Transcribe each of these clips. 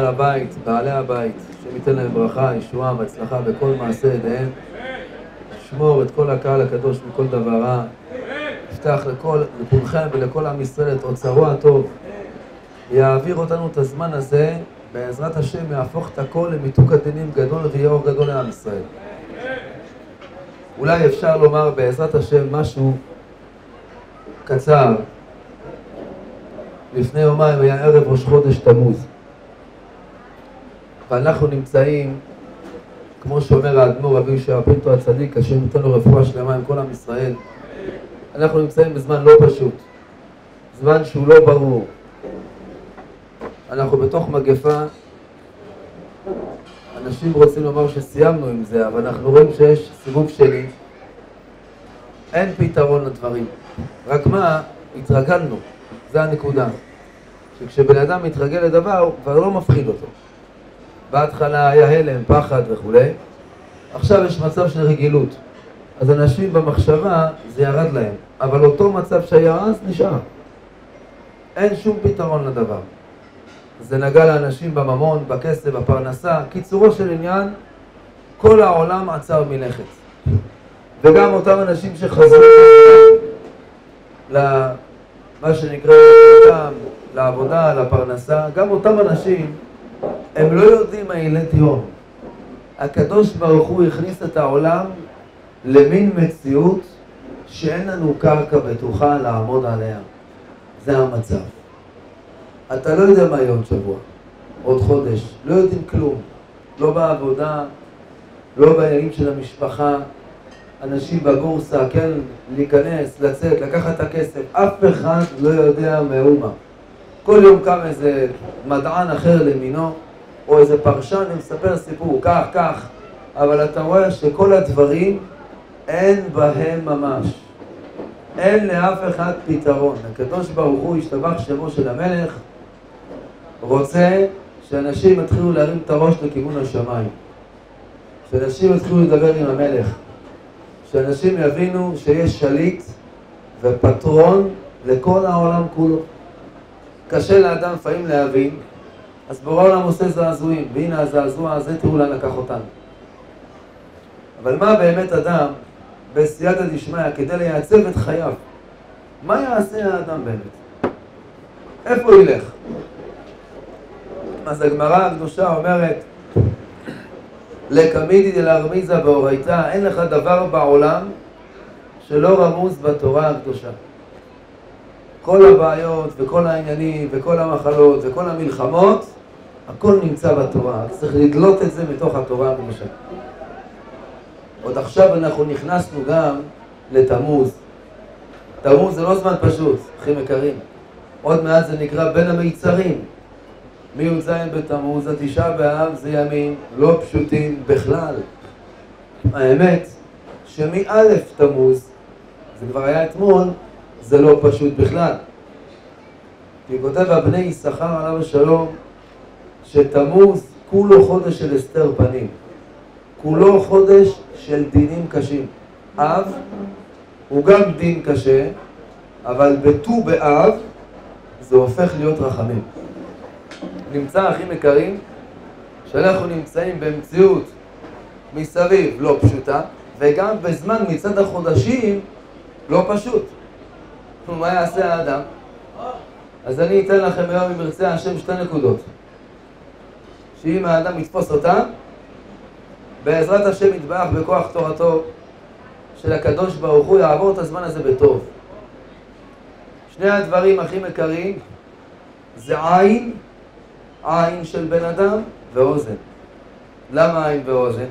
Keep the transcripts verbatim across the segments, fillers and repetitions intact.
הבית, בעלי הבית, שמיתן להם ברכה, ישועה והצלחה בכל מעשה ידיהם, שמור את כל הקהל הקדוש מכל דבר רע, יפתח לכל, לכולכם ולכל עם ישראל את אוצרו הטוב, יעביר אותנו את הזמן הזה, בעזרת השם יהפוך את הכל למיתוק הדינים גדול ויהיה אור גדול לעם ישראל. אולי אפשר לומר בעזרת השם משהו קצר. לפני יומיים היה ערב ראש חודש תמוז, ואנחנו נמצאים, כמו שאומר האדמו"ר רבי יהושע פינטו הצדיק, השם ייתן לו רפואה שלמה עם כל עם ישראל, אנחנו נמצאים בזמן לא פשוט, זמן שהוא לא ברור. אנחנו בתוך מגפה, אנשים רוצים לומר שסיימנו עם זה, אבל אנחנו רואים שיש סיבוב שני, אין פתרון לדברים. רק מה? התרגלנו, זה הנקודה. שכשבן אדם מתרגל לדבר, כבר לא מפחיד אותו. בהתחלה היה הלם, פחד וכו'. עכשיו יש מצב של רגילות. אז אנשים במחשבה, זה ירד להם. אבל אותו מצב שהיה אז נשאר. אין שום פתרון לדבר. זה נגע לאנשים בממון, בכסף, בפרנסה. קיצורו של עניין, כל העולם עצר מלכת. וגם אותם אנשים שחזרו למה שנקרא לעבודה, לעבודה, לפרנסה, גם אותם אנשים, הם לא יודעים מה ילד יום. הקדוש ברוך הוא הכניס את העולם למין מציאות שאין לנו קרקע בטוחה לעמוד עליה. זה המצב. אתה לא יודע מה יהיה עוד שבוע, עוד חודש, לא יודעים כלום. לא בעבודה, לא בעניינים של המשפחה, אנשים בבורסה, כן, להיכנס, לצאת, לקחת את הכסף, אף אחד לא יודע מאומה. כל יום קם איזה מדען אחר למינו, או איזה פרשן ומספר סיפור, כך, כך, אבל אתה רואה שכל הדברים אין בהם ממש. אין לאף אחד פתרון. הקדוש ברוך הוא ישתבח שמו של המלך, רוצה שאנשים יתחילו להרים את הראש לכיוון השמיים. שאנשים יתחילו לדבר עם המלך. שאנשים יבינו שיש שליט ופטרון לכל העולם כולו. קשה לאדם לפעמים להבין, אז בורא העולם עושה זעזועים, והנה הזעזוע הזה תראו לאן לקח אותנו. אבל מה באמת אדם בסייעתא דשמיא כדי לייצב את חייו? מה יעשה האדם באמת? איפה ילך? אז הגמרא הקדושה אומרת, לקמידי דלארמיזה באורייתא, אין לך דבר בעולם שלא רמוז בתורה הקדושה. כל הבעיות וכל העניינים וכל המחלות וכל המלחמות, הכל נמצא בתורה. צריך לדלות את זה מתוך התורה הקדושה. עוד עכשיו אנחנו נכנסנו גם לתמוז. תמוז זה לא זמן פשוט, אחים יקרים. עוד מעט זה נקרא בין המיצרים. מי"ז בתמוז, התשעה באב, זה ימים לא פשוטים בכלל. האמת שמאלף תמוז, זה כבר היה אתמול, זה לא פשוט בכלל. כי כותב הבני יששכר עליו השלום, שתמוז כולו חודש של הסתר פנים. כולו חודש של דינים קשים. אב הוא גם דין קשה, אבל בט"ו באב זה הופך להיות רחמים. נמצא, אחים יקרים, שאנחנו נמצאים במציאות מסביב לא פשוטה, וגם בזמן מצד החודשים לא פשוט. מה יעשה האדם? אז אני אתן לכם היום אם ירצה השם שתי נקודות, שאם האדם יתפוס אותם, בעזרת השם יתברך בכוח תורתו של הקדוש ברוך הוא יעבור את הזמן הזה בטוב. שני הדברים הכי יקרים זה עין, עין של בן אדם ואוזן. למה עין ואוזן?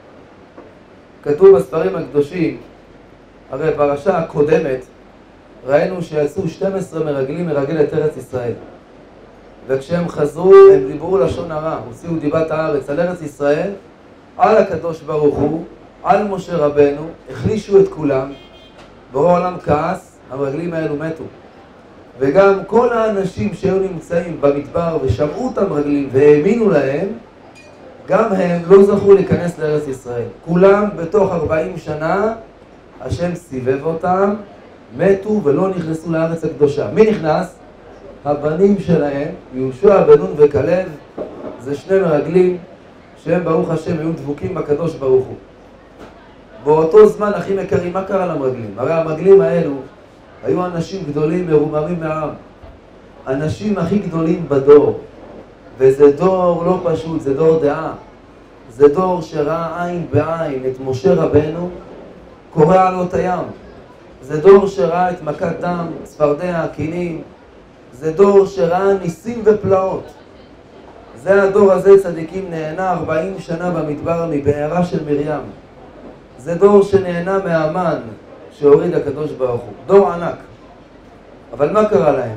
כתוב בספרים הקדושים, הרי פרשה הקודמת ראינו שיצאו שנים עשר מרגלים מרגל את ארץ ישראל, וכשהם חזרו הם דיברו לשון הרע, הוציאו דיבת הארץ על ארץ ישראל, על הקדוש ברוך הוא, על משה רבנו, החלישו את כולם, בורא עולם כעס, המרגלים האלו מתו. וגם כל האנשים שהיו נמצאים במדבר ושמעו אותם רגלים והאמינו להם, גם הם לא זכו להיכנס לארץ ישראל. כולם בתוך ארבעים שנה, השם סיבב אותם, מתו ולא נכנסו לארץ הקדושה. מי נכנס? הבנים שלהם, יהושע בן נון וכלב, זה שני מרגלים שהם ברוך השם היו דבוקים בקדוש ברוך הוא. באותו זמן, אחים יקרים, מה קרה למרגלים? הרי המרגלים האלו היו אנשים גדולים מרוממים מהעם. אנשים הכי גדולים בדור. וזה דור לא פשוט, זה דור דעה. זה דור שראה עין בעין את משה רבנו קורע לו את הים. זה דור שראה את מכת דם, צפרדע, קינים. זה דור שראה ניסים ופלאות. זה הדור הזה, צדיקים, נהנה ארבעים שנה במדבר מבעירה של מרים. זה דור שנהנה מהמן שהוריד הקדוש ברוך הוא. דור ענק. אבל מה קרה להם?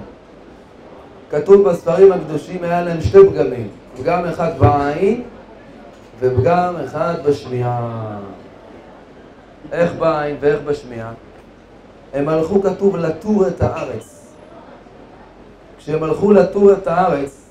כתוב בספרים הקדושים היה להם שתי פגמים. פגם אחד בעין ופגם אחד בשמיעה. איך בעין ואיך בשמיעה? הם הלכו, כתוב, לתור את הארץ. כשהם הלכו לתור את הארץ,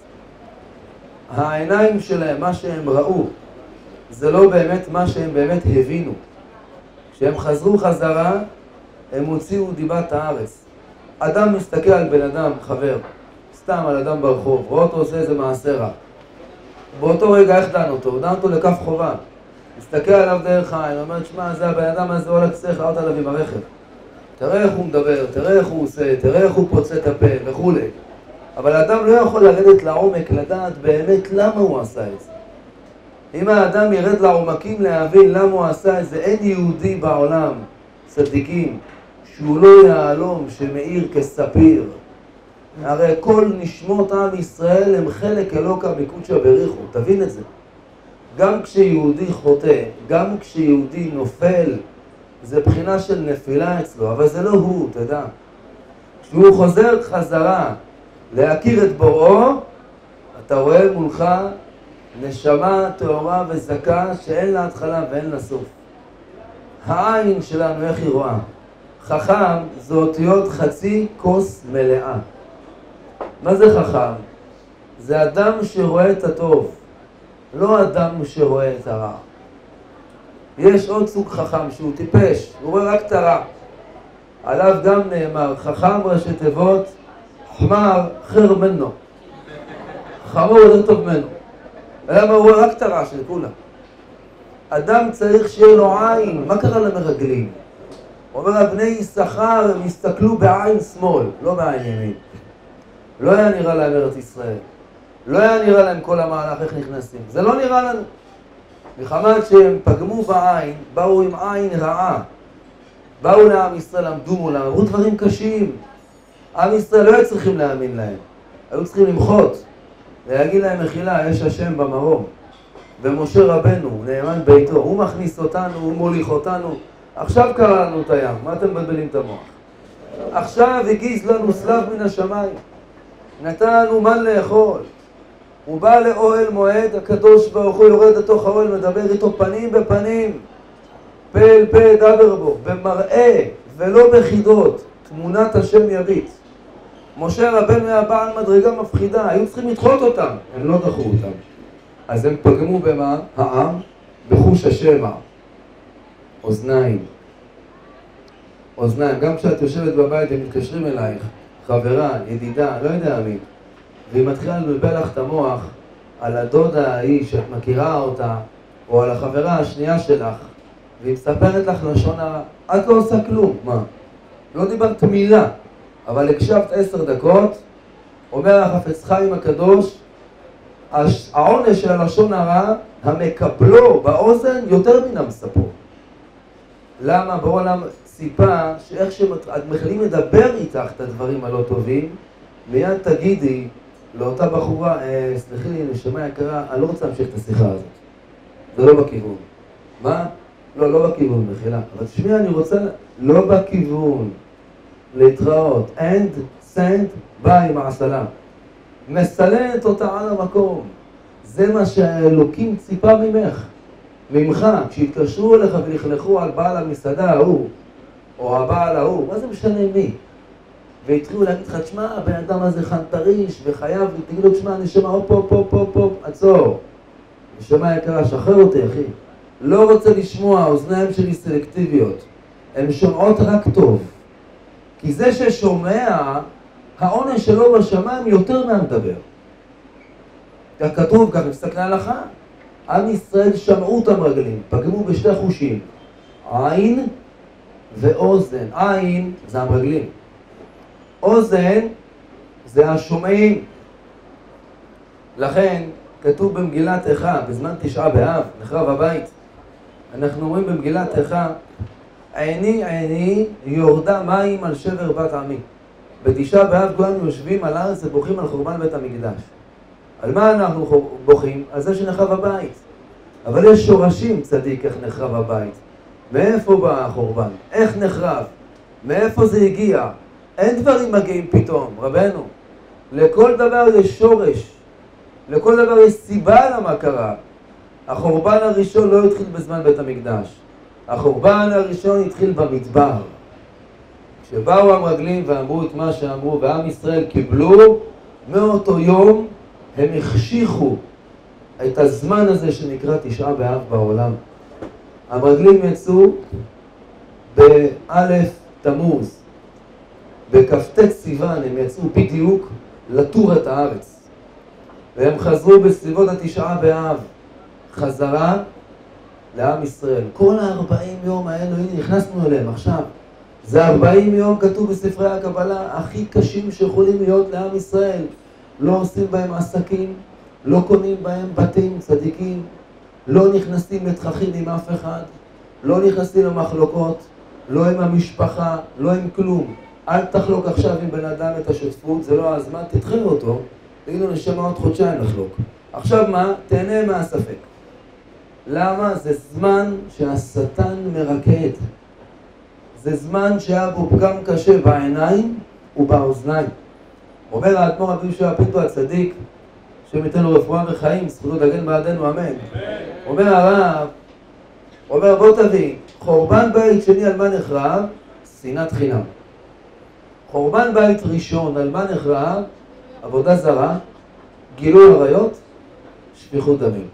העיניים שלהם, מה שהם ראו, זה לא באמת מה שהם באמת הבינו. כשהם חזרו חזרה, הם הוציאו דיבת הארץ. אדם מסתכל על בן אדם, חבר, סתם על אדם ברחוב, רואה אותו עושה איזה מעשה רע. באותו רגע איך דן אותו? הוא דן אותו לכף חובה. מסתכל עליו דרך העין, אומר, שמע, זה הבן אדם הזה הולך צריך לעלות עליו עם הרכב. תראה איך הוא מדבר, תראה איך הוא עושה, תראה איך הוא פוצה את הפה וכו'. אבל האדם לא יכול לרדת לעומק, לדעת באמת למה הוא עשה את זה. אם האדם ירד לעומקים להבין למה הוא עשה את זה, אין יהודי בעולם, צדיקים, שהוא לא יעלום, שמאיר כספיר. הרי כל נשמות עם ישראל הם חלק אלוקה מקודשא בריחו, תבין את זה. גם כשיהודי חוטא, גם כשיהודי נופל, זה בחינה של נפילה אצלו, אבל זה לא הוא, תדע. כשהוא חוזר חזרה להכיר את בוראו, אתה רואה מולך נשמה טהורה וזכה שאין לה התחלה ואין לה סוף. העין שלנו, איך היא רואה? חכם זה אותיות חצי כוס מלאה. מה זה חכם? זה אדם שרואה את הטוב, לא אדם שרואה את הרע. יש עוד סוג חכם שהוא טיפש, הוא רואה רק את הרע. עליו גם נאמר, חכם ראשי תיבות, חמר חיר מנו. חמור יותר טוב ממנו. למה הוא רואה רק את הרע של כולם? אדם צריך שיהיה לו עין. מה קרה למרגלים? הוא אומר, הבני יששכר הם הסתכלו בעין שמאל, לא בעין ימין. לא היה נראה להם ארץ ישראל. לא היה נראה להם כל המהלך איך נכנסים. זה לא נראה לנו. מחמת שהם פגמו בעין, באו עם עין רעה. באו לעם ישראל, עמדו מולם, אמרו דברים קשים. עם ישראל לא היו צריכים להאמין להם. היו צריכים למחות. להגיד להם מחילה, יש השם במרום. ומשה רבנו, נאמן ביתו, הוא מכניס אותנו, הוא מוליך אותנו. עכשיו קרא לנו את הים, מה אתם מבלבלים את המוח? עכשיו הגיז לנו סלב מן השמיים. נתן לנו מן לאכול. הוא בא לאוהל מועד, הקדוש ברוך הוא יורד לתוך האוהל, מדבר איתו פנים בפנים. פה אל פה דבר בו, במראה ולא בחידות, תמונת השם יביט. משה רבנו היה בעל מדרגה מפחידה, היו צריכים לדחות אותם, הם לא דחו אותם. אז הם פגמו במה? העם, בחוש השמע. אוזניים. אוזניים, גם כשאת יושבת בבית הם מתקשרים אלייך, חברה, ידידה, לא יודע מי, והיא מתחילה לבלבל לך את המוח על הדודה ההיא שאת מכירה אותה, או על החברה השנייה שלך, והיא מספרת לך לשון הרע. את לא עושה כלום, מה? לא דיברת מילה, אבל הקשבת עשר דקות, אומר לך חפץ חיים הקדוש, העונש של הלשון הרע, המקבלו באוזן יותר מן המספור. למה? בעולם ציפה שאיך שמתחילים לדבר איתך את הדברים הלא טובים, מיד תגידי לאותה בחורה, אה, סליחי לי, נשמה יקרה, אני לא רוצה להמשיך את השיחה הזאת. זה לא בכיוון. מה? לא, לא בכיוון, מחילה. אבל תשמעי, אני רוצה, לא בכיוון. להתראות. And send by מעשלה. מסלנת אותה על המקום. זה מה שהאלוקים ציפה ממך. ממך, כשהתקשרו אליך ולכלכו על בעל המסעדה ההוא, או הבעל ההוא, מה זה משנה מי? והתחילו להגיד לך, תשמע, הבן אדם הזה חנטריש וחייב, ותגיד לו, תשמע, נשמע, הופ, הופ, הופ, הופ, הופ, עצור. נשמע יקרה, שחרר אותי, אחי. לא רוצה לשמוע, האוזניים שלי סלקטיביות. הן שומעות רק טוב. כי זה ששומע, העונש שלו בשמיים יותר מהמדבר. כך כתוב, כך נפסק להלכה. עם ישראל שמעו את המרגלים, פגמו בשתי חושים, עין ואוזן. עין זה המרגלים, אוזן זה השומעים. לכן כתוב במגילת איכה, בזמן תשעה באב, נחרב הבית, אנחנו אומרים במגילת איכה, עיני עיני יורדה מים על שבר בת עמי. בתשעה באב כולנו יושבים על הארץ ובוכים על חורבן בית המקדש. על מה אנחנו בוכים? על זה שנחרב הבית. אבל יש שורשים צדיק איך נחרב הבית. מאיפה בא החורבן? איך נחרב? מאיפה זה הגיע? אין דברים מגיעים פתאום, רבנו. לכל דבר יש שורש. לכל דבר יש סיבה למה קרה. החורבן הראשון לא התחיל בזמן בית המקדש. החורבן הראשון התחיל במדבר. כשבאו המרגלים ואמרו את מה שאמרו, ועם ישראל קיבלו, מאותו יום הם החשיכו את הזמן הזה שנקרא תשעה באב בעולם. המרגלים יצאו באלף תמוז, בכ"ט סיוון הם יצאו בדיוק לטור את הארץ. והם חזרו בסביבות התשעה באב, חזרה לעם ישראל. כל הארבעים יום האלו, הנה נכנסנו אליהם עכשיו. זה ארבעים יום כתוב בספרי הקבלה הכי קשים שיכולים להיות לעם ישראל. לא עושים בהם עסקים, לא קונים בהם בתים צדיקים, לא נכנסים לתככים עם אף אחד, לא נכנסים למחלוקות, לא עם המשפחה, לא עם כלום. אל תחלוק עכשיו עם בן אדם את השותפות, זה לא הזמן, תדחה אותו, תגידו נשמה עוד חודשיים לחלוק. עכשיו מה? תהנה מהספק. למה? זה זמן שהשטן מרקד. זה זמן שהיה בו פגם קשה בעיניים ובאוזניים. אומר האדמו"ר רבי יהושע פינטו הצדיק, שייתן לו רפואה וחיים, זכותו תגן בעדנו, אמן. אומר הרב, אומר בוא תביא, חורבן בית שני על מה נחרב? שנאת חינם. חורבן בית ראשון על מה נחרב? עבודה זרה, גילוי עריות, שפיכות דמים.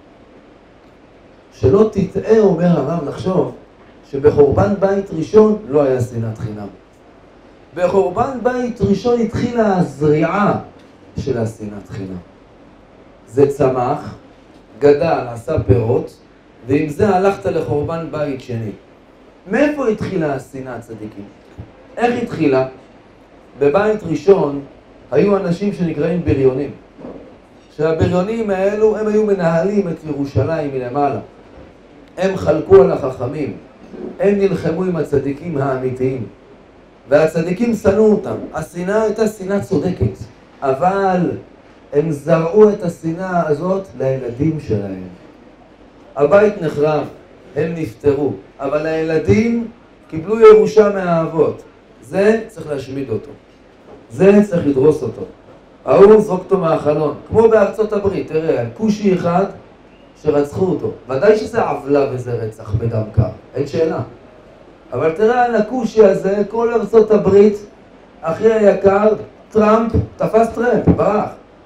שלא תטעה, אומר הרב, לחשוב שבחורבן בית ראשון לא היה שנאת חינם. בחורבן בית ראשון התחילה הזריעה של השנאת חינם. זה צמח, גדל, עשה פירות, ועם זה הלכת לחורבן בית שני. מאיפה התחילה השנאה צדיקים? איך התחילה? בבית ראשון היו אנשים שנקראים בריונים. שהבריונים האלו הם היו מנהלים את ירושלים מלמעלה. הם חלקו על החכמים, הם נלחמו עם הצדיקים האמיתיים. והצדיקים שנאו אותם. השנאה הייתה שנאה צודקת, אבל הם זרעו את השנאה הזאת לילדים שלהם. הבית נחרב, הם נפטרו, אבל הילדים קיבלו ירושה מהאבות. זה צריך להשמיד אותו, זה צריך לדרוס אותו. ההוא זרוק אותו מהחלון, כמו בארצות הברית. תראה, כושי אחד שרצחו אותו. ודאי שזה עוולה וזה רצח בדם קר, אין שאלה. אבל תראה על הכושי הזה, כל ארצות הברית, הכי היקר, טראמפ תפס טראמפ, ברח.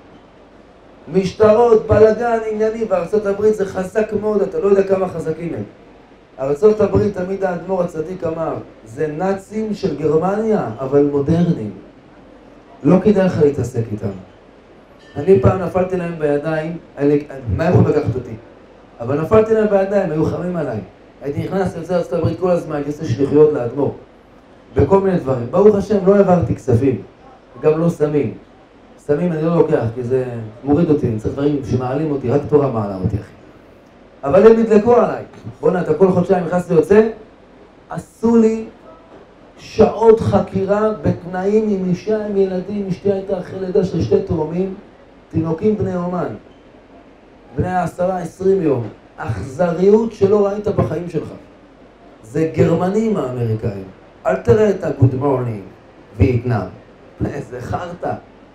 משטרות, בלגן, ענייני, בארצות הברית זה חזק מאוד, אתה לא יודע כמה חזקים הם. ארצות הברית, תמיד האדמו"ר הצדיק אמר, זה נאצים של גרמניה, אבל מודרניים. לא כדאי לך להתעסק איתם. אני פעם נפלתי להם בידיים, אני, מה הם יכולים לקחת אותי? אבל נפלתי להם בידיים, היו חמים עליי. הייתי נכנס לצד ארצות הברית כל הזמן, הייתי עושה שליחויות לאדמו"ר. בכל מיני דברים. ברוך השם, לא העברתי כספים, גם לא סמים. סמים אני לא לוקח, כי זה מוריד אותי, אני צריך דברים שמעלים אותי, רק תורה מעלה אותי, אחי. אבל הם נדלקו עליי. בוא'נה, אתה כל חודשיים נכנס ליוצא, עשו לי שעות חקירה בתנאים עם אישה, עם ילדים, אשתי הייתה אחרי לידה של שתי תאומים, תינוקים בני אומן, בני עשרה, עשרים יום. אכזריות שלא ראית בחיים שלך. זה גרמנים האמריקאים. אל תראה את ה-good morning, וייטנאם. זה חרטה.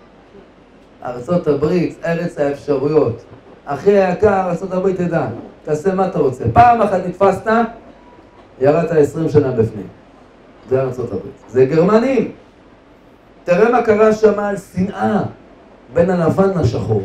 ארצות הברית, ארץ האפשרויות. הכי היקר, ארצות הברית תדע. תעשה מה אתה רוצה. פעם אחת נתפסת, ירדת עשרים שנה בפנים. זה ארצות הברית. זה גרמנים. תראה מה קרה שם על שנאה בין הלבן לשחור.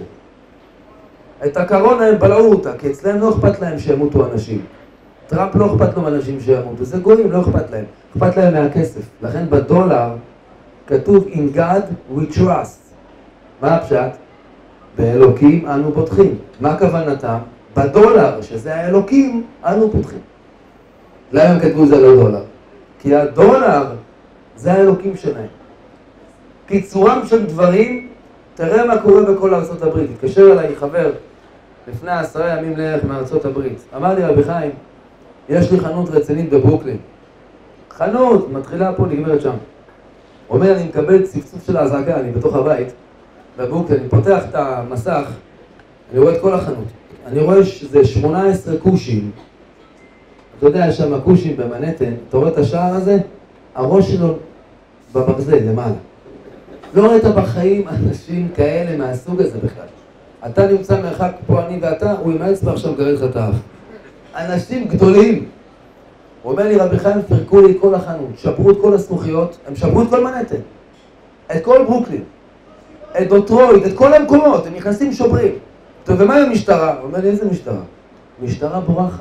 את הקורונה הם בלעו אותה, כי אצלם לא אכפת להם שימותו אנשים. טראמפ לא אכפת לו מאנשים שימותו. זה גויים, לא אכפת להם. אכפת להם מהכסף. לכן בדולר כתוב In God we trust. מה הפשט? באלוקים אנו פותחים. מה כוונתם? בדולר, שזה האלוקים, אנו פותחים. למה הם כתבו זה לא דולר? כי הדולר זה האלוקים שלהם. קיצורם של דברים, תראה מה קורה בכל ארצות הברית. התקשר אליי חבר לפני עשרה ימים לערך מארצות הברית. אמר לי, רבי חיים, יש לי חנות רצינית בברוקלין. חנות, מתחילה פה, נגמרת שם. אומר, אני מקבל צפצוף של ההזעקה, אני בתוך הבית, בברוקלין, אני פותח את המסך, אני רואה את כל החנות. אני רואה שזה שמונה עשרה קושים. אתה יודע, יש שם קושים במנהטן, אתה רואה את השער הזה? הראש שלו בברזל, למעלה. לא ראית בחיים אנשים כאלה מהסוג הזה בכלל. אתה נמצא מרחק פה אני ואתה, הוא עם האצבע עכשיו גרד לך את האף. אנשים גדולים. הוא אומר לי, רבי חיים, פרקו לי כל החנות, שברו את כל הסמוכיות, הם שברו את כל מנהטן, את כל ברוקלין, את דוטרויט, את כל המקומות, הם נכנסים שוברים. טוב, ומה עם המשטרה? הוא אומר לי, איזה משטרה? משטרה בורחת.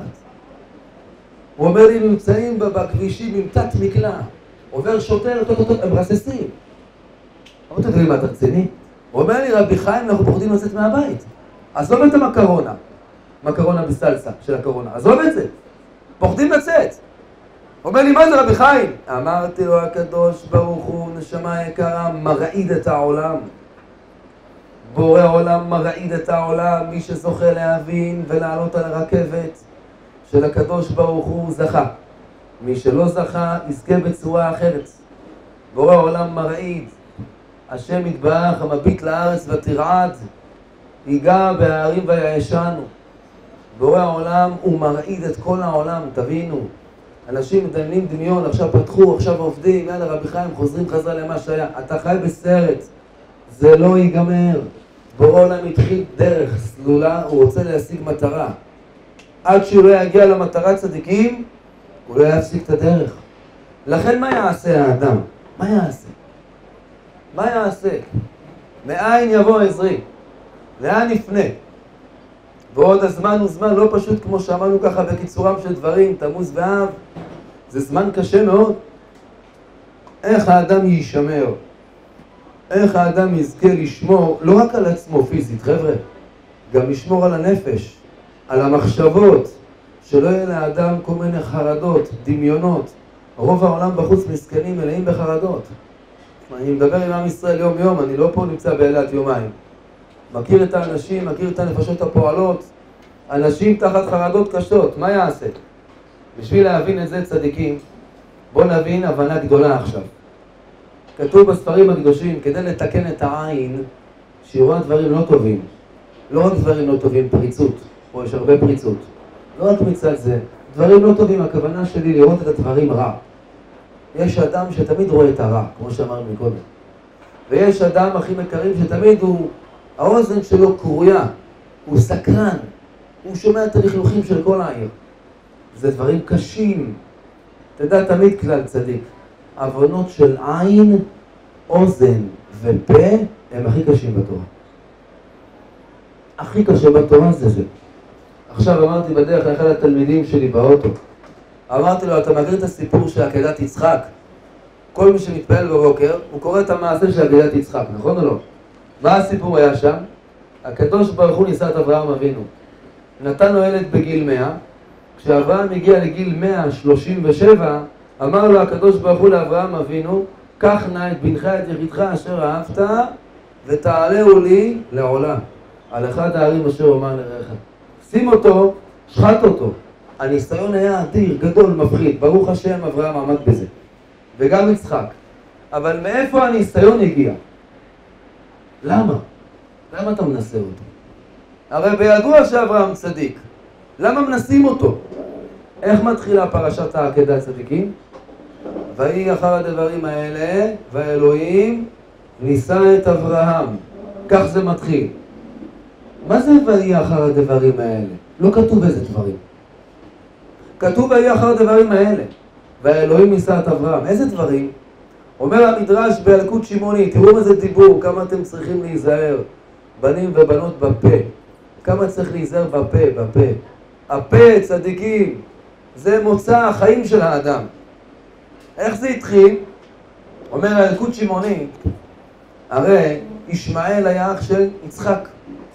הוא אומר לי, נמצאים בכבישים עם תת מקלע, עובר שוטר, הם רססים. אבל אתה יודעים מה, אתה רציני? הוא אומר לי, רבי חיים, אנחנו פוחדים לצאת מהבית. עזוב את המקרונה, מקרונה בסלסה של הקורונה, עזוב את זה. פוחדים לצאת. הוא אומר לי, מה זה רבי חיים? אמרתי לו, הקדוש ברוך הוא, נשמה יקרה, מרעיד את העולם. בורא העולם מרעיד את העולם, מי שזוכה להבין ולעלות על הרכבת של הקדוש ברוך הוא זכה. מי שלא זכה, יזכה בצורה אחרת. בורא העולם מרעיד. השם יתברך, המביט לארץ ותרעד, ייגע בהרים ויעשנו. בורא העולם הוא מרעיד את כל העולם, תבינו. אנשים מדמיינים דמיון, עכשיו פתחו, עכשיו עובדים, יאללה רבי חיים, חוזרים חזרה למה שהיה. אתה חי בסרט, זה לא ייגמר. בורא העולם התחיל דרך סלולה, הוא רוצה להשיג מטרה. עד שהוא לא יגיע למטרה צדיקים, הוא לא יפסיק את הדרך. לכן מה יעשה האדם? מה יעשה? מה יעשה? מאין יבוא עזרי? לאן נפנה? ועוד הזמן הוא זמן לא פשוט כמו שאמרנו ככה בקיצורם של דברים, תמוז ואב, זה זמן קשה מאוד. איך האדם יישמר? איך האדם יזכה לשמור לא רק על עצמו פיזית, חבר'ה, גם לשמור על הנפש, על המחשבות, שלא יהיה לאדם כל מיני חרדות, דמיונות. רוב העולם בחוץ מסכנים מלאים בחרדות. אני מדבר עם עם ישראל יום יום, אני לא פה נמצא באילת יומיים. מכיר את האנשים, מכיר את הנפשות הפועלות, אנשים תחת חרדות קשות, מה יעשה? בשביל להבין את זה צדיקים, בוא נבין הבנה גדולה עכשיו. כתוב בספרים הקדושים, כדי לתקן את העין, שיראו דברים לא טובים. לא רק דברים לא טובים, פריצות, פה יש הרבה פריצות. לא רק מצד זה, דברים לא טובים, הכוונה שלי לראות את הדברים רע. יש אדם שתמיד רואה את הרע, כמו שאמרנו מקודם. ויש אדם הכי מקרים שתמיד הוא, האוזן שלו קרויה, הוא סקרן, הוא שומע את הלכלוכים של כל העיר. זה דברים קשים. תדע תמיד כלל צדיק, עוונות של עין, אוזן ופה הם הכי קשים בתורה. הכי קשה בתורה זה זה. עכשיו אמרתי בדרך לאחד התלמידים שלי באוטו, אמרתי לו, אתה מכיר את הסיפור של עקדת יצחק? כל מי שמתפעל בבוקר, הוא קורא את המעשה של עקדת יצחק, נכון או לא? מה הסיפור היה שם? הקדוש ברוך הוא ניסה את אברהם אבינו. נתן לו ילד בגיל מאה, כשאברהם הגיע לגיל מאה שלושים ושבע, אמר לו הקדוש ברוך הוא לאברהם אבינו, קח נא את בנך את יחידך אשר אהבת, ותעלהו לי לעולה, על אחד הערים אשר אומר לרעך. שים אותו, שחט אותו. הניסיון היה אדיר, גדול, מפחיד. ברוך השם, אברהם עמד בזה. וגם יצחק. אבל מאיפה הניסיון הגיע? למה? למה אתה מנסה אותו? הרי בידוע שאברהם צדיק. למה מנסים אותו? איך מתחילה פרשת העקדת צדיקים? ויהי אחר הדברים האלה, והאלוהים ניסה את אברהם. כך זה מתחיל. מה זה ויהי אחר הדברים האלה? לא כתוב איזה דברים. כתוב ויהי אחר הדברים האלה. והאלוהים ניסה את אברהם. איזה דברים? אומר המדרש בילקוט שמעוני, תראו איזה דיבור, כמה אתם צריכים להיזהר, בנים ובנות בפה. כמה צריך להיזהר בפה, בפה. הפה, צדיקים, זה מוצא החיים של האדם. איך זה התחיל? אומר הילקוט שמעוני, הרי ישמעאל היה אח של יצחק,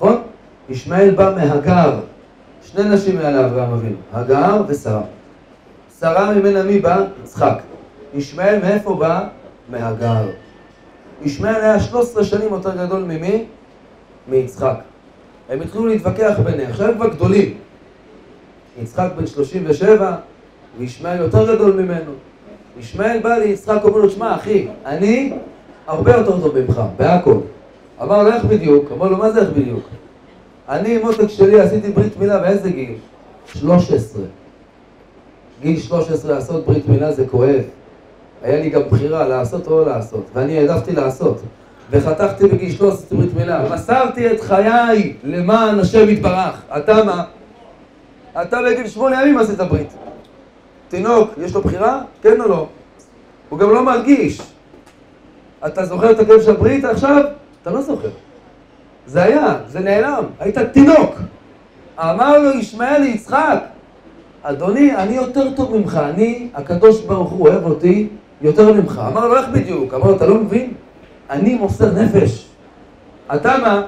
נכון? ישמעאל בא מהגר, שני נשים היה לאברהם אבינו, הגר ושרה. שרה ממנה מי בא? יצחק. ישמעאל מאיפה בא? מהגר. ישמעאל היה שלוש עשרה שנים יותר גדול ממי? מיצחק. הם התחילו להתווכח ביניהם, עכשיו הם כבר גדולים. יצחק בן שלושים ושבע, וישמעאל יותר גדול ממנו. ישמעאל בא ליצחק, אומר לו, שמע אחי, אני הרבה יותר טוב ממך, בהכל. אמר לו, איך בדיוק? אמר לו, מה זה איך בדיוק? אני עם מותק שלי עשיתי ברית מילה באיזה גיל? שלוש עשרה. גיל שלוש עשרה לעשות ברית מילה זה כואב. היה לי גם בחירה לעשות או לא לעשות, ואני העדפתי לעשות. וחתכתי בגיל שלוש עשרה ברית מילה. מסרתי את חיי למען השם יתברך. אתה מה? אתה בגיל שמונה ימים עשית ברית. תינוק, יש לו בחירה? כן או לא? הוא גם לא מרגיש. אתה זוכר את הכאב של הברית עכשיו? אתה לא זוכר. זה היה, זה נעלם. היית תינוק. אמר לו ישמעאל ליצחק, אדוני, אני יותר טוב ממך. אני, הקדוש ברוך הוא אוהב אותי יותר ממך. אמר לו, איך בדיוק? אמר לו, אתה לא מבין? אני מוסר נפש. אתה מה?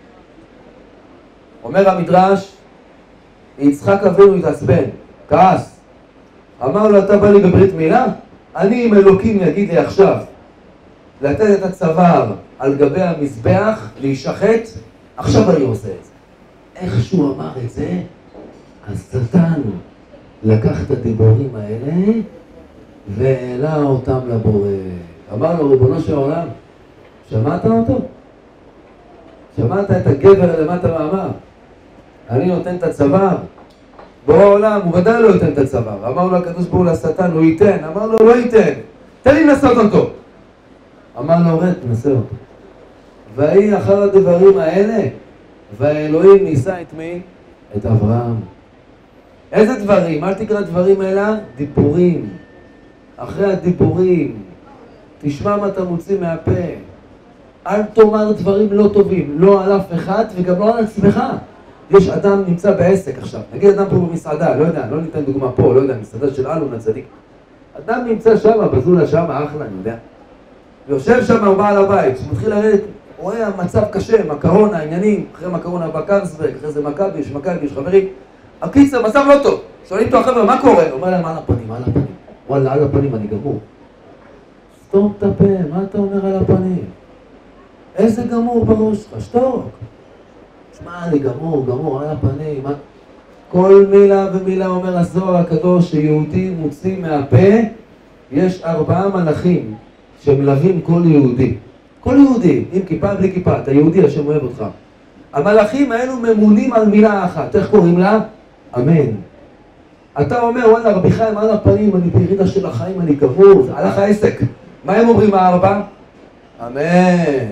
אומר המדרש, יצחק אבינו התעצבן, כעס. אמר לו, אתה בא לי בברית מילה? אני עם אלוקים יגיד לי עכשיו, לתת את הצוואר על גבי המזבח, להישחט, עכשיו אני עושה את זה. איך שהוא אמר את זה, אז שטן לקח את הדיבורים האלה והעלה אותם לבורא. אמר לו, ריבונו של העולם, שמעת אותו? שמעת את הגבר למטה ואמר, אני נותן את הצוואר. בורא העולם, הוא ודאי לא ייתן את הצוואר. אמר לו הקדוש ברוך הוא לשטן, הוא ייתן. אמר לו, לא ייתן. תן לי לנסות אותו. אמר לו, רד, תנסה אותו. והיא אחר הדברים האלה, והאלוהים ניסה את מי? את אברהם. איזה דברים? אל תקרא דברים אלא דיבורים. אחרי הדיבורים, תשמע מה אתה מוציא מהפה. אל תאמר דברים לא טובים, לא על אף אחד וגם לא על עצמך. יש אדם נמצא בעסק עכשיו, נגיד אדם פה במסעדה, לא יודע, לא ניתן דוגמה פה, לא יודע, מסעדה של אלון הצדיק. אדם נמצא שם, בזולה שם, אחלה, אני יודע. ויושב שם הוא בעל הבית, שמתחיל לרדת, רואה המצב קשה, מקרון, העניינים, אחרי מקרון הבא קרסברג, אחרי זה מכבי, יש מכבי, יש חברים. הקיצר, מצב לא טוב. שואלים אותו החבר'ה, מה קורה? הוא אומר להם, על הפנים, על הפנים. וואלה, על הפנים, אני גמור. סתום את הפה, מה אתה אומר על הפנים? איזה גמור בראש שלך? שתוק. שמע, אני גמור, גמור, על הפנים. מה? כל מילה ומילה אומר הזוהר הקדוש שיהודי מוציא מהפה, יש ארבעה מלאכים שמלווים כל יהודי. כל יהודי, עם כיפה בלי כיפה, אתה יהודי, השם אוהב אותך. המלאכים האלו ממונים על מילה אחת, איך קוראים לה? אמן. אתה אומר, וואלה, רבי חיים, על הפנים, אני בירידה של החיים, אני גמור, זה הלך העסק. מה הם אומרים הארבע? אמן.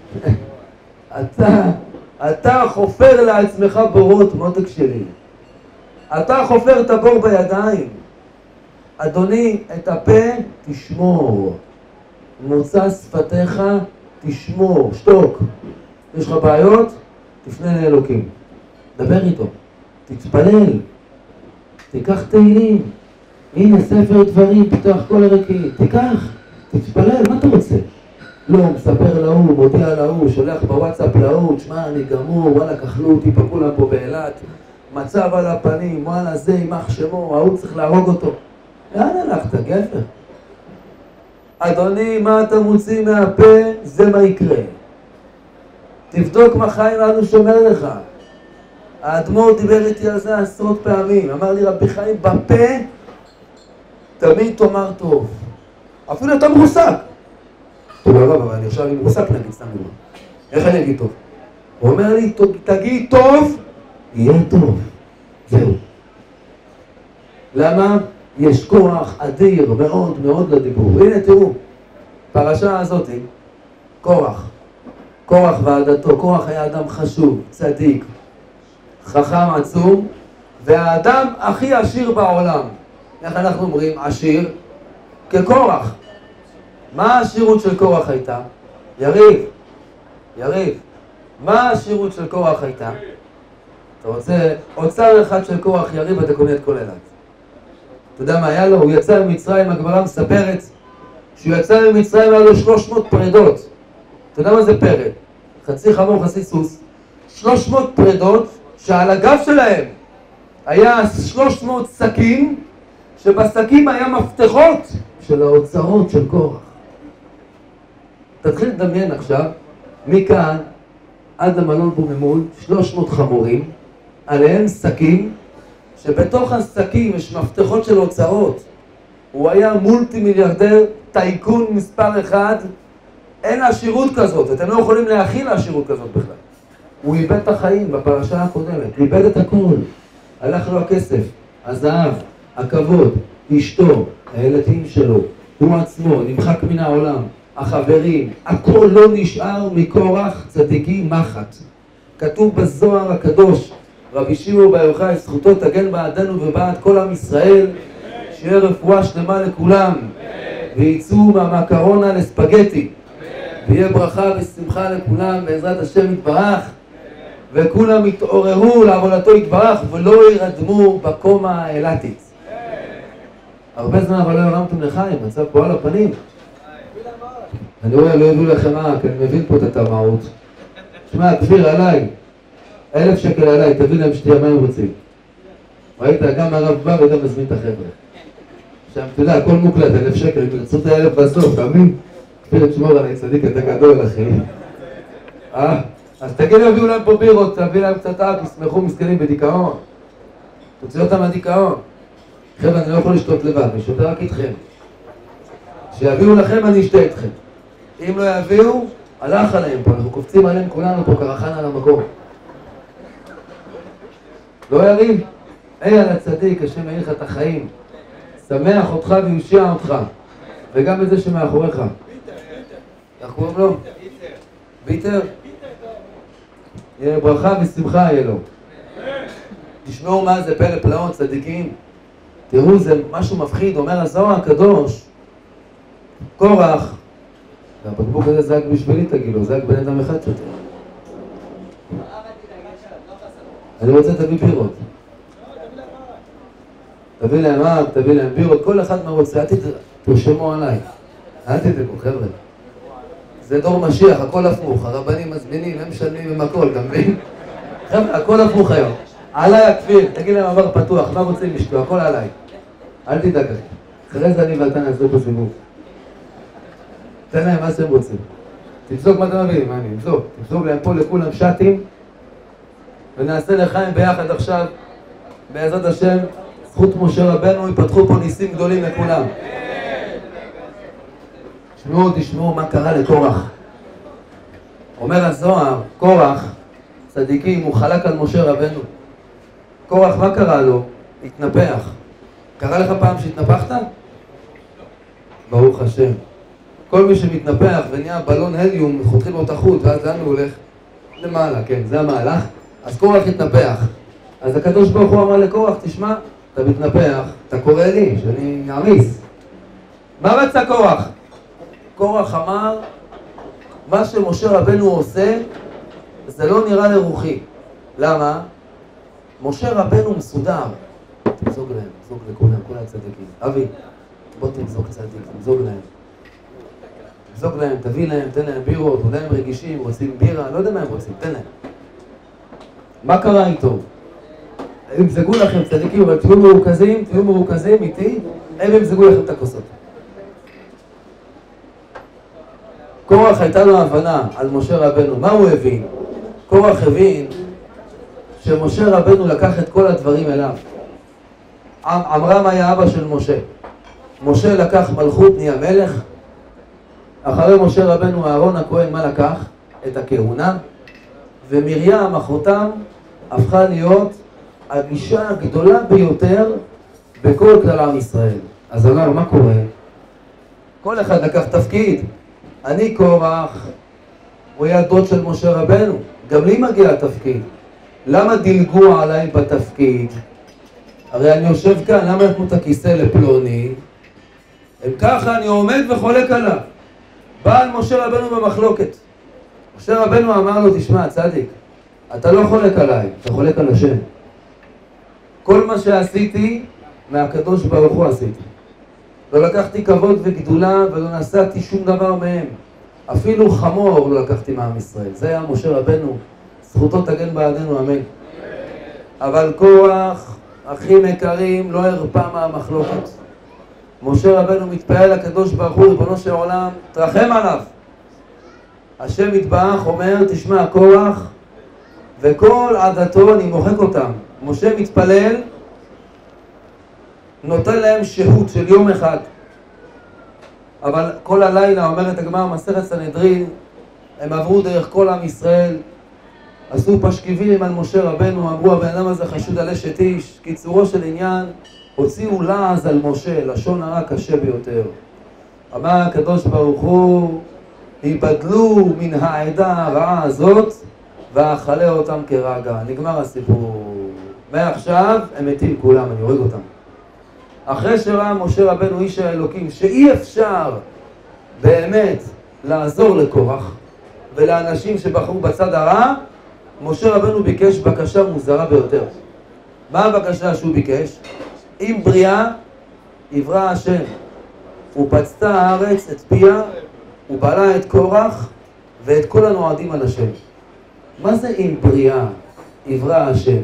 אתה, אתה חופר לעצמך בורות, מותק שלי. אתה חופר את הבור בידיים. אדוני, את הפה תשמור. מוצא שפתיך תשמור, שתוק. יש לך בעיות? תפנה לאלוקים. דבר איתו. תתפלל. תיקח תהילים. הנה ספר דברים, פתוח כל הרקיע. תיקח. תתפלל, מה אתה רוצה? לא, מספר להוא, מודיע להוא, שולח בוואטסאפ להוא, תשמע, אני גמור, וואלה, כחלו אותי פה כולם פה באילת. מצב על הפנים, וואלה, זה יימח שמו, ההוא צריך להרוג אותו. לאן הלכת, גבר? אדוני, מה אתה מוציא מהפה, זה מה יקרה. תבדוק מה חיים לנו שומר לך. האדמו"ר דיבר איתי על זה עשרות פעמים. אמר לי, רבי חיים, בפה תמיד תאמר טוב. אפילו אתה מרוסק. טוב, הרב, אבל אני עכשיו אני מרוסק נגיד, סתם דוגמה. איך אני אגיד טוב? הוא אומר לי, תגיד טוב, יהיה טוב. זהו. למה? יש כוח אדיר מאוד מאוד לדיבור. הנה תראו, פרשה הזאת, כוח. כוח ועדתו, כוח היה אדם חשוב, צדיק, חכם עצום, והאדם הכי עשיר בעולם. איך אנחנו אומרים? עשיר ככורח. מה העשירות של כורח הייתה? יריב, יריב, מה העשירות של כורח הייתה? אתה רוצה אוצר אחד של כורח יריב, אתה קונה את כל אילת. אתה יודע מה היה לו? הוא יצא ממצרים, הגמרא מספרת, שהוא יצא ממצרים היה לו שלוש מאות פרדות. אתה יודע מה זה פרד? חצי חמור, חצי סוס. שלוש מאות פרדות שעל הגב שלהם היה שלוש מאות שקים, שבשקים היה מפתחות של האוצרות של קורח. תתחיל לדמיין עכשיו, מכאן עד למלון פה ממול, שלוש מאות חמורים, עליהם שקים, שבתוך השקים יש מפתחות של אוצרות. הוא היה מולטי מיליארדר, טייקון מספר אחד, אין עשירות כזאת, אתם לא יכולים להכיל עשירות כזאת בכלל. הוא איבד את החיים בפרשה הקודמת, הוא איבד את הכל. הלך לו הכסף, הזהב, הכבוד, אשתו, הילדים שלו, הוא עצמו, נמחק מן העולם, החברים, הכל לא נשאר מקורח צדיקי מחט. כתוב בזוהר הקדוש, רבי שמעון בר יוחאי, זכותו תגן בעדנו ובעד כל עם ישראל, שיהיה רפואה שלמה לכולם, ויצאו מהמקרונה לספגטי, ויהיה ברכה ושמחה לכולם בעזרת השם יתברך, וכולם יתעוררו לעבודתו יתברך ולא ירדמו בקומה האילתית. הרבה זמן אבל לא הרמתם לחיים, מצב פה על הפנים. אני רואה, לא ידעו לכם מה, כי אני מבין פה את התמרות. שמע, כפיר עליי, אלף שקל עליי, תביא להם שתהיה, מה הם רוצים? ראית, גם הרב בא וגם מזמין את החבר'ה. עכשיו, אתה יודע, הכל מוקלט, אלף שקל, הם ירצו את האלף בסוף, תאמין? כפיר, תשמור עליי, צדיק, אתה גדול, אחי. אה? אז תגיד, יביאו להם פה בירות, תביא להם קצת אק, ישמחו מסכנים בדיכאון. תוציא אותם מהדיכאון. חבר'ה, אני לא יכול לשתות לבד, אני שותה רק איתכם. שיביאו לכם, אני אשתה איתכם. אם לא יביאו, הלך עליהם פה, אנחנו קופצים עליהם כולנו פה קרחן על המקום. לא יריב? היי על הצדיק, השם יאיר לך את החיים. שמח אותך ויושיע אותך. וגם את זה שמאחוריך. איך קוראים לו? ביטר? יהיה ברכה ושמחה יהיה לו. תשמעו מה זה פלא פלאות, צדיקים. תראו, זה משהו מפחיד, אומר הזוהר הקדוש. קורח, והבקבוק הזה זה רק בשבילי תגילו, זה רק בן אדם אחד שותה. אני רוצה תביא בירות. תביא להם אב, תביא להם בירות, כל אחד מה רוצה, תרשמו עליי. אל תדאגו, חבר'ה. זה דור משיח, הכל הפוך, הרבנים מזמינים, הם משלמים עם הכל, אתה מבין? חבר'ה, הכל הפוך היום. עליי הכפיר, תגיד להם עבר פתוח, מה רוצים לשתו, הכל עליי. אל תדאג. אחרי זה אני ואתה נעשו פה סיבוב. תן להם מה שהם רוצים. תמסוק מה אתה מבין, מה אני? תמסוק. תמסוק להם פה לכולם שטים, ונעשה לחיים ביחד עכשיו, בעזרת השם, זכות משה רבנו, יפתחו פה ניסים גדולים לכולם. תשמעו, תשמעו מה קרה לקורח. אומר הזוהר, קורח, צדיקים, הוא חלק על משה רבנו. קורח, מה קרה לו? התנפח. קרה לך פעם שהתנפחת? ברוך השם. כל מי שמתנפח ונהיה בלון הליום, חותכים לו את החוט, ואז לאן הוא הולך? למעלה, כן, זה המהלך. אז קורח התנפח. אז הקדוש ברוך הוא אמר לקורח, תשמע, אתה מתנפח, אתה קורא לי, שאני אעמיס. מה רצה קורח? קורח אמר, מה שמשה רבנו עושה, זה לא נראה לרוחי. למה? משה רבנו מסודר. תמזוג להם, תמזוג לכולם, כל הצדיקים. אבי, בוא תמזוג צדיק, תמזוג להם. תמזוג להם, תביא להם, תן להם בירות, אולי הם רגישים, רוצים בירה, לא יודע מה הם רוצים, תן להם. מה קרה איתו? הם ימזגו לכם צדיקים, אבל תהיו מרוכזים, תהיו מרוכזים איתי, הם ימזגו לכם את הכוסות. קורח הייתה לו הבנה על משה רבנו, מה הוא הבין? קורח הבין שמשה רבנו לקח את כל הדברים אליו. עמרם היה אבא של משה. משה לקח מלכות, נהיה מלך. אחרי משה רבנו אהרון הכהן מה לקח? את הכהונה. ומרים אחותם הפכה להיות האישה הגדולה ביותר בכל כלל עם ישראל. אז אמר, מה קורה? כל אחד לקח תפקיד. אני קורח, הוא היה דוד של משה רבנו. גם לי מגיע התפקיד. למה דילגו עליי בתפקיד? הרי אני יושב כאן, למה נתנו את הכיסא לפלוני? אם ככה אני עומד וחולק עליו. בא על משה רבנו במחלוקת. משה רבנו אמר לו, תשמע, צדיק, אתה לא חולק עליי, אתה חולק על השם. כל מה שעשיתי, מהקדוש ברוך הוא עשיתי. לא לקחתי כבוד וגדולה ולא נשאתי שום דבר מהם. אפילו חמור לא לקחתי מעם ישראל. זה היה משה רבנו, זכותו תגן בעדנו, אמן. אבל קורח, אחים יקרים, לא הרפא מהמחלוקת. משה רבנו מתפעל לקדוש ברוך הוא, ריבונו של עולם, תרחם עליו. השם יתברך אומר, תשמע, קורח וכל עדתו אני מוחק אותם. משה מתפלל, נותן להם שהות של יום אחד. אבל כל הלילה, אומרת הגמרא מסכת סנהדרין, הם עברו דרך כל עם ישראל, עשו פשקיבים על משה רבנו, אמרו הבן אדם הזה חשוד על אשת איש. קיצורו של עניין, הוציאו לעז על משה, לשון הרע קשה ביותר. אמר הקדוש ברוך הוא, היבדלו מן העדה הרעה הזאת ואכלה אותם כרגע. נגמר הסיפור. מעכשיו הם מתים כולם, אני הורג אותם. אחרי שראה משה רבנו איש האלוקים שאי אפשר באמת לעזור לקורח ולאנשים שבחרו בצד הרע, משה רבנו ביקש בקשה מוזרה ביותר. מה הבקשה שהוא ביקש? עם בריאה יברא השם, ופצתה הארץ את פיה, ובלע את קורח ואת כל הנועדים על השם. מה זה עם בריאה יברא השם,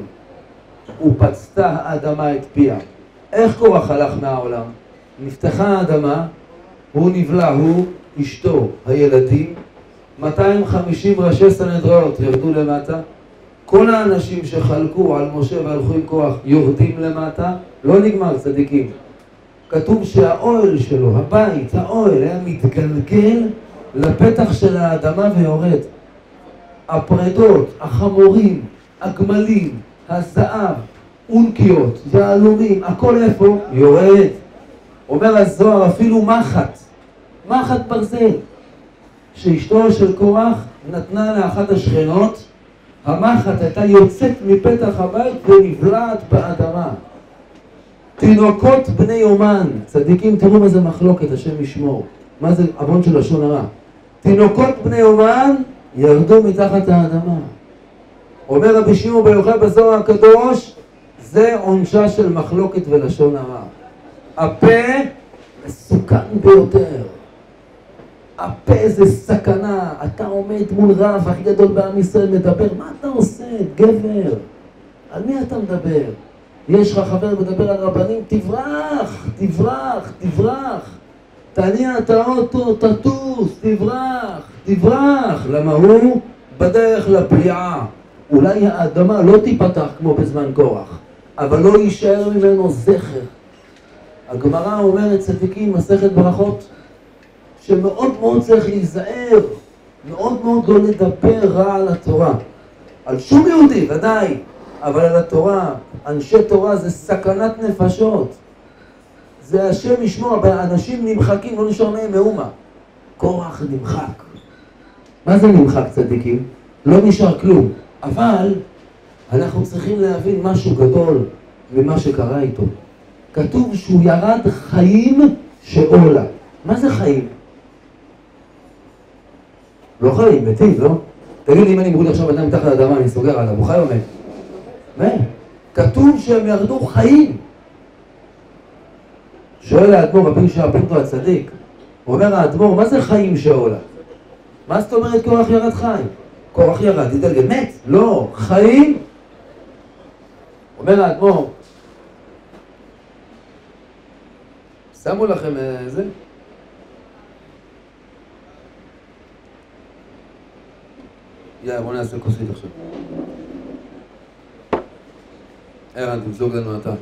ופצתה האדמה את פיה? איך קורח הלך מהעולם? נפתחה האדמה, הוא נבלע, הוא, אשתו, הילדים, מאתיים וחמישים ראשי סנהדריות ירדו למטה, כל האנשים שחלקו על משה והלכו עם קורח יורדים למטה, לא נגמר צדיקים. כתוב שהאוהל שלו, הבית, האוהל, היה מתגלגל לפתח של האדמה ויורד. הפרדות, החמורים, הגמלים, הזהב, אונקיות, יהלומים, הכל איפה? יורד. אומר הזוהר, אפילו מחט, מחט ברזל, שאשתו של קורח נתנה לאחת השכנות, המחט הייתה יוצאת מפתח הבית ונבלעת באדמה. תינוקות בני יומן, צדיקים, תראו מה זה מחלוקת, השם ישמור. מה זה עוון של לשון הרע? תינוקות בני יומן ירדו מתחת האדמה. אומר רבי שמעון בר יוחאי בזוהר הקדוש, זה עונשה של מחלוקת ולשון הרע. הפה מסוכן ביותר. הפה זה סכנה. אתה עומד מול רב הכי גדול בעם ישראל, מדבר, מה אתה עושה? גבר, על מי אתה מדבר? יש לך חבר מדבר על רבנים, תברח, תברח, תברח. תניע את האוטו, תטוס, תברח, תברח. למה הוא בדרך לפליעה. אולי האדמה לא תיפתח כמו בזמן קורח, אבל לא יישאר ממנו זכר. הגמרא אומרת, צדיקים, מסכת ברכות, שמאוד מאוד צריך להיזהר, מאוד מאוד לא לדבר רע על התורה. על שום יהודי, ודאי, אבל על התורה, אנשי תורה זה סכנת נפשות. זה השם ישמור, אנשים נמחקים, לא נשאר מהם מאומה. קורח נמחק. מה זה נמחק, צדיקים? לא נשאר כלום. אבל אנחנו צריכים להבין משהו גדול ממה שקרה איתו. כתוב שהוא ירד חיים שאולה. מה זה חיים? לא חיים, מתים, לא? תגיד לי, אם אני מוריד עכשיו אדם מתחת לאדמה, אני סוגר עליו, הוא חי או מת? מה? כתוב שהם ירדו חיים. שואל האדמו"ר, רבי ישעיהו פינטו הצדיק, הוא אומר האדמו"ר, מה זה חיים שאולה? מה זאת אומרת קורח ירד חיים? קורח ירד, יתגלגל, מת? לא, חיים. אומר האדמו"ר, שמו לכם זה? יאללה, בוא נעשה כוסית עכשיו. ערן, תמזוג לנו אתה.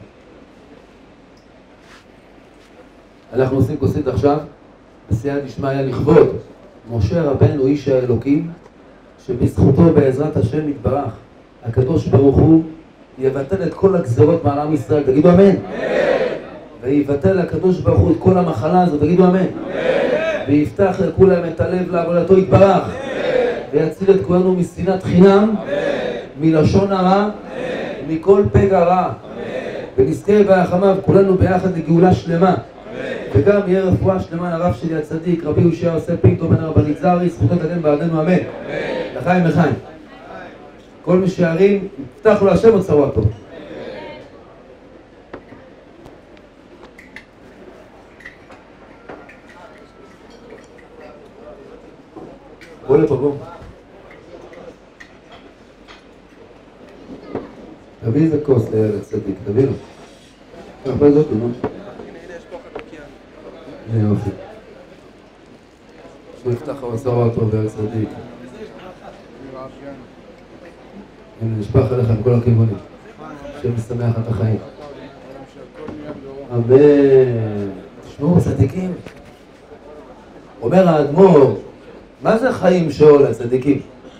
אנחנו עושים כוסית עכשיו, בסייעתא דשמיא לכבוד משה רבנו איש האלוקים, שבזכותו בעזרת השם יתברך, הקדוש ברוך הוא יבטל את כל הגזרות מעל עם ישראל, תגידו אמן. אמן. ויבטל הקדוש ברוך הוא את כל המחלה הזאת, תגידו אמן. אמן. ויפתח לכולם את הלב לעבודתו יתברך. אמן. ויציל את כולנו משנאת חינם, אמן. מלשון הרע, אמן. מכל פגע רע. אמן. ונזכה ביחמיו כולנו ביחד לגאולה שלמה. אמן. וגם יהיה רפואה שלמה לרב שלי הצדיק, רבי יהושע יוסף פינטו בן הרבנית זרי, זכותו תגן בעדנו אמן. אמן. לחיים לחיים. כל מי שירים, יפתח לו השם וצרותו. בוא לפה, בוא. תביא איזה כוס לילד צדיק, תביא לו. הרבה זאת, נו. הנה, הנה, יש פה חלוקיין. יופי. שהוא יפתח המסורה אותו בארץ צדיק. הנה, נשפך עליך מכל הכיוונים. שמשמח את החיים. אמן. תשמעו, צדיקים. אומר האדמו"ר, מה זה חיים שאול הצדיקים?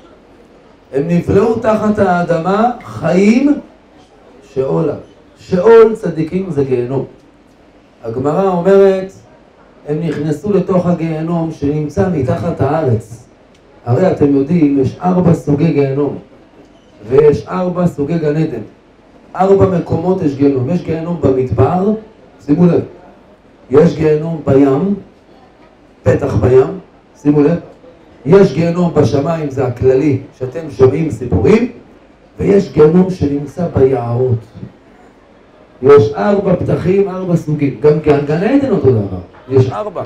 הם נבלעו תחת האדמה חיים שאולה. שאול צדיקים זה גיהנום. הגמרא אומרת, הם נכנסו לתוך הגיהנום שנמצא מתחת הארץ. הרי אתם יודעים, יש ארבע סוגי גיהנום, ויש ארבע סוגי גן עדן. ארבע מקומות יש גיהנום. יש גיהנום במדבר, שימו לב. יש גיהנום בים, פתח בים, שימו לב. יש גיהנום בשמיים, זה הכללי, שאתם שומעים סיפורים, ויש גיהנום שנמצא ביערות. יש ארבע פתחים, ארבע סוגים. גם גן עדן אותו דבר. יש ארבע.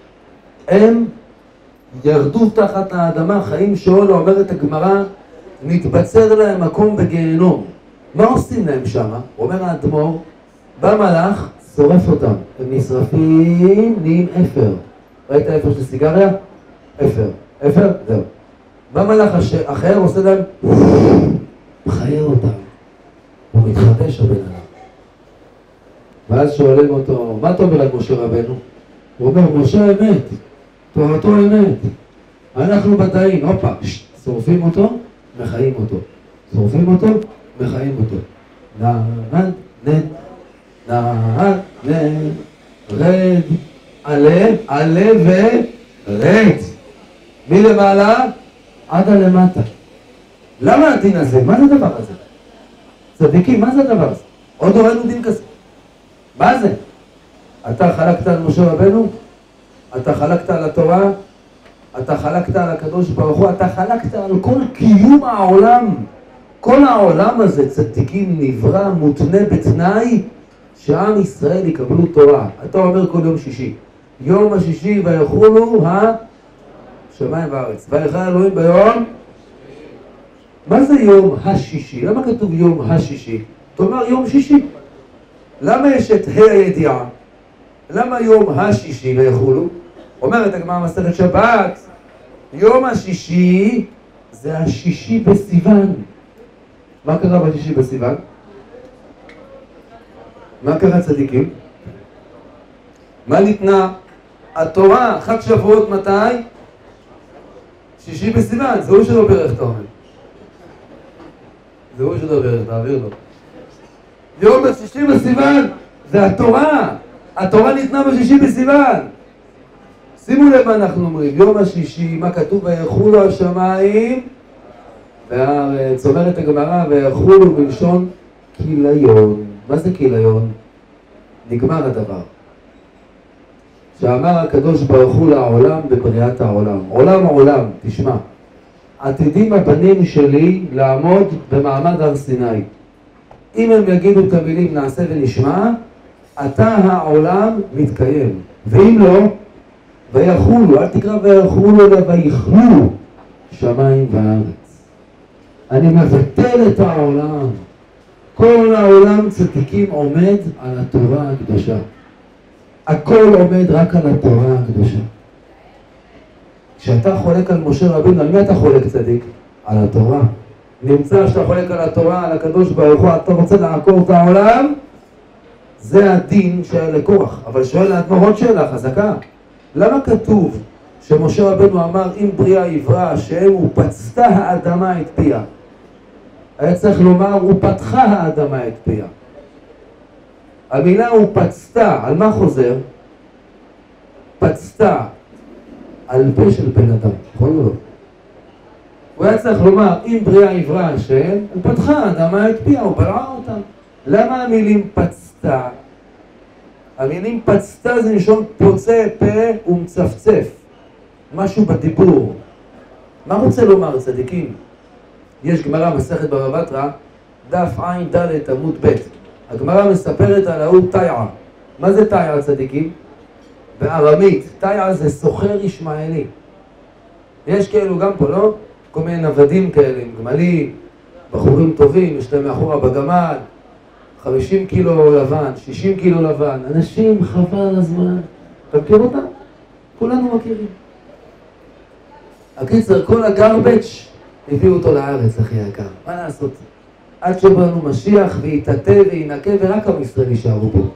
הם ירדו תחת האדמה, חיים שאולה, אומרת הגמרא, נתבצר להם מקום בגיהנום. מה עושים להם שמה? אומר האדמו"ר, בא מלאך, שורף אותם. הם נשרפים, נהיים אפר. ראית אפר של סיגריה? אפר. אפר? זהו. בא מלאך אחר, עושה להם, מחיה אותם. הוא מתחדש הבן אדם. ואז שואלים אותו, מה אתה אומר על משה רבנו? הוא אומר, משה אמת, תורתו אמת. אנחנו בתאים, הופה, שורפים אותו, מחיים אותו. שורפים אותו, מחיים אותו. נעד, נד, נעד, נד, רד, עלה, עלה ורד. מלמעלה עד הלמטה. למה הדין הזה? מה זה הדבר הזה? צדיקים, מה זה הדבר הזה? עוד לא ראינו דין כזה. מה זה? אתה חלקת על משה רבנו? אתה חלקת על התורה? אתה חלקת על הקדוש ברוך הוא? אתה חלקת על כל קיום העולם. כל העולם הזה, צדיקים, נברא, מותנה בתנאי שעם ישראל יקבלו תורה. אתה אומר כל יום שישי. יום השישי ויחולו השמיים והארץ. ויחל אלוהים ביום? מה זה יום השישי? למה כתוב יום השישי? תאמר יום שישי. למה יש את ה' הידיעה? למה יום השישי ויחולו? אומרת הגמרא מסכת שבת, יום השישי זה השישי בסיוון. מה קרה בשישי בסיוון? מה קרה צדיקים? מה ניתנה? התורה, חג שבועות מתי? שישי בסיוון, זה הוא שלא ברך אתה אומר. זה הוא שלא ברך, תעביר לו. יום השישי בסיוון זה התורה. התורה ניתנה בשישי בסיוון. שימו לב מה אנחנו אומרים. יום השישי, מה כתוב? ויחולו השמיים והארץ. אומרת הגמרא, ויחולו בלשון כיליון. מה זה כיליון? נגמר הדבר. שאמר הקדוש ברוך הוא לעולם בבריאת העולם. עולם העולם, תשמע. עתידים הבנים שלי לעמוד במעמד הר סיני. אם הם יגידו את המילים נעשה ונשמע, אתה העולם מתקיים. ואם לא, ויחולו, אל תקרא ויחולו, אלא ויחלו שמיים וארץ. אני מבטל את העולם. כל העולם צדיקים עומד על התורה הקדושה. הכל עומד רק על התורה הקדושה. כשאתה חולק על משה רבינו, על מי אתה חולק צדיק? על התורה. נמצא שאתה חולק על התורה, על הקדוש ברוך הוא, אתה רוצה לעקור את העולם? זה הדין שהיה לקורח. אבל שואל האדמו"ר עוד שאלה חזקה. למה כתוב שמשה רבנו אמר אם בריאה יברא השם ופצתה האדמה את פיה? היה צריך לומר ופתחה האדמה את פיה. המילה ופצתה, על מה חוזר? פצתה על פה של בן אדם, נכון או לא? הוא היה צריך לומר אם בריאה יברא השם ופתחה האדמה את פיה, הוא בלעה אותה. למה המילים פצתה? המילים פצתה זה נשון פוצה פה ומצפצף, משהו בדיבור. מה רוצה לומר צדיקים? יש גמרא מסכת בבא בתרא, דף עין ד' עמוד ב'. הגמרא מספרת על ההוא תיעה. מה זה תיעה צדיקים? בארמית, תיעה זה סוחר ישמעאלי. יש כאלו גם פה, לא? כל מיני נוודים כאלה, עם גמלים, בחורים טובים, יש להם מאחורה בגמל, חמישים קילו לבן, שישים קילו לבן, אנשים חבל על הזמן. אתה מכיר אותם? כולנו מכירים. הקיצר, כל הגרבץ' הביאו אותו לארץ, אחי היקר. מה לעשות? עד שבאנו משיח ויתעטה וינקה ורק עם ישראל יישארו בו.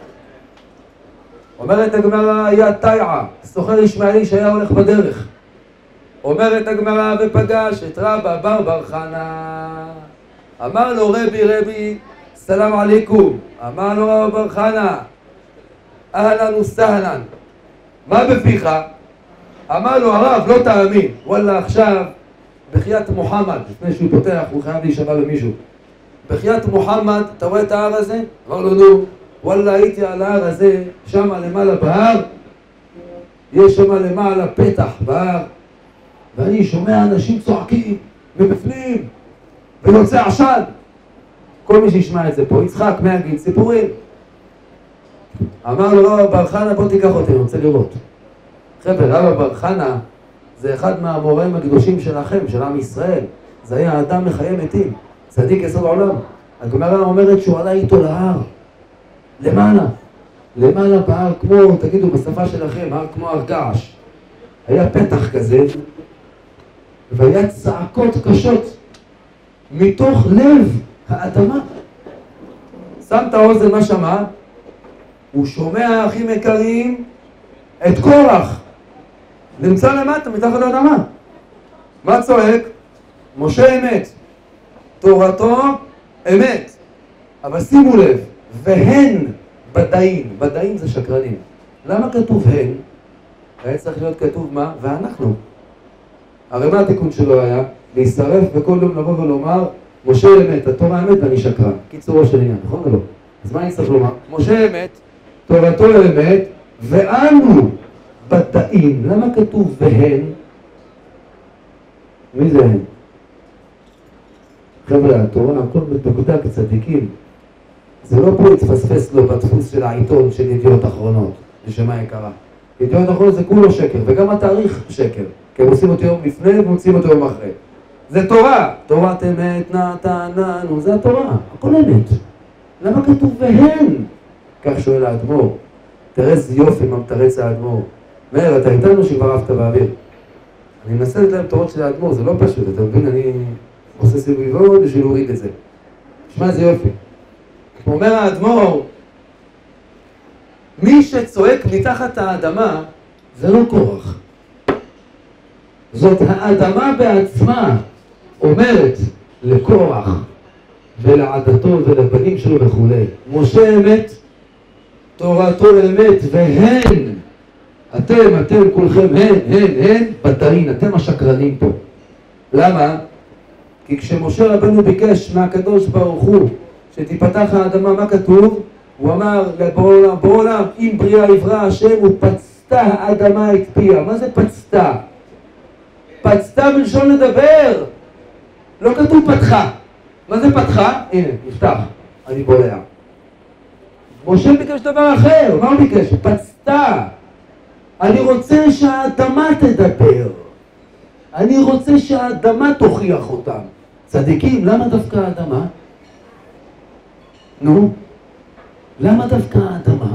אומרת הגמרא, היה תיעה, סוחר ישמעאלי שהיה הולך בדרך. אומרת הגמרא, ופגש את רבא בר בר חנה. אמר לו רבי רבי, סלام עליכום. אמר לו רבא בר חנה, אהלן וסהלן. מה בפיך? אמר לו הרב, לא תאמין. וואלה, עכשיו, בחייאת מוחמד, לפני שהוא פותח, הוא חייב להישבע למישהו. בחייאת מוחמד, אתה רואה את ההר הזה? אמר לו, נו, וואלה, הייתי על ההר הזה, שם למעלה בהר, יש שם למעלה פתח בהר, ואני שומע אנשים צועקים מבפנים, ויוצא עשן. כל מי שישמע את זה פה, יצחק, מהגיל, סיפורים. אמר לו רבא בר חנה, בוא תיקח אותי, אני רוצה לראות. חבר'ה, רבא בר חנה זה אחד מהאמוראים הקדושים שלכם, של עם ישראל. זה היה אדם מחיי מתים, צדיק יסוד העולם. הגמרא אומרת שהוא עלה איתו להר, למעלה, למעלה בהר, כמו, תגידו בשפה שלכם, הר כמו הר געש. היה פתח כזה, והיה צעקות קשות מתוך לב האדמה. שם את האוזן, מה שמע? הוא שומע, אחים יקרים, את קורח. נמצא למטה, מתחת לאדמה. מה צועק? משה אמת. תורתו אמת. אבל שימו לב, והן בדאים. בדאים זה שקרנים. למה כתוב הן? היה צריך להיות כתוב מה? ואנחנו. הרי מה התיקון שלו היה? להישרף וכל יום לבוא ולומר, משה אמת, התורה אמת ואני שקרן. קיצורו של עניין, נכון או לא? אז מה אני צריך לומר? משה אמת, תורתו אמת, ואנו בדאים. למה כתוב והן? מי זה הן? חבר'ה, התורה, הכל מתוקדק, צדיקים. זה לא פה יתפספס לו בדפוס של העיתון של ידיעות אחרונות, נשמה יקרה. ידיעות אחרונות זה כולו שקר, וגם התאריך שקר. כי הם עושים אותו יום לפני ומוצאים אותו יום אחרי. זה תורה. תורת אמת נתננו, זה התורה. הכל אמת. למה כתוב והן? כך שואל האדמו"ר. תראה איזה יופי מה מתרץ האדמו"ר. מאיר, אתה איתנו שברבת באוויר. אני מנסה לתת להם תורות של האדמו"ר, זה לא פשוט. אתה מבין, אני עושה סיבובות בשביל להוריד את זה. תשמע איזה יופי. אומר האדמו"ר, מי שצועק מתחת האדמה זה לא קורח. זאת האדמה בעצמה אומרת לקורח ולעדתו ולבנים שלו וכו'. משה אמת, תורתו אמת, והן, אתם, אתם כולכם, הן, הן, הן, בדאין, אתם השקרנים פה. למה? כי כשמשה רבנו ביקש מהקדוש ברוך הוא שתיפתח האדמה, מה כתוב? הוא אמר לבורא עולם, אם בריאה יברא השם, ופצתה האדמה את פיה. מה זה פצתה? פצתה בלשון לדבר. לא כתוב פתחה. מה זה פתחה? הנה, נפתח. אני בולע. משה ביקש דבר אחר. מה הוא ביקש? פצתה. אני רוצה שהאדמה תדבר. אני רוצה שהאדמה תוכיח אותם. צדיקים, למה דווקא האדמה? נו, למה דווקא האדמה?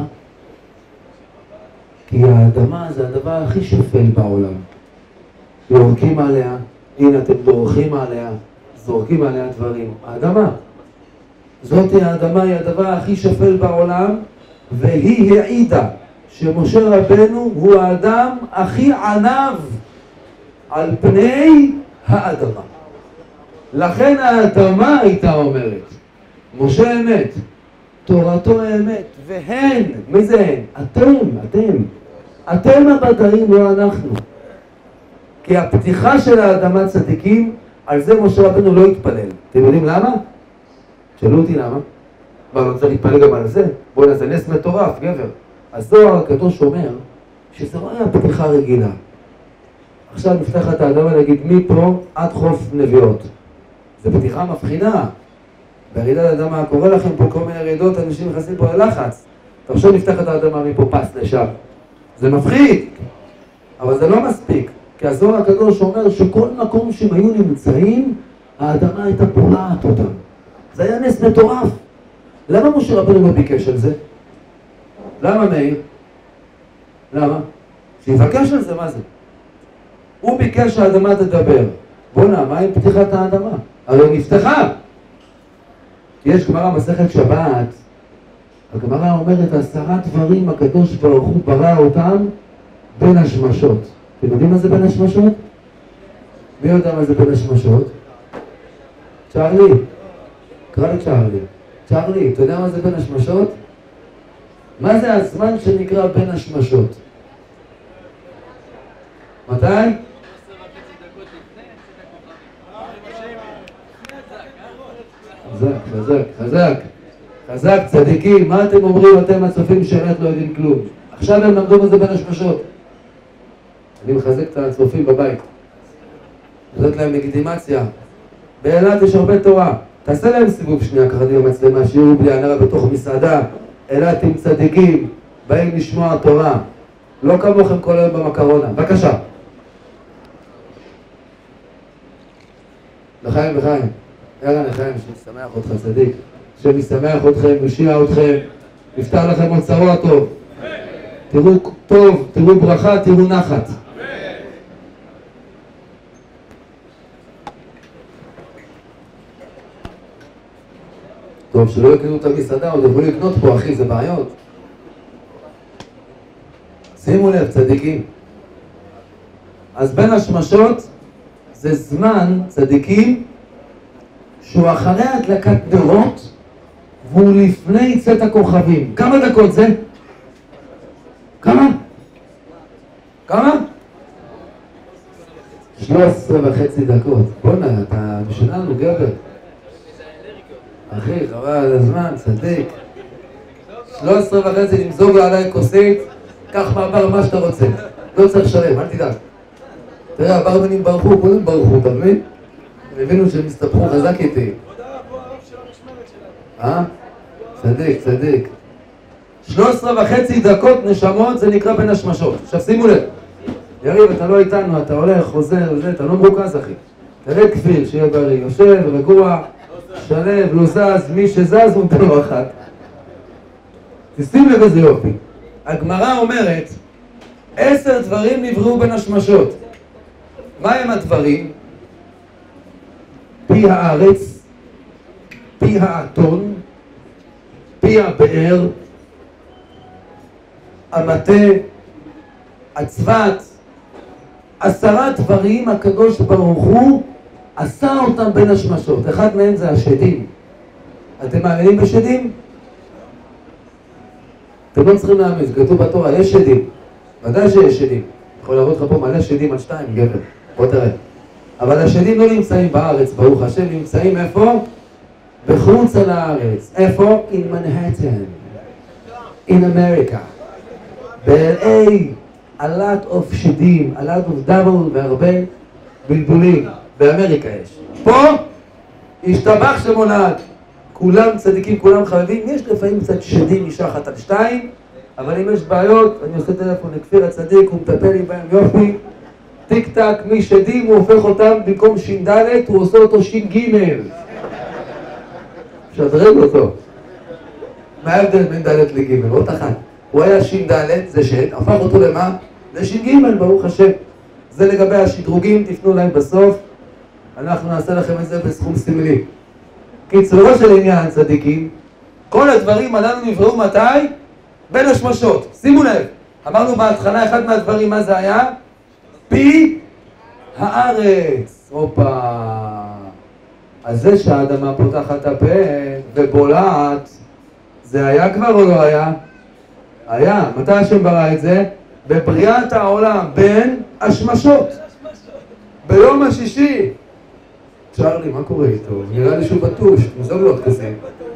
כי האדמה זה הדבר הכי שפל בעולם. יורקים עליה, הנה אתם דורכים עליה, זורקים עליה דברים. האדמה. זאת האדמה, היא הדבר הכי שפל בעולם, והיא העידה שמשה רבנו הוא האדם הכי ענב על פני האדמה. לכן האדמה הייתה אומרת, משה אמת, תורתו האמת, והן, מי זה הן? אתם, אתם. אתם הבדאים, לא אנחנו. כי הפתיחה של האדמה צדיקים, על זה משה רבנו לא התפלל. אתם יודעים למה? שאלו אותי למה. מה, לא צריך להתפלל גם על זה? בואו נעשה נס מטורף, גבר. הזוהר הקדוש אומר שזה לא היה פתיחה רגילה. עכשיו נפתח את האדמה נגיד מפה עד חוף נביאות. זה פתיחה מבחינה. ברעידת האדמה, קורא לכם פה כל מיני רעידות, אנשים נכנסים פה ללחץ. עכשיו נפתח את האדמה מפה פס לשם. זה מפחיד, אבל זה לא מספיק. כי הזוהר הקדוש אומר שכל מקום שהם היו נמצאים, האדמה הייתה בולעת אותם. זה היה נס מטורף. למה משה רבנו לא ביקש על זה? למה מאיר? למה? שיבקש על זה, מה זה? הוא ביקש שהאדמה תדבר. בוא נע, מה עם פתיחת האדמה? הרי נפתחה. יש גמרא מסכת שבת, הגמרא אומרת עשרה דברים הקדוש ברוך הוא ברא אותם בין השמשות. אתם יודעים מה זה בין השמשות? מי יודע מה זה בין השמשות? צ'רלי, קרא לי צ'רלי. צ'רלי, אתה יודע מה זה בין השמשות? מה זה הזמן שנקרא בין השמשות? מתי? חזק, חזק, חזק, חזק, צדיקים, מה אתם אומרים? אתם הצופים שאלת לא יודעים כלום. עכשיו הם למדו מה זה בין השמשות. אני מחזק את הצופים בבית. נותנת להם לגיטימציה. באילת יש הרבה תורה. תעשה להם סיבוב שנייה ככה עם המצלמה, שיראו בלי הנרה בתוך מסעדה. אילת עם צדיקים, באים לשמוע תורה. לא כמוכם כל היום במקרונה. בבקשה. לחיים, לחיים. יאללה לחיים, שמשמח אותך צדיק. שמשמח אתכם, משיע אתכם. יפתח לכם עוד צרוע טוב. תראו טוב, תראו ברכה, תראו נחת. טוב, שלא יקנו את המסעדה, עוד יבואו לקנות פה, אחי, זה בעיות. שימו לב, צדיקים. אז בין השמשות זה זמן, צדיקים, שהוא אחרי הדלקת נרות, והוא לפני צאת הכוכבים. כמה דקות זה? כמה? כמה? שלוש עשרה וחצי דקות. בוא'נה, אתה משלנו גבר. אחי, חבל על הזמן, צדיק. שלוש עשרה וחצי, נמזוג עליי כוסית, קח מעבר מה שאתה רוצה. לא צריך לשלם, אל תדאג. תראה, הברמנים ברחו, קודם ברחו, אתה מבין? הם הבינו שהם הסתבכו חזק איתי. אה? צדיק, צדיק. שלוש עשרה וחצי דקות נשמות, זה נקרא בין השמשות. עכשיו שימו לב. יריב, אתה לא איתנו, אתה הולך, חוזר, וזה, אתה לא מרוכז, אחי. תראה כפיל, שיהיה בריא, יושב, רגוע, שלב, לא זז, מי שזז הוא נתן לו אחת. תשים לב איזה יופי. הגמרא אומרת, עשר דברים נבראו בין השמשות. מה הם הדברים? פי הארץ, פי האתון, פי הבאר, המטה, הצבת, עשרה דברים הקדוש ברוך הוא עשה אותם בין השמשות. אחד מהם זה השדים. אתם מאמינים בשדים? אתם לא צריכים להאמין, זה כתוב בתורה, יש שדים. ודאי שיש שדים. יכול להראות לך פה מלא שדים על שתיים, גבר. בוא תראה. אבל השדים לא נמצאים בארץ, ברוך השם, נמצאים איפה? בחוץ על הארץ. איפה? In Manhattan. In America. ב-אל איי. A lot of שדים, a lot of double והרבה בלבולים. באמריקה יש. פה, השתבח שמונעת. כולם צדיקים, כולם חייבים. יש לפעמים קצת שדים אישה אחת על שתיים, אבל אם יש בעיות, אני עושה טלפון לכפיר הצדיק, הוא מטפל לי בהם יופי. טיק טק, משדים, הוא הופך אותם במקום שין דלת, הוא עושה אותו שין גימל. שדרג אותו. מה ההבדל בין דלת לגימל? עוד אחת. הוא היה שין דלת, זה שד, הפך אותו למה? זה שין גימל, ברוך השם. זה לגבי השדרוגים, תפנו להם בסוף. אנחנו נעשה לכם את זה בסכום סמלי. קיצורו של עניין, צדיקים, כל הדברים הללו נבראו מתי? בין השמשות. שימו לב, אמרנו בהתחלה, אחד מהדברים, מה זה היה? פי הארץ. הופה. אז זה שהאדמה פותחת את הפה ובולעת, זה היה כבר או לא היה? היה. מתי השם ברא את זה? בבריאת העולם, בין השמשות. ביום השישי. צ'רלי, מה קורה איתו? נראה לי שהוא בטוש, מזוג לו עוד כזה.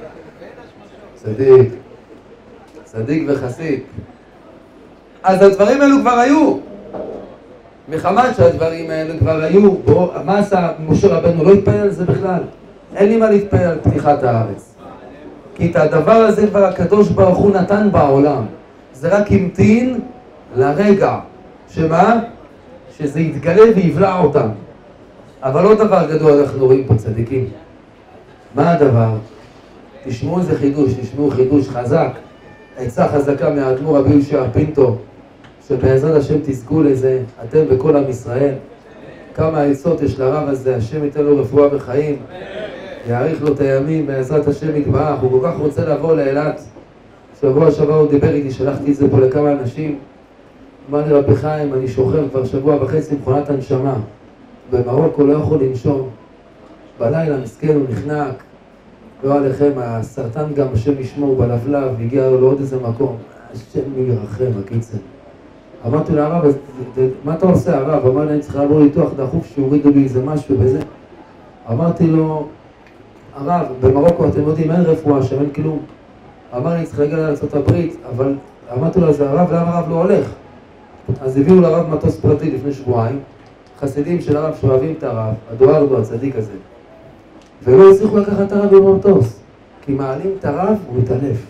צדיק. צדיק וחסיד. אז הדברים האלו כבר היו. מחמת שהדברים האלו כבר היו. בוא, מה עשה משה רבנו? לא התפעל על זה בכלל. אין לי מה להתפעל על פתיחת הארץ. כי את הדבר הזה כבר הקדוש ברוך הוא נתן בעולם. זה רק המתין לרגע. שמה? שזה יתגלה ויבלע אותם. אבל עוד דבר גדול אנחנו רואים פה צדיקים. מה הדבר? תשמעו איזה חידוש, תשמעו חידוש חזק. עצה חזקה מהאדמו"ר רבי יהושע פינטו, שבעזרת השם תזכו לזה, אתם וכל עם ישראל. כמה עצות יש לרב הזה, השם ייתן לו רפואה וחיים, יאריך לו את הימים, בעזרת השם יתברך. הוא כל כך רוצה לבוא לאילת. שבוע שבוע הוא דיבר איתי, שלחתי את זה פה לכמה אנשים. אמר לי, רבי חיים, אני שוכב כבר שבוע וחצי מכונת הנשמה. במרוקו לא יכול לנשום. בלילה מסכן הוא נחנק. לא עליכם, הסרטן גם השם ישמור בלבלב, הגיע לו לעוד איזה מקום. השם ירחם, הקיצר. אמרתי לו, הרב, מה אתה עושה הרב? אמר לי, אני צריך לעבור ניתוח דחוף שהורידו לי איזה משהו וזה. אמרתי לו, הרב, במרוקו אתם יודעים, אין רפואה שם, אין כלום. אמר לי, צריך להגיע לארצות הברית, אבל אמרתי לו, אז הרב, למה הרב לא הולך? אז הביאו לרב מטוס פרטי לפני שבועיים, חסידים של הרב שאוהבים את הרב, הדוארדו, הצדיק הזה. ולא הצליחו לקחת את הרב במטוס, כי מעלים את הרב, הוא מתעלף.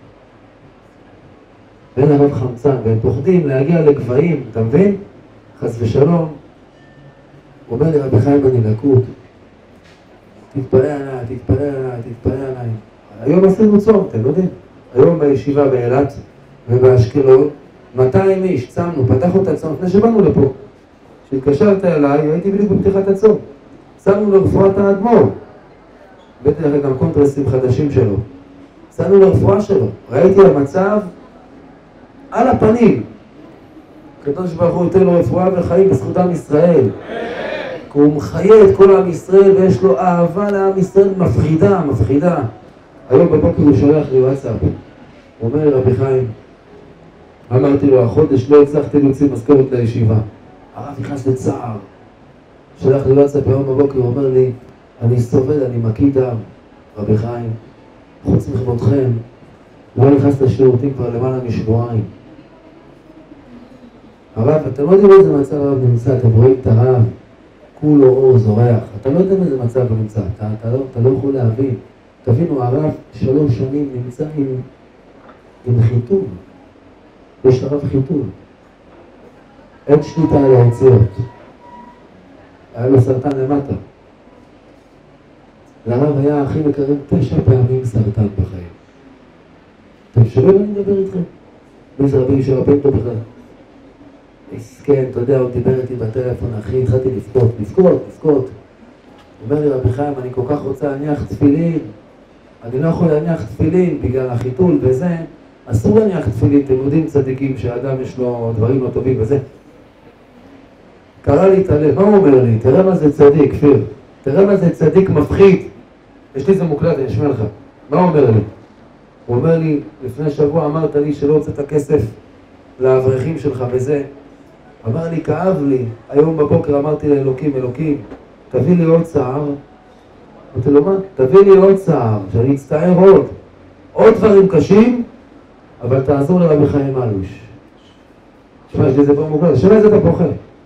ואין הרב חמצן, והם פוחדים להגיע לגבהים, אתה מבין? חס ושלום. הוא אומר לי, רבי חיים, אני לקות. תתפלא עליי, תתפלא עליי, תתפלא עליי. היום עשינו צום, אתם יודעים? היום בישיבה באילת ובאשקלון, מאתיים איש, צמנו, פתחנו את הצום, לפני שבאנו לפה. כשהתקשרת אליי, הייתי בדיוק בפתיחת הצום. צמנו לרפואת האדמו"ר. בטח גם קונטרסים חדשים שלו. צמנו לרפואה שלו. ראיתי המצב על הפנים. הקדוש ברוך הוא ייתן לו רפואה וחיים בזכות עם ישראל. כי הוא מחיה את כל עם ישראל ויש לו אהבה לעם ישראל מפחידה, מפחידה. היום בבוקר הוא שולח לי וואטסאפ. הוא אומר, רבי חיים, אמרתי לו, החודש לא הצלחתי להוציא משכורת לישיבה. הרב נכנס לצער. שלח לי וואטסאפ היום בבוקר, הוא אומר לי, אני סובל, אני מקיא דם. רבי חיים, חוץ מכבודכם, לא נכנס לשירותים כבר למעלה משבועיים. הרב, אתם לא יודעים איזה מצב הרב נמצא, אתם רואים את הרב, כולו אור זורח. אתה לא יודע איזה מצב הוא נמצא, אתה, אתה, לא, אתה לא יכול להבין. תבינו, הרב שלוש שנים נמצא עם, עם חיתול. יש לרב חיתול. אין שליטה על היציאות. היה לו סרטן למטה. לרב היה הכי מקרב תשע פעמים סרטן בחיים. אתם שומעים אני מדבר איתכם? מי זה רבי יהושע פינטו בכלל? מסכן, אתה יודע, הוא דיבר איתי בטלפון, אחי, התחלתי לבכות, לבכות, לבכות. הוא אומר לי, רבי חיים, אני כל כך רוצה להניח תפילין. אני לא יכול להניח תפילין בגלל החיתול וזה. אסור להניח תפילין, אתם יודעים צדיקים שהאדם יש לו דברים לא טובים וזה. קרא לי את הלב, מה הוא אומר לי? תראה מה זה צדיק, כפיר. תראה מה זה צדיק מפחיד. יש לי זה מוקלט, אני אשמע לך. מה הוא אומר לי? הוא אומר לי, לפני שבוע אמרת לי שלא רוצה את הכסף לאברכים שלך וזה. אמר לי, כאב לי. היום בבוקר אמרתי לאלוקים, אלוקים, תביא לי עוד צער. אמרתי לו, מה? תביא לי עוד צער, שאני אצטער עוד. עוד דברים קשים, אבל תעזור לרבי חיים אלוש. תשמע, יש לי זה פה מוקלט, השאלה זה אתה פוחד.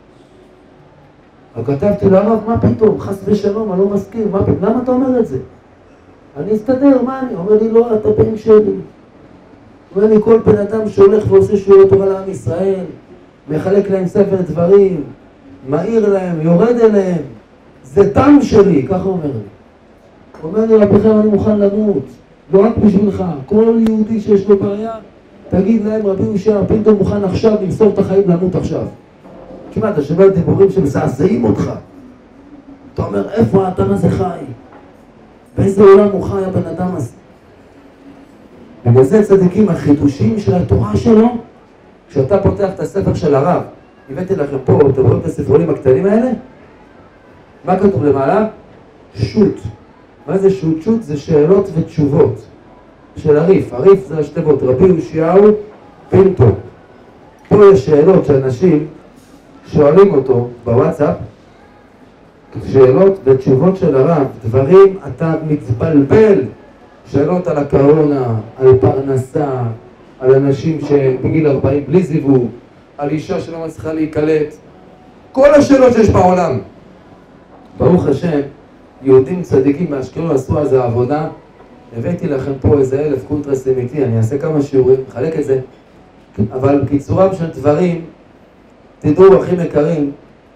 אבל כתבתי לרב, מה פתאום? חס ושלום, אני לא מסכים, מה פתאום? למה אתה אומר את זה? אני אסתדר, מה אני? אומר לי, לא, אתה בן שלי. אומר לי, כל בן אדם שהולך ועושה שיעורי תורה לעם ישראל, מחלק להם ספר דברים, מעיר להם, יורד אליהם, זה תם שלי, ככה אומר לי. הוא אומר לי, רביכם, אני מוכן למות, לא רק בשבילך, כל יהודי שיש לו בעיה, תגיד להם, רבי יהושע פינטו מוכן עכשיו למסור את החיים למות עכשיו. כמעט, אתה שומע דיבורים שמזעזעים אותך. אתה אומר, איפה האדם הזה חי? באיזה עולם הוא חי הבן אדם הזה? בגלל זה צדיקים, החידושים של התורה שלו, כשאתה פותח את הספר של הרב, הבאתי לכם פה, אתם רואים את הספרונים הקטנים האלה? מה כתוב למעלה? שוט. מה זה שוט? שוט זה שאלות ותשובות של הריף. הריף זה השתבות, רבי יהושיהו פינטו. פה יש שאלות שאנשים שואלים אותו בוואטסאפ, שאלות ותשובות של הרב, דברים אתה מתבלבל, שאלות על הקורונה, על פרנסה, על אנשים שבגיל ארבעים בלי זיווג, על אישה שלא מצליחה להיקלט, כל השאלות שיש בעולם. ברוך השם, יהודים צדיקים מאשקלון עשו על זה עבודה, הבאתי לכם פה איזה אלף קונטרסים איתי, אני אעשה כמה שיעורים, חלק את זה, אבל בקיצורם של דברים, תדעו אחים יקרים,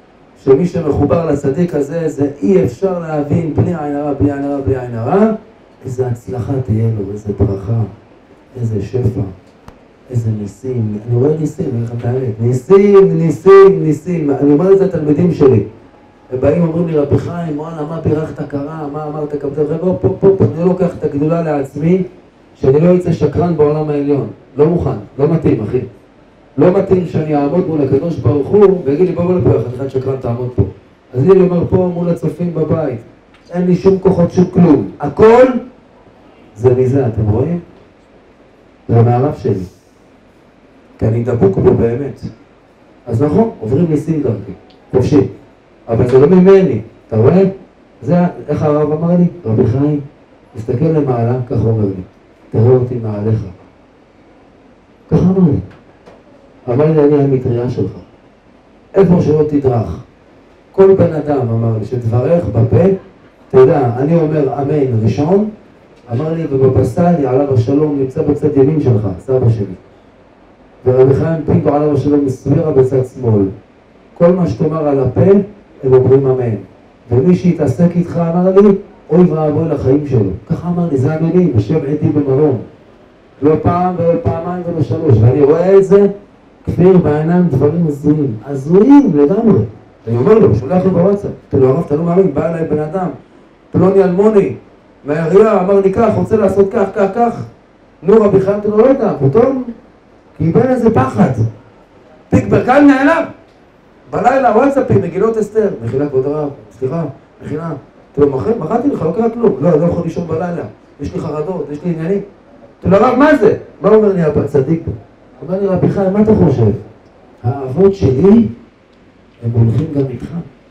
שמי שמחובר לצדיק הזה, זה אי אפשר להבין בלי עין הרע, בלי עין הרע, בלי עין הרע, איזה הצלחה תהיה לו, איזה ברכה, איזה שפע, איזה ניסים. אני רואה ניסים, אני חייב להגיד, ניסים, ניסים, ניסים. אני אומר את זה לתלמידים שלי. הם באים אומרים לי, רבי חיים, וואלה, מה בירכת קרה, מה אמרת קבדת, פה, פה, פה, פה, אני לא לוקח את הגדולה לעצמי, שאני לא יצא שקרן בעולם העליון. לא מוכן, לא מתאים, אחי. לא מתאים שאני אעמוד מול הקדוש ברוך הוא, ויגיד לי, בוא בוא לפה, אחד שקרן תעמוד פה. אז אני אומר פה מול הצופים בבית, אין לי שום כוחות, שום כלום. הכל זה מזה, אתם רואים? זה מהרב שלי. כי אני דבוק בו באמת. אז נכון, עוברים ניסים דרכי, חופשי. אבל זה לא ממני, אתה רואה? זה, איך הרב אמר לי? רבי חיים, תסתכל למעלה, כך אומר לי, תראה אותי מעליך. ככה אמר לי. אמר לי, אני המטריה שלך. איפה שלא תדרך. כל בן אדם אמר לי, שתברך בפה, אתה יודע, אני אומר אמן ראשון, אמר לי, ובבא סאלי עליו השלום נמצא בצד ימין שלך, סבא שלי. ורבי חיים פינקו עליו השלום מסבירה בצד שמאל. כל מה שתאמר על הפה, הם אומרים אמן. ומי שהתעסק איתך אמר לי, אוי ואבוי לחיים שלו. ככה אמר לי, זה אמיני, בשם עדי במרום. לא פעם ולא פעמיים ולא שלוש. ואני רואה את זה, כפיר בעיניים דברים הזויים. הזויים לגמרי. אני אומר לו, שולח לו בוואטסאפ. אתה לא הרב, אתה לא מאמין, בא אליי בן אדם. פלוני אלמוני, מהעירייה, אמר לי כך, רוצה לעשות כך, כך, כך. נו רבי חיים, אתה לא יודע, פתאום קיבל איזה פחד. תיק ברכן נעלם. בלילה, וואטסאפים, מגילות אסתר. מחילה כבוד הרב, סליחה, מחילה. תראו, מחרתי לך, לא קרה כלום. לא, לא יכול לישון בלילה. יש לי חרדות, יש לי עניינים. תראו, הרב, מה זה? מה אומר לי הבא צדיק? אומר לי, רבי חיים, מה אתה חושב? האבות שלי, הם הולכים גם איתך.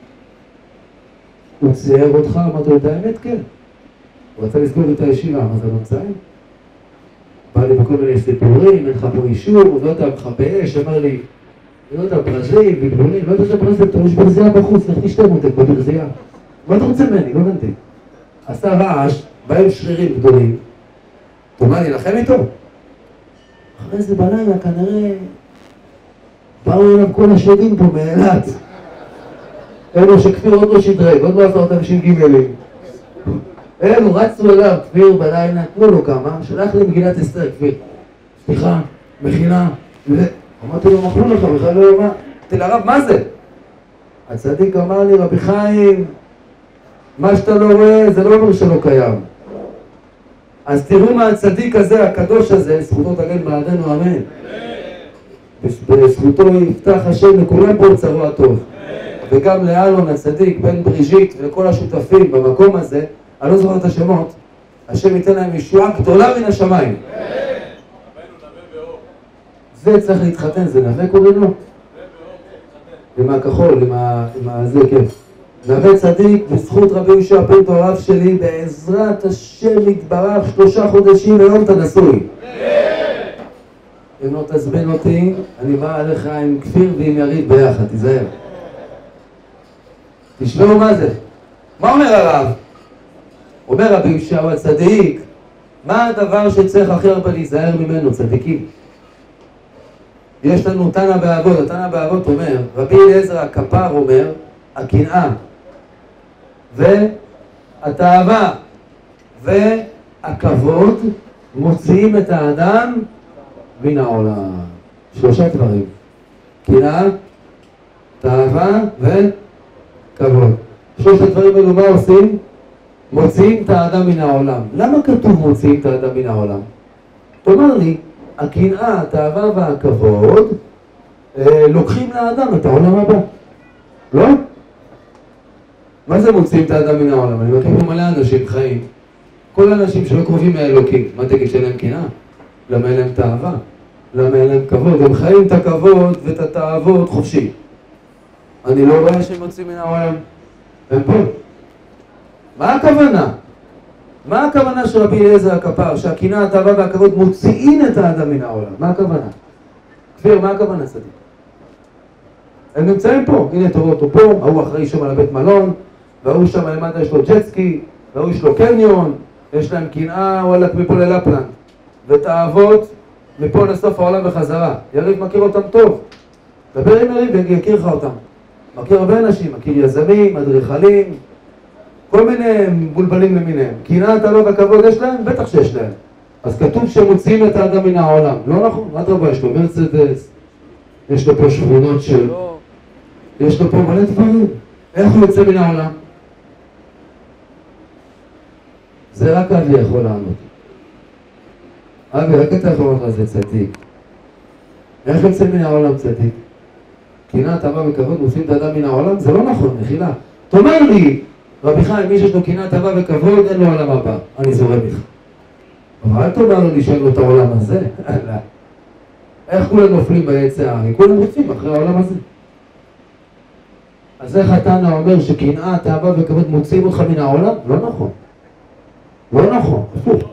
הוא צייר אותך, אמרת לו את האמת? כן. הוא רצה לסגור את הישיבה, מה זה לא מצאים? בא לי בכל מיני סיפורים, אין לך פה אישור, הוא לא יודע, לך באש, אמר לי, לא יודע, ברזים, בגבולים, לא יודע שברזים, אתה יש ברזייה בחוץ, לך תשתה מותק בברזייה. מה אתה רוצה ממני? לא נדע. עשה רעש, באים שרירים גדולים. אתה אומר, נלחם איתו? אחרי זה בלילה, כנראה, באו אליו כל השדים פה מאילת. אלו שכפיר עוד לא שדרג, עוד לא עשה אותם ש"גים. אלו רצו אליו, כפיר בלילה, תנו לו כמה, שלח לי מגילת אסתר, כפיר. סליחה, מכינה, אמרתי לו, מכלו לך, בכלל לא מה? אמרתי לרב, מה זה? הצדיק אמר לי, רבי חיים, מה שאתה לא רואה, זה לא אומר שלא קיים. אז תראו מה הצדיק הזה, הקדוש הזה, זכותו תגן בעדנו, אמן. בזכותו יפתח השם לכולם פה צרו הטוב. וגם לאלון הצדיק, בן בריז'ית ולכל השותפים במקום הזה, אני לא זוכר את השמות, השם ייתן להם ישועה גדולה מן השמיים. זה צריך להתחתן, זה נווה קוראים לו? עם הכחול, עם הזה, כן. נווה צדיק, בזכות רבי יהושע פינטו הרב שלי, בעזרת השם יתברך, שלושה חודשים היום אתה נשוי. אם לא תזמין אותי, אני בא עליך עם כפיר ועם יריב ביחד, תיזהר. תשמעו מה זה. מה אומר הרב? אומר רבי יהושע הצדיק, מה הדבר שצריך הכי הרבה להיזהר ממנו, צדיקים? יש לנו תנא באבות, התנא באבות אומר, רבי אליעזר הכפר אומר, הקנאה והתאווה והכבוד מוציאים את האדם מן העולם. שלושה דברים. קנאה, תאווה וכבוד. שלושת הדברים האלו מה עושים? מוציאים את האדם מן העולם. למה כתוב מוציאים את האדם מן העולם? תאמר לי, הקנאה, התאווה והכבוד אה, לוקחים לאדם את העולם הבא. לא? מה זה מוציאים את האדם מן העולם? אני מכיר פה מלא אנשים חיים. כל האנשים שלא קרובים מהאלוקים. מה תגיד שאין להם קנאה? למה אין להם תאווה? למה אין להם כבוד? הם חיים את הכבוד ואת התאוות חופשי. אני לא רואה שהם מוציאים מן העולם. הם פה. מה הכוונה? מה הכוונה של רבי אליעזר הכפר? שהקנאה, התאווה והכבוד מוציאים את האדם מן העולם. מה הכוונה? כפיר, מה הכוונה צדיק? הם נמצאים פה. הנה תראו אותו פה, ההוא אחראי שם על הבית מלון, וההוא שם למטה יש לו ג'טסקי, וההוא יש לו קניון, יש להם קנאה, וואלק מפה ללפלנד. ותאוות מפה לסוף העולם בחזרה. יריב מכיר אותם טוב. דבר עם יריב, יכיר לך אותם. מכיר הרבה אנשים, מכיר יזמים, אדריכלים, כל מיני מבולבלים למיניהם. קנאת הלא והכבוד יש להם? בטח שיש להם. אז כתוב שהם מוציאים את האדם מן העולם. לא נכון, מה אתה רואה? יש לו מרצדס, יש לו פה שכונות של... יש לו פה מלא דברים. איך הוא יוצא מן העולם? זה רק אבי יכול לענות. אבי, רק אתה יכול לענות לזה צדיק. איך יוצא מן העולם צדיק? קנאת אהבה וכבוד מוציאים את האדם מן העולם? זה לא נכון, מחילה. תאמר לי, רבי חיים, מי שיש לו קנאת אהבה וכבוד, אין לו עולם הבא. אני זורם איתך. אבל אל תאמר לי שאין לו את העולם הזה. איך כולם נופלים ביצע הערי? כולם רוצים אחרי העולם הזה. אז איך התנא אומר שקנאת אהבה וכבוד מוציאים אותך מן העולם? לא נכון. לא נכון, הפוך.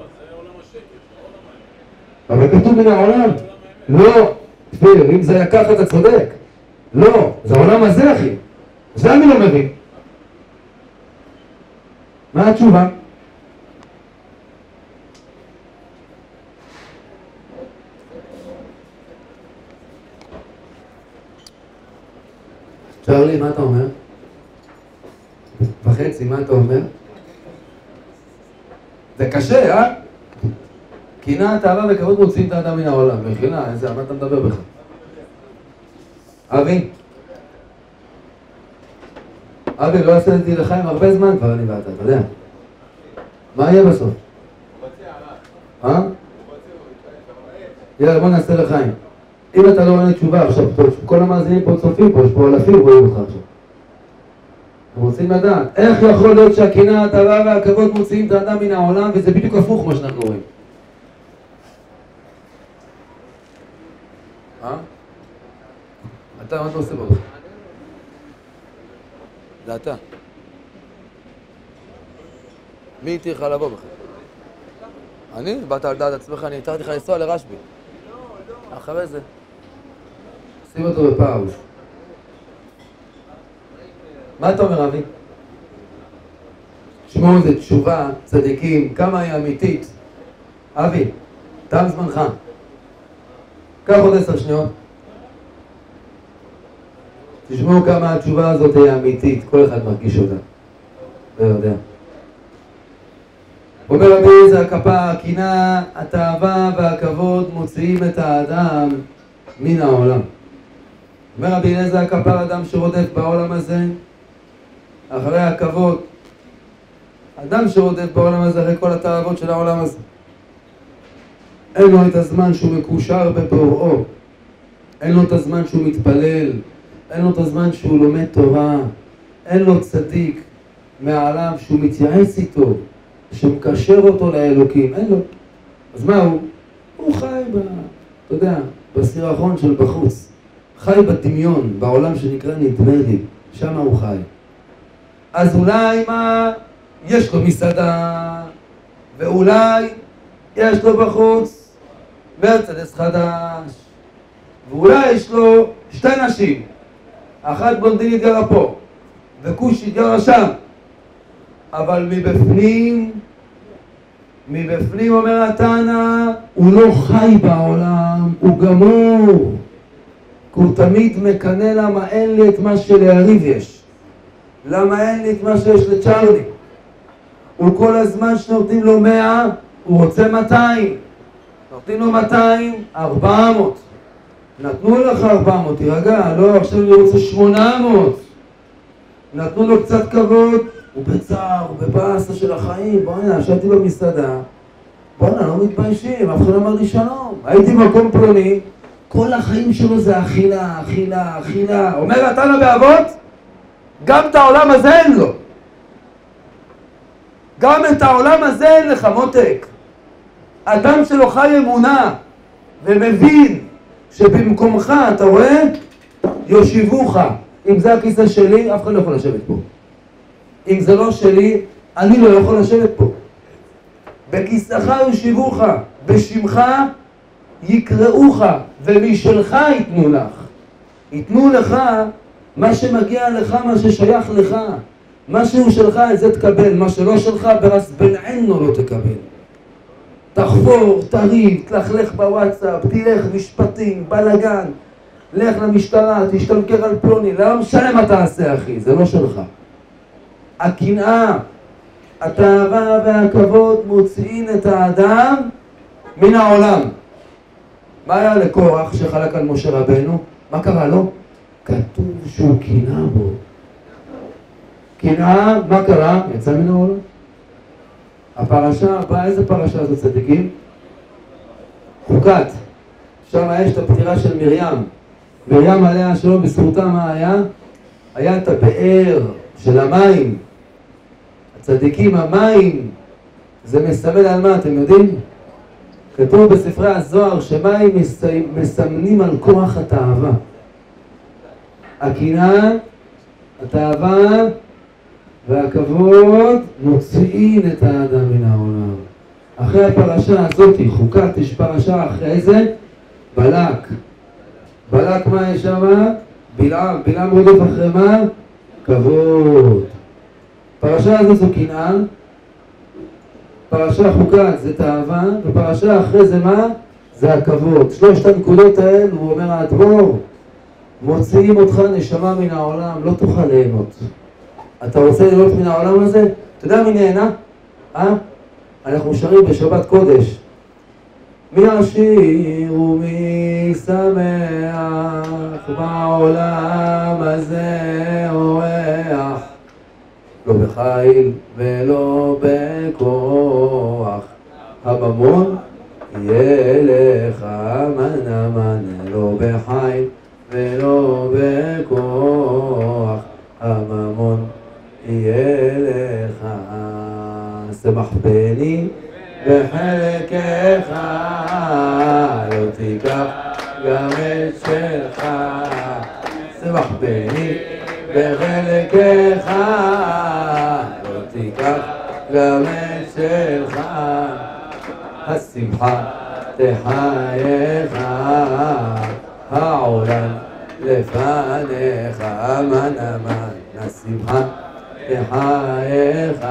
אבל כתוב מן העולם. לא, תפיר, אם זה היה ככה אתה צודק. לא, זה העולם הזה אחי. זה אני לא מבין. מה התשובה? צ'רלי, מה אתה אומר? וחצי, מה אתה אומר? זה קשה, אה? קנאת אהבה וכבוד מוציאים את האדם מן העולם. מחילה, איזה, מה אתה מדבר בכלל? אבי? אבי, לא עשיתי לחיים הרבה זמן כבר אני ואתה, אתה יודע. מה יהיה בסוף? אה? יאללה, בוא נעשה לחיים. אם אתה לא עונה תשובה עכשיו, כל המאזינים פה צופים פה, יש פה אלפים רואים אותך עכשיו. הם רוצים לדעת, איך יכול להיות שהקנאת אהבה והכבוד מוציאים את האדם מן העולם, וזה בדיוק הפוך מה שאנחנו רואים. אה? אתה, מה אתה עושה בו? זה אתה. מי איתי לך לבוא בכלל? אני? באת על דעת עצמך, אני התרתי לך לנסוע לרשב"י. אחרי זה. שים אותו בפאוז. מה אתה אומר, אבי? שמעו, זה תשובה, צדיקים, כמה היא אמיתית. אבי, תם זמנך. קח עוד עשר שניות. תשמעו כמה התשובה הזאת היא אמיתית, כל אחד מרגיש אותה. לא יודע. אומר רבי אליעזר הכפר, הקנאה, התאווה והכבוד מוציאים את האדם מן העולם. אומר רבי אליעזר הכפר, אדם שרודף בעולם הזה, אחרי הכבוד, אדם שרודף בעולם הזה אחרי כל התאוות של העולם הזה, אין לו את הזמן שהוא מקושר בבוראו, אין לו את הזמן שהוא מתפלל, אין לו את הזמן שהוא לומד תורה, אין לו צדיק מעליו שהוא מתייעץ איתו, שמקשר אותו לאלוקים, אין לו. אז מה הוא? הוא חי ב... אתה יודע, בסירחון של בחוץ. חי בדמיון, בעולם שנקרא נדמה לי, שם הוא חי. אז אולי מה? יש לו מסעדה, ואולי יש לו בחוץ מרצדס חדש, ואולי יש לו שתי נשים, אחת בלונדינית גרה פה, וכושית גרה שם, אבל מבפנים, מבפנים אומר התנא, הוא לא חי בעולם, הוא גמור. כי הוא תמיד מקנא למה אין לי את מה שליריב יש. למה אין לי את מה שיש לצ'רלי. הוא כל הזמן שנותנים לו מאה, הוא רוצה מאתיים. נותנים לו מאתיים, ארבע מאות. נתנו לך ארבע מאות, תירגע, לא, עכשיו אני רוצה שמונה מאות. נתנו לו קצת כבוד, הוא בצער, הוא בבאסה של החיים. בוא הנה, ישבתי במסעדה, בוא הנה, לא מתביישים, אף אחד אמר לי שלום. הייתי במקום פלוני, כל החיים שלו זה אכילה, אכילה, אכילה. אומר התנא באבות, גם את העולם הזה אין לו. גם את העולם הזה אין לך, מותק. אדם שלו חי אמונה ומבין שבמקומך, אתה רואה, יושיבוך. אם זה הכיסא שלי, אף אחד לא יכול לשבת פה. אם זה לא שלי, אני לא יכול לשבת פה. בכיסאך יושיבוך, בשמך יקראוך, ומשלך ייתנו לך. ייתנו לך מה שמגיע לך, מה ששייך לך. מה שהוא שלך, את זה תקבל. מה שלא שלך, ברס בן עינו לא תקבל. תחפור, תריב, תלכלך בוואטסאפ, תלך משפטים, בלגן. לך למשטרה, תשתנקר על פלוני, לא משנה מה תעשה אחי, זה לא שלך. הקנאה, התאווה והכבוד מוציאים את האדם מן העולם. מה היה לקורח שחלק על משה רבנו? מה קרה לו? כתוב שהוא קנאה בו. קנאה, מה קרה? יצא מן העולם. הפרשה הבאה, איזה פרשה זו צדיקים? חוקת. שם יש את הפטירה של מרים. מרים עליה שלום בזכותה מה היה? היה את הבאר של המים. הצדיקים, המים, זה מסמל על מה, אתם יודעים? כתוב בספרי הזוהר שמים מסמנים על כוח התאווה. הקנאה, התאווה והכבוד מוציאים את האדם מן העולם. אחרי הפרשה הזאת, חוקת, יש פרשה אחרי זה, בלק. בלק מה יש שם? בלעם. בלעם רודף אחרי מה? כבוד. פרשה הזאת זו קנאה, פרשה חוקת זה תאווה, ופרשה אחרי זה מה? זה הכבוד. שלושת הנקודות האלה, הוא אומר האדמו"ר, מוציאים אותך נשמה מן העולם, לא תוכל ליהנות. אתה רוצה ליהנות מן העולם הזה? אתה יודע מי נהנה? אה? אנחנו שרים בשבת קודש. מי עשיר ומי שמח בעולם הזה אורח, לא בחיל ולא בכוח, הממון יהיה לך מנה מנה, לא בחיל ולא בכוח, הממון יהיה לך. שמח בני בחלקך, לא תיקח גם את שלך. שמח בני בחלקך, לא תיקח גם את שלך. השמחה תחייך, העולם לפניך, מנה מנה. השמחה תחייך,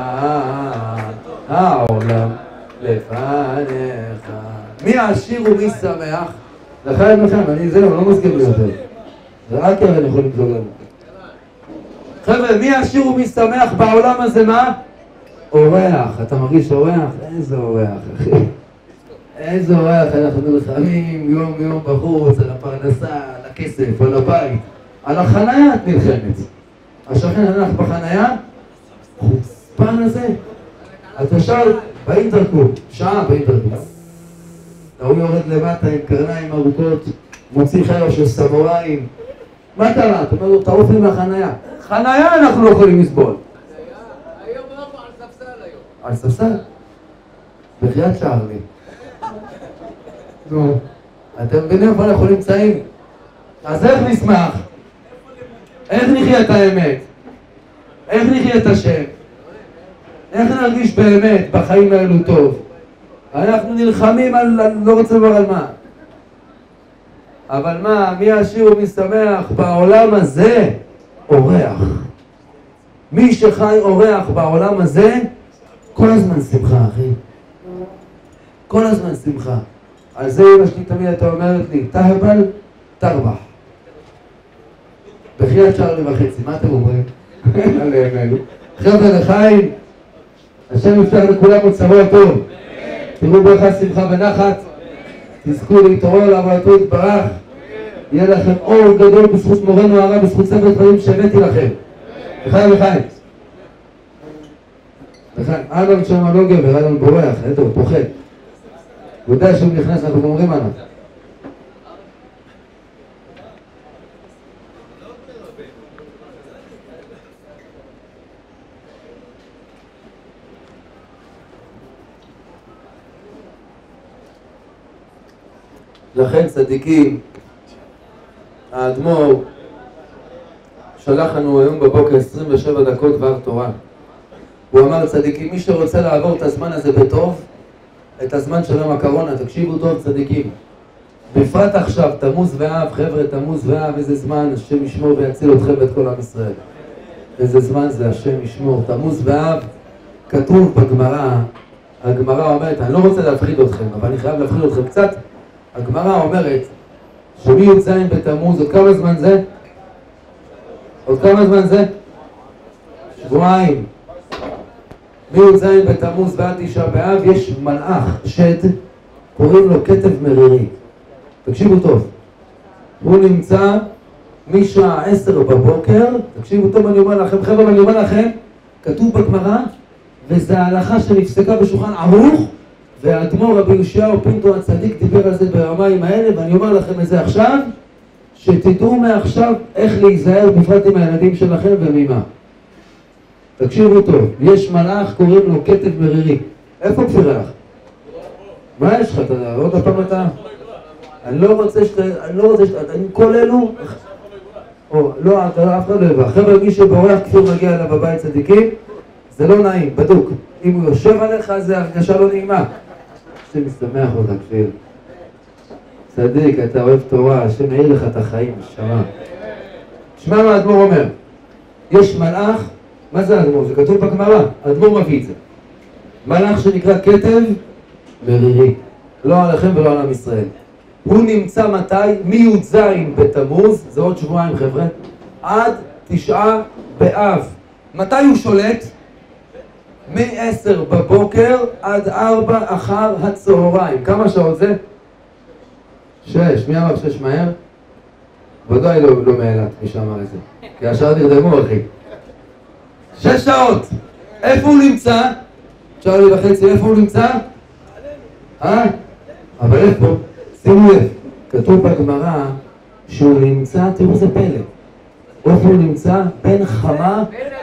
העולם לפניך. מי עשיר ומי שמח? לחיים לכם, אני זהו, לא מסכים לי יותר. זה רק הרי יכול לבדוק לנו. חבר'ה, מי עשיר ומי שמח בעולם הזה מה? אורח. אתה מרגיש אורח? איזה אורח, אחי. איזה אורח, אנחנו נלחמים יום יום בחוץ, על הפרנסה, על הכסף, על הבית. על החנייה את נלחמת. השכן הלך בחנייה, חוצפן הזה. אתה שאל, באינטרקום, שעה באינטרקום. הוא יורד למטה עם קרניים ארוכות, מוציא חרב של סמוראים. מה קרה? אתה אומר לו, תעוף לי מהחנייה. חנייה אנחנו לא יכולים לסבול. היום אנחנו על ספסל היום. על ספסל? בחיית שערלי. נו, אתם מבינים איפה אנחנו נמצאים? אז איך נשמח? איך נחיה את האמת? איך נחיה את השם? איך נרגיש באמת בחיים האלו טוב? אנחנו נלחמים על, לא רוצה לומר על מה. אבל מה, מי עשיר ומי שמח בעולם הזה? אורח. מי שחי אורח בעולם הזה, כל הזמן שמחה, אחי. כל הזמן שמחה. על זה אמא שלי תמיד אתה אומרת לי, תהבל, תרבח. בחיית שער לי וחצי, מה אתם אומרים? עליהם אלו. חבר'ה לחיים, השם יפתח לכולם עוד שבוע טוב. תראו ברכה, שמחה ונחת. תזכו להתעורר לעבודתו יתברך. יהיה לכם אור גדול בזכות מורנו הרב, בזכות ספר דברים שהבאתי לכם. לחיים לחיים. לחיים, אלון שם לא גבר, אלון בורח, איתו, הוא פוחד. הוא יודע שהוא נכנס, אנחנו אומרים עליו. לכן צדיקים, האדמו"ר שלח לנו היום בבוקר עשרים ושבע דקות דבר תורה. הוא אמר צדיקים, מי שרוצה לעבור את הזמן הזה בטוב, את הזמן של יום הקורונה, תקשיבו טוב צדיקים. בפרט עכשיו, תמוז ואב, חבר'ה, תמוז ואב, איזה זמן, השם ישמור ויציל אתכם ואת כל עם ישראל. איזה זמן זה השם ישמור. תמוז ואב, כתוב בגמרא, הגמרא אומרת, אני לא רוצה להפחיד אתכם, אבל אני חייב להפחיד אתכם קצת. הגמרא אומרת שמי"ז בתמוז, עוד כמה זמן זה? עוד כמה זמן זה? שבועיים. מי"ז בתמוז ועד תשעה באב יש מלאך שד, קוראים לו כתב מרירי. תקשיבו טוב. הוא נמצא משעה עשר בבוקר, תקשיבו טוב, אני אומר לכם, חבר'ה, אני אומר לכם, כתוב בגמרא, וזו ההלכה שנפסקה בשולחן ערוך, והאדמו"ר רבי יאשיהו פינטו הצדיק דיבר על זה ברמיים האלה, ואני אומר לכם את זה עכשיו, שתדעו מעכשיו איך להיזהר בפרט עם הילדים שלכם וממה. תקשיבו טוב, יש מלאך קוראים לו כתב מרירי. איפה כפירך? מה יש לך? אתה עוד הפעם אתה? אני לא רוצה שאתה, אני לא רוצה שאתה, אני כל אלו... או, לא, אתה אף אחד לא יבוא. חבר'ה, מי שבורח כפיר מגיע אליו בבית צדיקים, זה לא נעים, בדוק. אם הוא יושב עליך, זה הרגשה לא נעימה. השם משמח אותך, כפיר. צדיק, אתה אוהב תורה, השם מעיר לך את החיים, שמע. תשמע מה האדמו"ר אומר. יש מלאך, מה זה האדמו"ר? זה כתוב בגמרא, האדמו"ר מביא את זה. מלאך שנקרא כתב מרירי. לא עליכם ולא על עם ישראל. הוא נמצא מתי? מי"ז בתמוז, זה עוד שבועיים חבר'ה, עד תשעה באב. מתי הוא שולט? מ-עשר בבוקר עד ארבע אחר הצהריים. כמה שעות זה? שש. מי אמר שש מהר? ודאי לא, לא מאילת, מי שאמר את זה. כי השאר נרדמו, אחי. שש שעות. איפה הוא נמצא? תשעה לי וחצי, איפה הוא נמצא? אה? אבל איפה? שימו לב, כתוב בגמרא שהוא נמצא, תראו זה פלא. איפה הוא נמצא? בין חמה...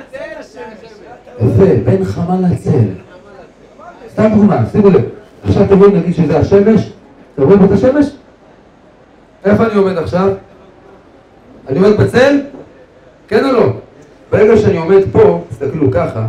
יפה, בין חמה לצל. סתם דוגמה, שימו לב. עכשיו אתם רואים נגיד שזה השמש, אתם רואים את השמש? איפה אני עומד עכשיו? אני עומד בצל? כן או לא? ברגע שאני עומד פה, תסתכלו ככה,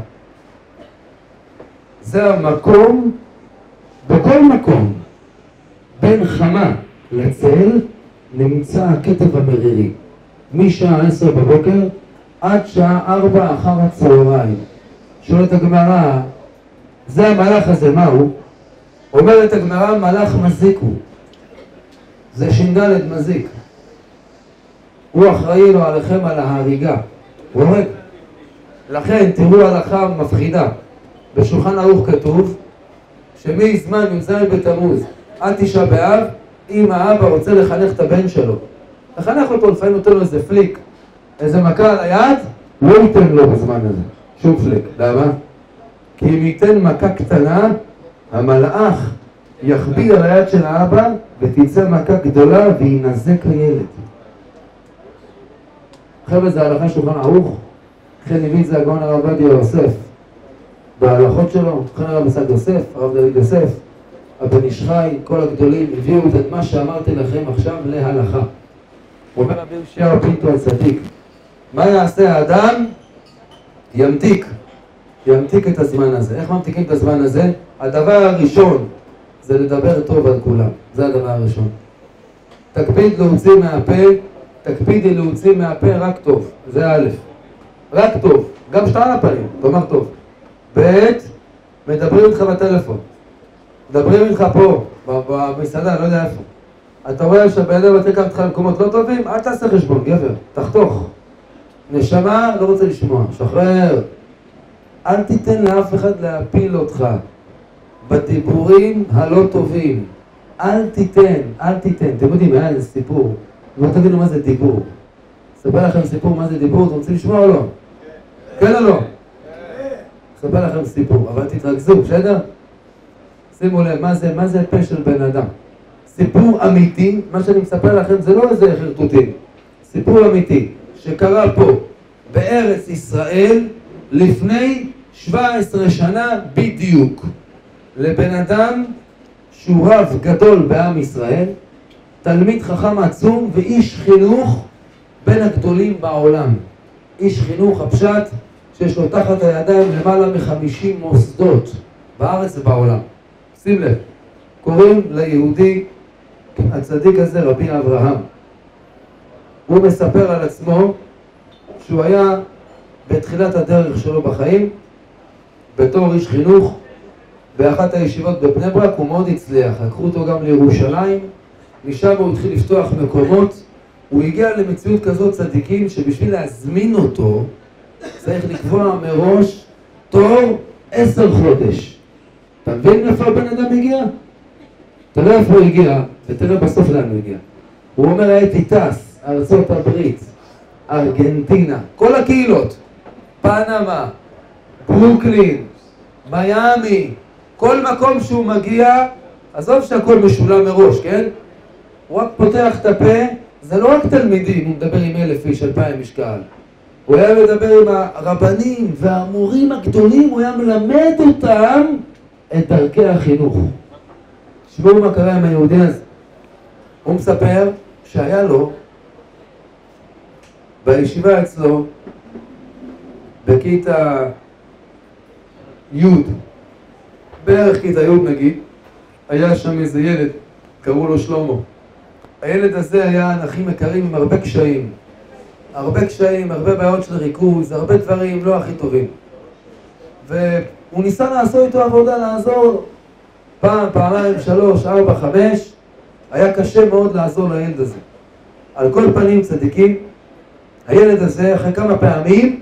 זה המקום, בכל מקום, בין חמה לצל, נמצא הכתב המרירי. משעה עשר בבוקר עד שעה ארבע אחר הצהריים. שואלת הגמרא, זה המלאך הזה, מה הוא? אומרת הגמרא, מלאך מזיק הוא. זה ש"ד מזיק. הוא אחראי לו עליכם על ההריגה. הוא אומר, לכן תראו הלכה מפחידה. בשולחן ערוך כתוב, שמזמן י"ז בתמוז עד תשעה באב, אם האבא רוצה לחנך את הבן שלו, לחנך אותו, לפעמים נותן לו איזה פליק, איזה מכה על היד, לא ייתן לו בזמן הזה, שום פליק. למה? כי אם ייתן מכה קטנה, המלאך יכביד על היד של האבא ותצא מכה גדולה וינזק הילד. חבר'ה, זה הלכה שולחן ערוך, לכן הביא את זה הגאון הרב עובדיה יוסף בהלכות שלו, לכן הרב עובדיה יוסף, הרב דוד יוסף, הבן איש חי, כל הגדולים הביאו את מה שאמרתי לכם עכשיו להלכה. אומר רבי יאשיהו פינטו הצדיק, מה יעשה האדם? ימתיק, ימתיק את הזמן הזה. איך ממתיקים את הזמן הזה? הדבר הראשון זה לדבר טוב על כולם, זה הדבר הראשון. תקפיד להוציא מהפה, תקפידי להוציא מהפה רק טוב, זה א', רק טוב, גם שאתה על הפנים, תאמר טוב. ב', מדברים איתך בטלפון, מדברים איתך פה, במסעדה, לא יודע איפה. אתה רואה שהבן אדם מתחיל לקחת אותך למקומות לא טובים, אל תעשה חשבון, גבר, תחתוך. נשמה, לא רוצה לשמוע, שחרר. אל תיתן לאף אחד להפיל אותך בדיבורים הלא טובים. אל תיתן, אל תיתן. אתם יודעים, היה איזה סיפור. לא תגידו מה זה דיבור. אספר לכם סיפור מה זה דיבור, אתם רוצים לשמוע או לא? כן או לא? אספר לכם סיפור, אבל תתרכזו, בסדר? שימו לב, מה זה, מה זה פה של בן אדם? סיפור אמיתי, מה שאני מספר לכם זה לא איזה חרטוטים. סיפור אמיתי, שקרה פה, בארץ ישראל, לפני שבע עשרה שנה בדיוק. לבן אדם שהוא רב גדול בעם ישראל, תלמיד חכם עצום ואיש חינוך בין הגדולים בעולם. איש חינוך הפשט שיש לו תחת הידיים למעלה מחמישים מוסדות בארץ ובעולם. שים לב, קוראים ליהודי הצדיק הזה רבי אברהם. הוא מספר על עצמו שהוא היה בתחילת הדרך שלו בחיים בתור איש חינוך באחת הישיבות בבני ברק. הוא מאוד הצליח, לקחו אותו גם לירושלים, משם הוא התחיל לפתוח מקומות, הוא הגיע למציאות כזאת צדיקים שבשביל להזמין אותו צריך לקבוע מראש תור עשר חודש. אתה מבין איפה הבן אדם הגיע? תראה איפה הוא הגיע, ותראה בסוף לאן הוא הגיע. הוא אומר, הייתי טס, ארצות הברית, ארגנטינה, כל הקהילות, פנמה, ברוקלין, מיאמי, כל מקום שהוא מגיע, עזוב שהכל משולם מראש, כן? הוא רק פותח את הפה, זה לא רק תלמידים, הוא מדבר עם אלף איש, אלפיים משקל. הוא היה מדבר עם הרבנים והמורים הגדולים, הוא היה מלמד אותם את דרכי החינוך. תשמעו מה קרה עם היהודי הזה. הוא מספר שהיה לו בישיבה אצלו בכיתה י', בערך כיתה י' נגיד, היה שם איזה ילד, קראו לו שלמה. הילד הזה היה אנשים יקרים עם הרבה קשיים. הרבה קשיים, הרבה בעיות של ריכוז, הרבה דברים לא הכי טובים. והוא ניסה לעשות איתו עבודה, לעזור פעם, פעמיים, שלוש, ארבע, חמש. היה קשה מאוד לעזור לילד הזה. על כל פנים צדיקים, הילד הזה אחרי כמה פעמים,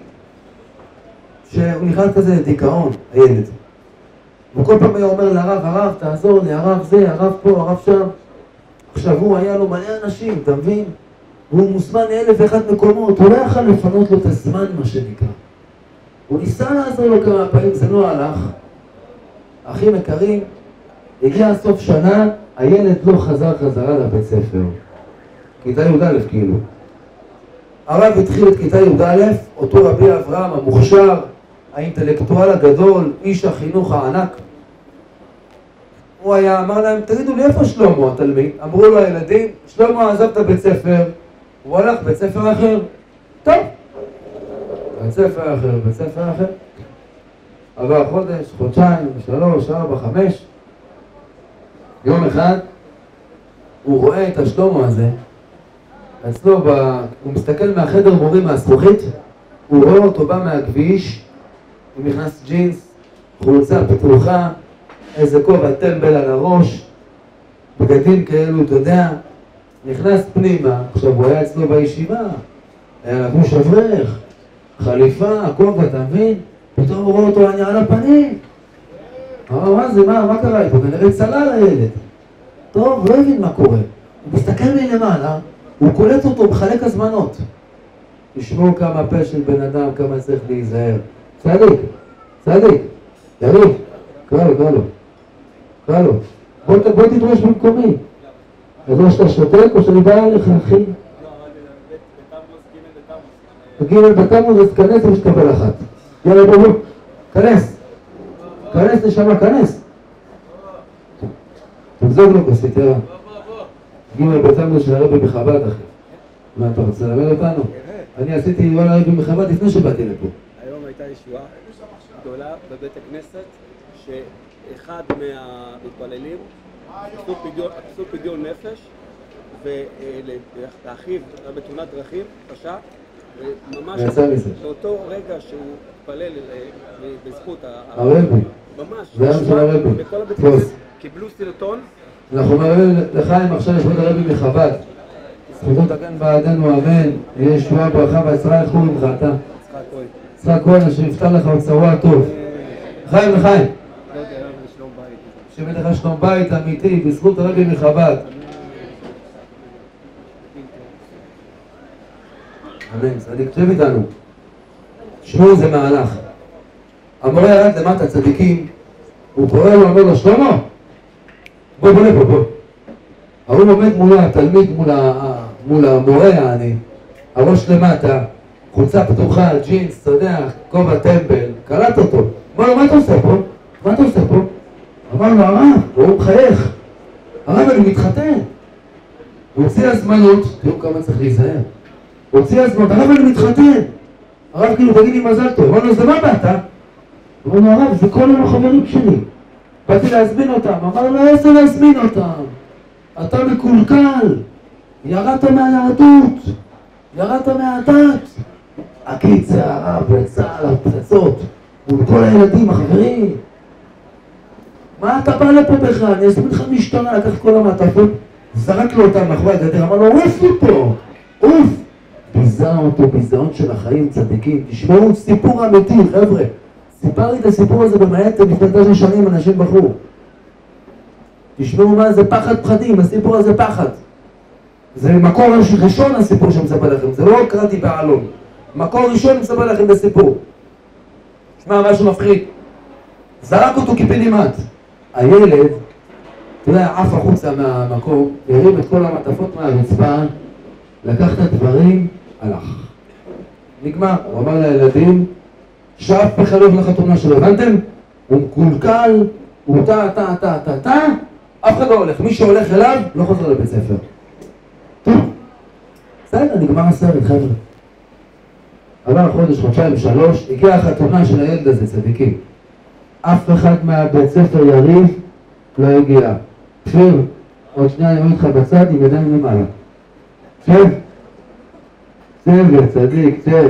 שהוא נכנס כזה לדיכאון, הילד. וכל פעם היה אומר לרב, הרב תעזור לי, הרב זה, הרב פה, הרב שם. עכשיו הוא היה לו מלא אנשים, אתה מבין? והוא מוזמן לאלף ואחד מקומות, הוא לא יכל לפנות לו את הזמן, מה שנקרא. הוא ניסה לעזור לו כמה פעמים, זה לא הלך. אחים יקרים, הגיע סוף שנה, הילד לא חזר חזרה לבית ספר. כיתה י"א כאילו. הרב התחיל את כיתה י"א, אותו רבי אברהם המוכשר, האינטלקטואל הגדול, איש החינוך הענק. הוא היה, אמר להם, תגידו לי איפה שלמה התלמיד? אמרו לו הילדים, שלמה עזב את הבית ספר, הוא הלך בית ספר אחר. טוב, בית ספר אחר, בית ספר אחר. עבר חודש, חודשיים, שלוש, ארבע, חמש. יום אחד, הוא רואה את השלמה הזה, אצלו, ב... הוא מסתכל מהחדר מורים מהזכוכית, הוא רואה אותו בא מהכביש, הוא נכנס ג'ינס, חולצה פתוחה, איזה כובע טמבל על הראש, בגדים כאלו, אתה יודע, נכנס פנימה. עכשיו הוא היה אצלו בישיבה, היה לבוש אברך, חליפה, כובע, אתה מבין? פתאום הוא רואה אותו עניין על הפנים. אמר, מה זה, מה, מה קרה איתו? כנראה צלל הילד. טוב, לא הבין מה קורה. הוא מסתכל מלמעלה, הוא קולט אותו, מחלק הזמנות. תשמעו כמה פה של בן אדם, כמה צריך להיזהר. צדיק, צדיק, יריב, קרא לו, קרא לו. קרא לו, בוא, בוא תדרוש במקומי. אז או שאתה שותק או שאני בא אליך, אחי. ג' בתמוז, אז כנס ושתקבל אחת. יאללה, בוא, בוא, כנס. כנס נשמה, כנס. תמזוג לו כוסית, יאללה. ג' בתמוז של הרבי בחב"ד, אחי. מה, אתה רוצה ללמד אותנו? אני עשיתי וואלה הרבי בחב"ד לפני שבאתי לפה. היום הייתה ישועה גדולה בבית הכנסת, שאחד מהמתפללים עשו פדיון נפש, ולאחיו בתאונת דרכים קשה, וממש באותו רגע שהוא התפלל בזכות הרבי, ממש, בכל הבית הכנסת קיבלו סרטון. אנחנו אומרים לחיים עכשיו יש עוד הרבי מחב"ד, זכותו תקן בעדנו אמן, יהיה ישועה ברכה והצרה איך קוראים לך אתה? יצחק כהן. יצחק כהן, אשר יפתח לך וצרוע טוב. לחיים, לחיים. שבאת לך שלום בית אמיתי בזכות הרבי מחב"ד. אמן, צדיק, תשב איתנו. שמעו זה מהלך. המורה ירד למטה צדיקים, הוא קורא לו, אומר לו, שלמה, בוא בוא לפה, בוא. ההוא עומד מול התלמיד, מול, ה... מול המורה העני, הראש למטה, חולצה פתוחה, ג'ינס, אתה יודע, כובע טמבל, קלט אותו. אמר לו, מה אתה עושה פה? מה אתה עושה פה? אמר לו, הרב, הוא מחייך. הרב, אני מתחתן. הוא הוציא הזמנות, תראו כמה צריך להיזהר. הוא הוציא הזמנות, הרב, אני מתחתן. הרב כאילו, תגיד לי מזל טוב. אמר לו, זה מה באת? אמר לו, הרב, זה כל החברים שלי. באתי להזמין אותם. אמר לו, איזה להזמין אותם? אתה מקולקל. ירדת מהיהדות. ירדת מהדת. הקיצר, הרב, יצא על הפצצות. מול כל הילדים, החברים. מה אתה בא לפה בכלל? אני אזמין לך משטרה, לקח כל המעטפות. זרק לו אותם מאחורי הגדר, אמר לו, עוף מפה, עוף. ביזה אותו ביזיון של החיים צדיקים. תשמעו, סיפור אמיתי, חבר'ה. סיפרתי את הסיפור הזה במעט לפני תשע שנים, אנשים בחרו. תשמעו מה זה פחד פחדים, הסיפור הזה פחד. זה מקור ראשון הסיפור שמספר לכם, זה לא קראתי בעלון. מקור ראשון מספר לכם בסיפור. תשמע, משהו מפחיד. זרק אותו כפילימט. הילד, אתה יודע, עף החוצה מהמקור, הרים את כל המטפות מהרצפה, לקח את הדברים, הלך. נגמר, הוא אמר לילדים, שאף בחלוף לחתונה שלו, הבנתם? הוא מקולקל, הוא טע, טע, טע, טע, טע, אף אחד לא הולך. מי שהולך אליו, לא חוזר לבית ספר. טוב, בסדר, נגמר הסרט, חבר'ה. עבר חודש, חודשיים, שלוש, הגיעה החתונה של הילד הזה, צדיקים. אף אחד מהבית ספר יריב לא הגיע. שב, עוד שנייה אני אומר לך בצד עם ידיים למעלה. שב, שב, צדיק, שב.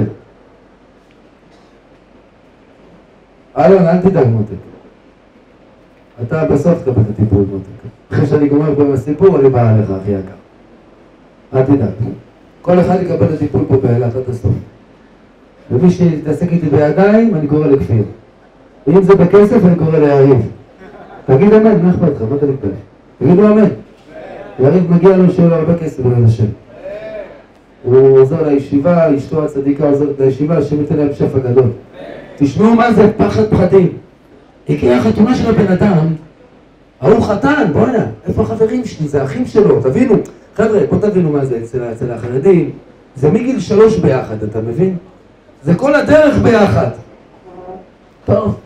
אלון, אל תדאג מותק. אתה בסוף תקבל את הטיפול מותק. אחרי שאני גומר פה בסיפור, אני בא עליך, אחי יקר. אל תדאג. כל אחד יקבל את הטיפול פה באילת עד הסוף. ומי שתעסק איתי בידיים, אני קורא לכפיר. ואם זה בכסף, אני קורא ליריב. תגיד אמן, מה אכפת לך? מה אתה מתפלא? תגידו אמן. יריב מגיע לו שיהיה לו הרבה כסף בגלל השם. הוא עוזר לישיבה, אשתו הצדיקה עוזרת לישיבה, השם ייתן להם שפע גדול. תשמעו מה זה פחד פחדים. הגיעה החתונה של הבן אדם, ההוא חתן, בוא הנה, איפה החברים שלי? זה האחים שלו, תבינו. חבר'ה, בוא תבינו מה זה אצל, אצל החרדים. זה מגיל שלוש ביחד, אתה מבין? זה כל הדרך ביחד. טוב.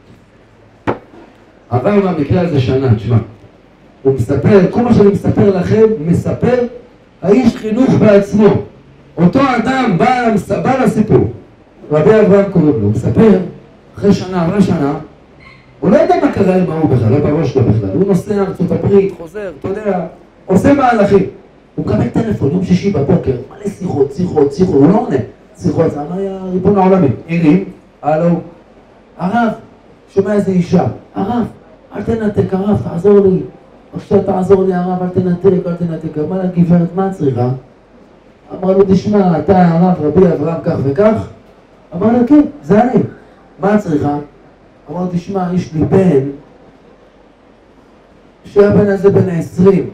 עבר מהמקרה הזה שנה, תשמע. הוא מספר, כל מה שאני מספר לכם, מספר האיש חינוך בעצמו. אותו אדם בא, בא לסיפור. רבי אברהם קוראים לו, הוא מספר, אחרי שנה, אחרי שנה, הוא לא יודע מה קרה עם ההוא בכלל, לא בראש שלו בכלל. הוא נוסע ארצות הברית, חוזר, אתה יודע, עושה מהלכים. הוא מקבל טלפון, יום שישי בבוקר, מלא שיחות, שיחות, שיחות, הוא לא עונה. שיחות, זה אמר, היה ריבון העולמי. הרים, הלו, הרב, שומע איזה אישה, הרב, אל תנתק, הרב, תעזור לי. עכשיו תעזור לי, הרב, אל תנתק, אל תנתק. אמר לה, גברת, מה צריכה? אמר לו, תשמע, אתה הרב רבי אברהם כך וכך? אמר לה, כן, זה אני. מה צריכה? אמר לו, תשמע, יש לי בן, שהבן הזה בן עשרים,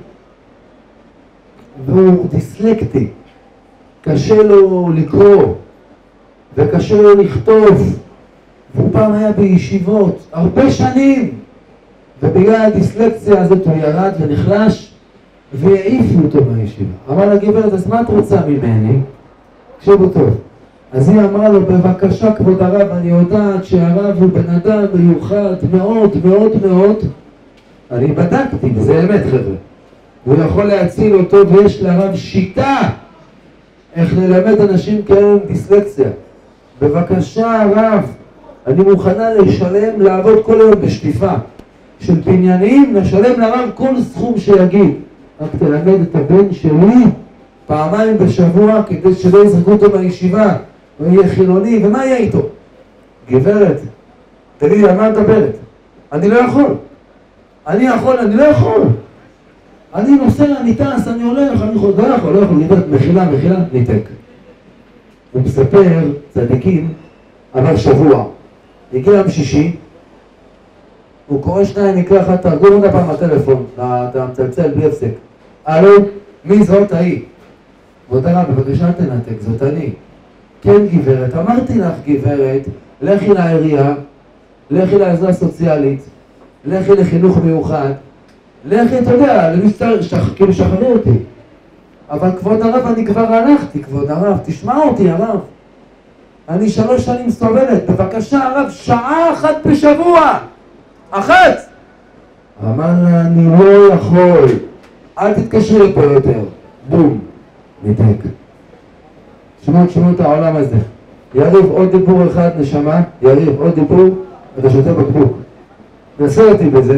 והוא דיסלקטי, קשה לו לקרוא, וקשה לו לכתוב, והוא פעם היה בישיבות, הרבה שנים, ובגלל הדיסלקציה הזאת הוא ירד ונחלש, והעיפו אותו מהישיבה. אמר לה, גברת, אז מה את רוצה ממני? תקשיבו טוב. אז היא אמרה לו, בבקשה כבוד הרב, אני יודעת שהרב הוא בן אדם מיוחד מאוד מאוד מאוד. אני בדקתי, וזה אמת חבר'ה. הוא יכול להציל אותו, ויש לרב שיטה איך ללמד אנשים כאלה דיסלקציה. בבקשה הרב, אני מוכנה לשלם, לעבוד כל היום בשטיפה של בניינים, לשלם לרב כל סכום שיגיד. רק תלמד את הבן שלי פעמיים בשבוע כדי שלא יזרקו אותו מהישיבה. הוא יהיה חילוני, ומה יהיה איתו? גברת, תגידי, על מה מדברת? אני לא יכול. אני יכול, אני לא יכול. אני נוסע, אני טס, אני הולך, אני יכול, לא יכול, לא יכול, גברת, מחילה, מחילה, ניתק. הוא מספר, צדיקים, עבר שבוע. הגיע יום שישי, הוא קורא שניים, נקרא אחד, תרגום עוד הפעם הטלפון, אתה מצלצל בלי הפסק. הלו, מי זאת ההיא? כבוד הרב, בבקשה תנתק, זאת אני. כן גברת, אמרתי לך גברת, לכי לעירייה, לכי לעזרה סוציאלית, לכי לחינוך מיוחד, לכי, אתה יודע, כאילו שחררי אותי. אבל כבוד הרב, אני כבר הלכתי, כבוד הרב, תשמע אותי הרב. אני שלוש שנים סובלת, בבקשה הרב, שעה אחת בשבוע, אחת. אמר לה, אני לא יכול, אל תתקשרי לפה יותר, בום, ניתק. שמעו, שמעו את העולם הזה. יריב, עוד דיבור אחד נשמה, יריב, עוד דיבור, אתה שותה בקבוק. נסה אותי בזה.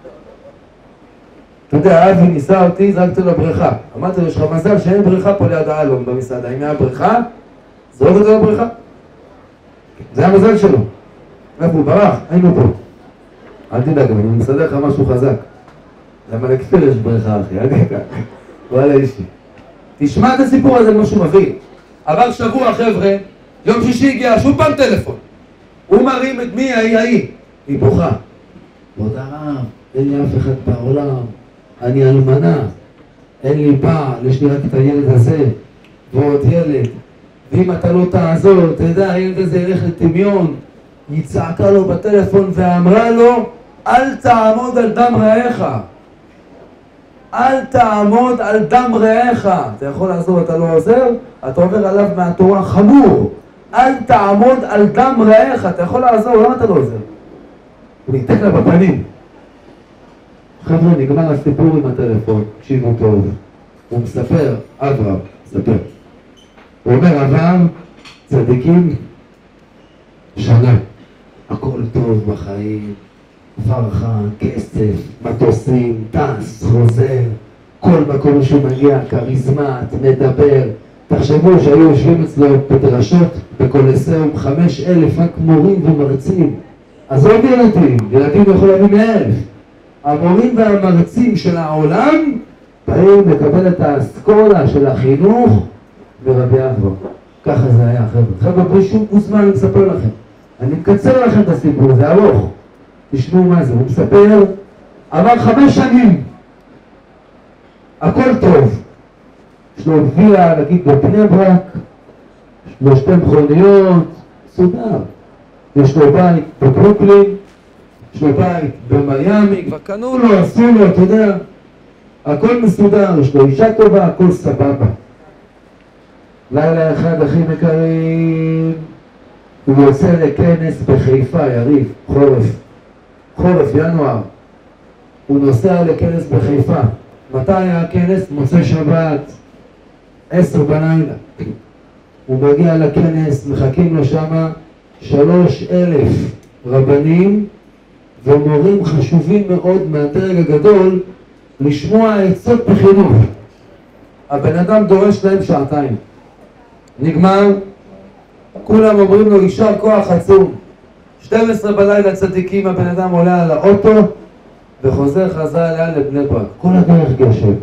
אתה יודע, אבי ניסה אותי, זרקתי לו בריכה. אמרתי לו, יש לך מזל שאין בריכה פה ליד האלון במסעדה. אם היה בריכה, זרוק את זה לבריכה. זה המזל שלו. איפה הוא ברח? היינו פה. אל תדאג, אני מסדר לך משהו חזק. למה לכפיר יש בריכה, אחי? אל תקע. וואלה אישי. תשמע את הסיפור הזה, משהו מביא. עבר שבוע, חבר'ה, יום שישי הגיע, שוב פעם טלפון. הוא מרים את מי? ההיא, ההיא. היא בוכה. כבוד הרב, אין לי אף אחד בעולם. אני אלמנה. אין לי בעל, יש לי רק את הילד הזה. ועוד ילד. ואם אתה לא תעזור, אתה יודע, הילד הזה ילך לטמיון. היא צעקה לו בטלפון ואמרה לו, אל תעמוד על דם רעיך. אל תעמוד על דם רעיך. אתה יכול לעזור, אתה לא עוזר, אתה עובר עליו מהתורה חמור. אל תעמוד על דם רעיך. אתה יכול לעזור, למה אתה לא עוזר? הוא ניתק לה בפנים. חבר'ה, נגמר הסיפור עם הטלפון, תקשיבו טוב. הוא מספר, אברהם, מספר. הוא אומר, אברהם, צדיקים, שנה. הכל טוב בחיים, פרחה, כסף, מטוסים, טס, חוזר, כל מקום שהוא מגיע, כריזמת, מדבר. תחשבו שהיו יושבים אצלו בדרשות, בקולסאום, חמש אלף רק מורים ומרצים. אז עוד ילדים, ילדים יכול להביא מאלף. המורים והמרצים של העולם באים לקבל את האסכולה של החינוך ברבי אברהם. ככה זה היה, חבר'ה. חבר'ה, בלי שום מוזמן אני מספר לכם. אני מקצר לכם את הסיפור, זה ארוך. תשמעו מה זה, הוא מספר, עבר חמש שנים, הכל טוב. יש לו וילה, נגיד, בבני ברק, יש לו שתי מכוניות, סודר. יש לו בית בברוקלין, יש לו בית במיימי, כבר קנו לו, עשו לו, אתה יודע, הכל מסודר, יש לו אישה טובה, הכל סבבה. לילה אחד, אחים יקרים, הוא יוצא לכנס בחיפה, יריב, חורף. חורף, ינואר. הוא נוסע לכנס בחיפה. מתי היה הכנס? מוצא שבת, עשר בלילה. הוא מגיע לכנס, מחכים לו שמה שלוש אלף רבנים ומורים חשובים מאוד מהדרג הגדול לשמוע עצות בחינוך. הבן אדם דורש להם שעתיים. נגמר, כולם אומרים לו יישר כוח עצום. שתים עשרה בלילה צדיקים, הבן אדם עולה על האוטו וחוזר חזרה אליה לבני ברק. כל הדרך גשם.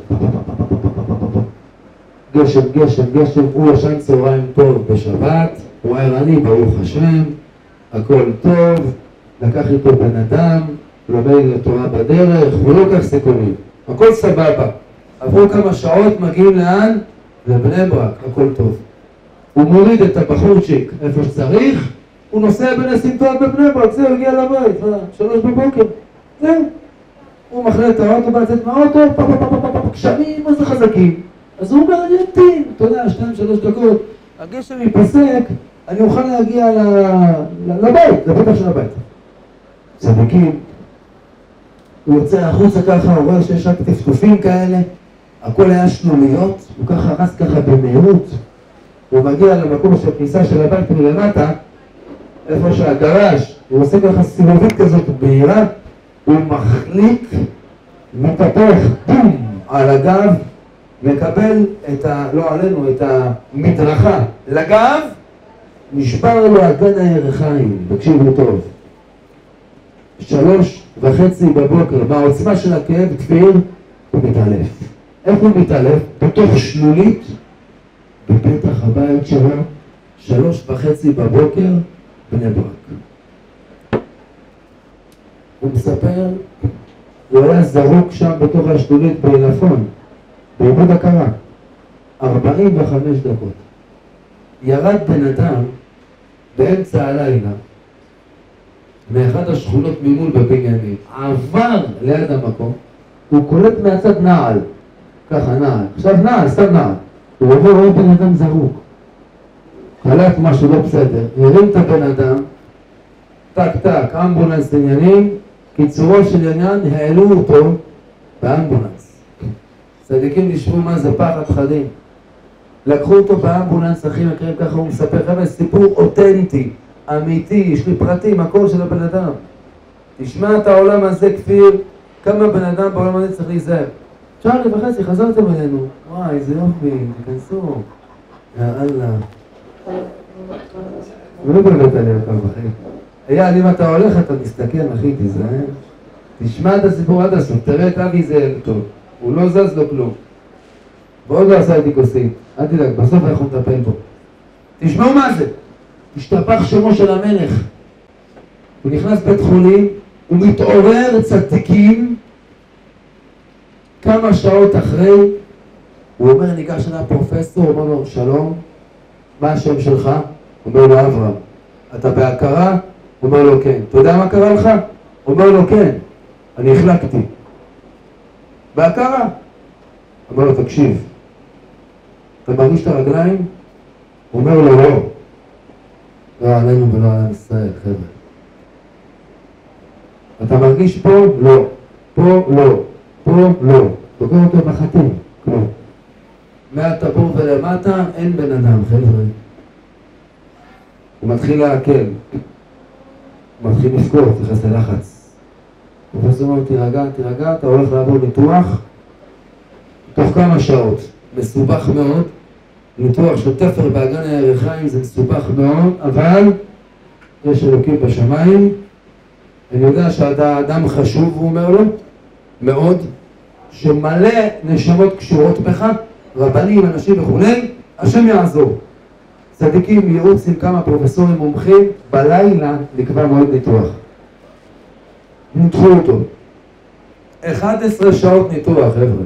גשם, גשם, גשם, הוא ישן צהריים טוב בשבת, הוא ערני, ברוך השם, הכל טוב, לקח איתו בן אדם, לומד לתורה בדרך, הוא לא כך סיכונים, הכל סבבה. עברו כמה שעות, מגיעים לאן? לבני ברק, הכל טוב. הוא מוריד את הבחורצ'יק איפה שצריך, הוא נוסע בין הסמטות בבני ברק, זהו, הגיע לבית, שלוש בבוקר, זהו. הוא מחלה את האוטו, בא לצאת מהאוטו, פאפ פאפ פאפ פאפ פאפ, גשמים, מה זה חזקים? אז הוא אומר, אני אמתין, אתה יודע, שתיים, שלוש דקות, הגשם ייפסק, אני אוכל להגיע לבית, לפתח של הבית. צדיקים, הוא יוצא החוצה ככה, הוא רואה שיש רק טפטופים כאלה, הכל היה שלוליות, הוא ככה רץ ככה במהירות, הוא מגיע למקום של כניסה של הבית מלמטה, איפה שהגרש, הוא עושה ככה סיבובית כזאת בהירה, הוא מחליק, מתהפך, בום, על הגב, מקבל את ה... לא עלינו, את המדרכה לגב, נשבר לו אגן הירכיים, תקשיבו טוב. שלוש וחצי בבוקר, בעוצמה של הכאב, כפיר, הוא מתעלף. איך הוא מתעלף? בתוך שלולית, בפתח הבית שלו, שלוש וחצי בבוקר, בני ברק. הוא מספר, הוא היה זרוק שם בתוך השלולית בעילפון, בעיבוד הכרה, ארבעים וחמש דקות. ירד בן אדם באמצע הלילה, מאחד השכונות ממול בבניינים, עבר ליד המקום, הוא קולט מהצד נעל, ככה נעל, עכשיו נעל, סתם נעל, הוא עובר רואה בן אדם זרוק, קלט משהו לא בסדר, הרים את הבן אדם, טק טק, אמבולנס עניינים, קיצורו של עניין, העלו אותו באמבולנס. צדיקים נשמעו מה זה פחד פחדים. לקחו אותו באמבולנס, אחים יקרים, ככה הוא מספר, חבר'ה, סיפור אותנטי, אמיתי, יש לי פרטים, הכל של הבן אדם. תשמע את העולם הזה כפיר, כמה בן אדם בעולם הזה צריך להיזהר. שעה וחצי, חזרתם אלינו. וואי, איזה יופי, תכנסו. יאללה. ולא באמת עליה פעם, אחי. אייל, אם אתה הולך, אתה מסתכל, אחי, תיזהר. תשמע את הסיפור עד הסוף, תראה את אבי זאב טוב, הוא לא זז לו כלום. ועוד לא עשה איתי כוסית, אל תדאג, בסוף אנחנו נטפל בו. תשמעו מה זה, השתפך שמו של המלך. הוא נכנס בית חולים, הוא מתעורר צדיקים, כמה שעות אחרי, הוא אומר, ניגש אליו פרופסור, הוא אומר לו, שלום, מה השם שלך? הוא אומר לו, אברהם. אתה בהכרה? הוא אומר לו, כן. אתה יודע מה קרה לך? הוא אומר לו, כן. אני החלקתי. בהכרה. הוא אומר לו, תקשיב, אתה מרגיש את הרגליים? הוא אומר לו, לא. לא עלינו ולא על ישראל, חבר'ה. אתה מרגיש פה? לא. פה? לא. פה? לא. תוקע אותו בחתים? כלום. מהטבור ולמטה אין בן אדם, חבר'ה. הוא מתחיל להקל. הוא מתחיל לפקור, תכנס ללחץ. פרופסור אומר, תירגע, תירגע, אתה הולך לעבור ניתוח תוך כמה שעות. מסובך מאוד. ניתוח של תפר באגן הירכיים זה מסובך מאוד, אבל יש אלוקים בשמיים. אני יודע שאתה אדם חשוב, הוא אומר לו, מאוד, שמלא נשמות קשורות בך, רבנים, אנשים וכולי, השם יעזור. צדיקים ייעוץ עם כמה פרופסורים מומחים, בלילה נקבע מועד ניתוח. ניתחו אותו. אחת עשרה שעות ניתוח, חבר'ה.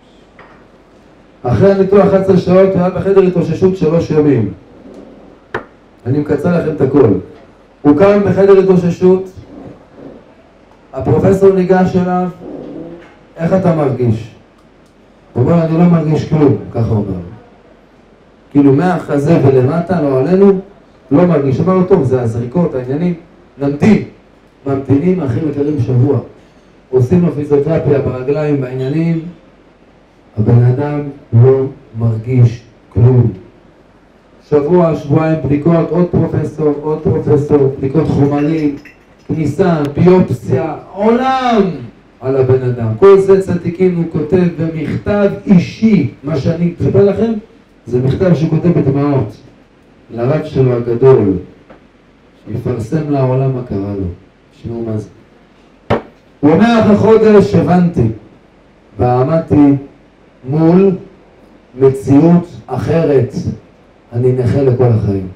אחרי הניתוח אחת עשרה שעות, הוא היה בחדר התאוששות שלוש ימים. אני מקצר לכם את הכל. הוא קם בחדר התאוששות, הפרופסור ניגש אליו, איך אתה מרגיש? הוא אומר, אני לא מרגיש כלום, ככה הוא אומר. כאילו מהחזה ולמטה, לא עלינו, לא מרגיש. אמר לו, טוב, זה הזריקות, העניינים, נמתין. ממתינים, אחים יקרים שבוע. עושים לו פיזיותרפיה ברגליים, בעניינים, הבן אדם לא מרגיש כלום. שבוע, שבועיים בדיקות, עוד פרופסור, עוד פרופסור, בדיקות חומרים, כניסה, ביופסיה, עולם על הבן אדם. כל זה צדיקים הוא כותב במכתב אישי. מה שאני אספר לכם, זה מכתב שהוא כותב בדמעות לרב שלו הגדול, שיפרסם לעולם מה קרה לו. תשמעו מה זה. הוא אומר, אחרי חודש הבנתי ועמדתי מול מציאות אחרת. אני נכה לכל החיים.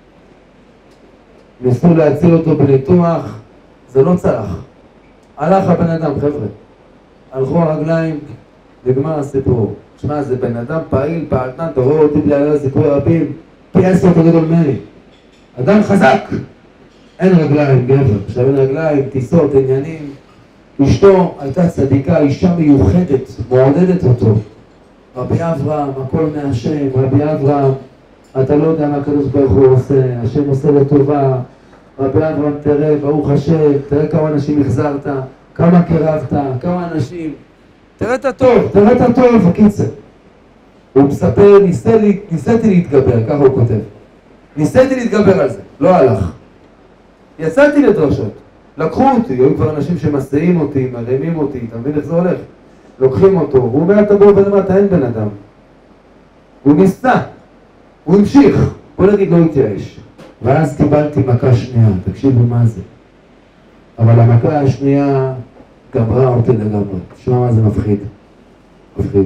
ניסו להציל אותו בניתוח, זה לא צלח. הלך הבן אדם, חבר'ה. הלכו הרגליים, נגמר הסיפור. תשמע, זה בן אדם פעיל, פעלתן, אתה רואה אותי בלי עליו סיפורי רבים, פי עשר יותר גדול ממני. אדם חזק. אין רגליים, גבר. עכשיו אין רגליים, טיסות, עניינים. אשתו הייתה צדיקה, אישה מיוחדת, מעודדת אותו. רבי אברהם, הכל מהשם, רבי אברהם, אתה לא יודע מה הקדוש ברוך הוא עושה, השם עושה לטובה. רבי אברהם, תראה, ברוך השם, תראה כמה אנשים החזרת, כמה קרבת, כמה אנשים. תראה את הטוב, תראה את הטוב, הקיצר. הוא מספר, ניסה לי, ניסיתי להתגבר, ככה הוא כותב. ניסיתי להתגבר על זה, לא הלך. יצאתי לדרשות, לקחו אותי, היו כבר אנשים שמסעים אותי, מרימים אותי, אתה מבין איך זה הולך? לוקחים אותו, הוא אומר, אתה בוא ולמטה, אין בן אדם. הוא ניסה, הוא המשיך, בוא נגיד לא התייאש. ואז קיבלתי מכה שנייה, תקשיבו מה זה. אבל המכה השנייה גמרה אותי לגמרי. תשמע מה זה מפחיד. מפחיד.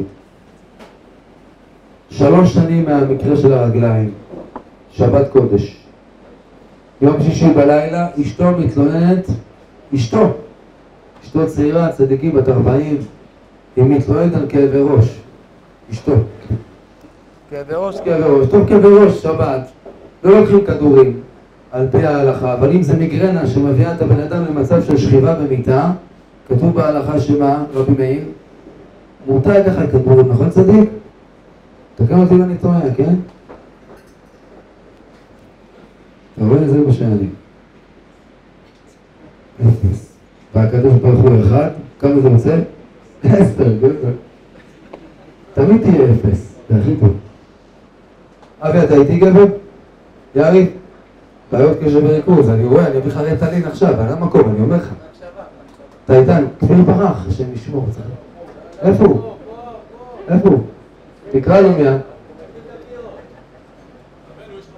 שלוש שנים מהמקרה של הרגליים, שבת קודש. יום שישי בלילה, אשתו מתלוננת, אשתו, אשתו צעירה, צדיקים בת ארבעים, היא מתלוננת על כאבי ראש. אשתו. כאבי ראש, כאבי ראש. טוב, כאבי ראש, שבת. לא לוקחים כדורים על פי ההלכה, אבל אם זה מיגרנה שמביאה את הבן אדם למצב של שכיבה במיטה, כתוב בהלכה שמה, רבי מאיר, מותר לקחת כדורים, נכון צדיק? תקן אותי ואני טועה, כן? אתה רואה? זה מה שאני. אפס. והקדוש ברוך הוא אחד, כמה זה רוצה? עשר, גבר. תמיד תהיה אפס, זה הכי טוב. אבי, אתה איתי גבר? יארי, בעיות קשר וריכוז, אני רואה, אני אביא לך רטלין עכשיו, על המקום, אני אומר לך. אתה איתנו, כפיר ברח, השם ישמור, צריך. איפה הוא? איפה הוא? תקרא לו מיד.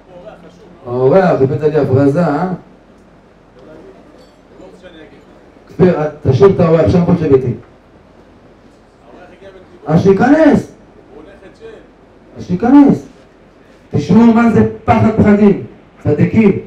האורח, הבאת לי הברזה, אה? תשאיר את האורח, שם פה שביתי. אז שיכנס. אז שיכנס. תשמעו מה זה פחד פחדים, צדיקים.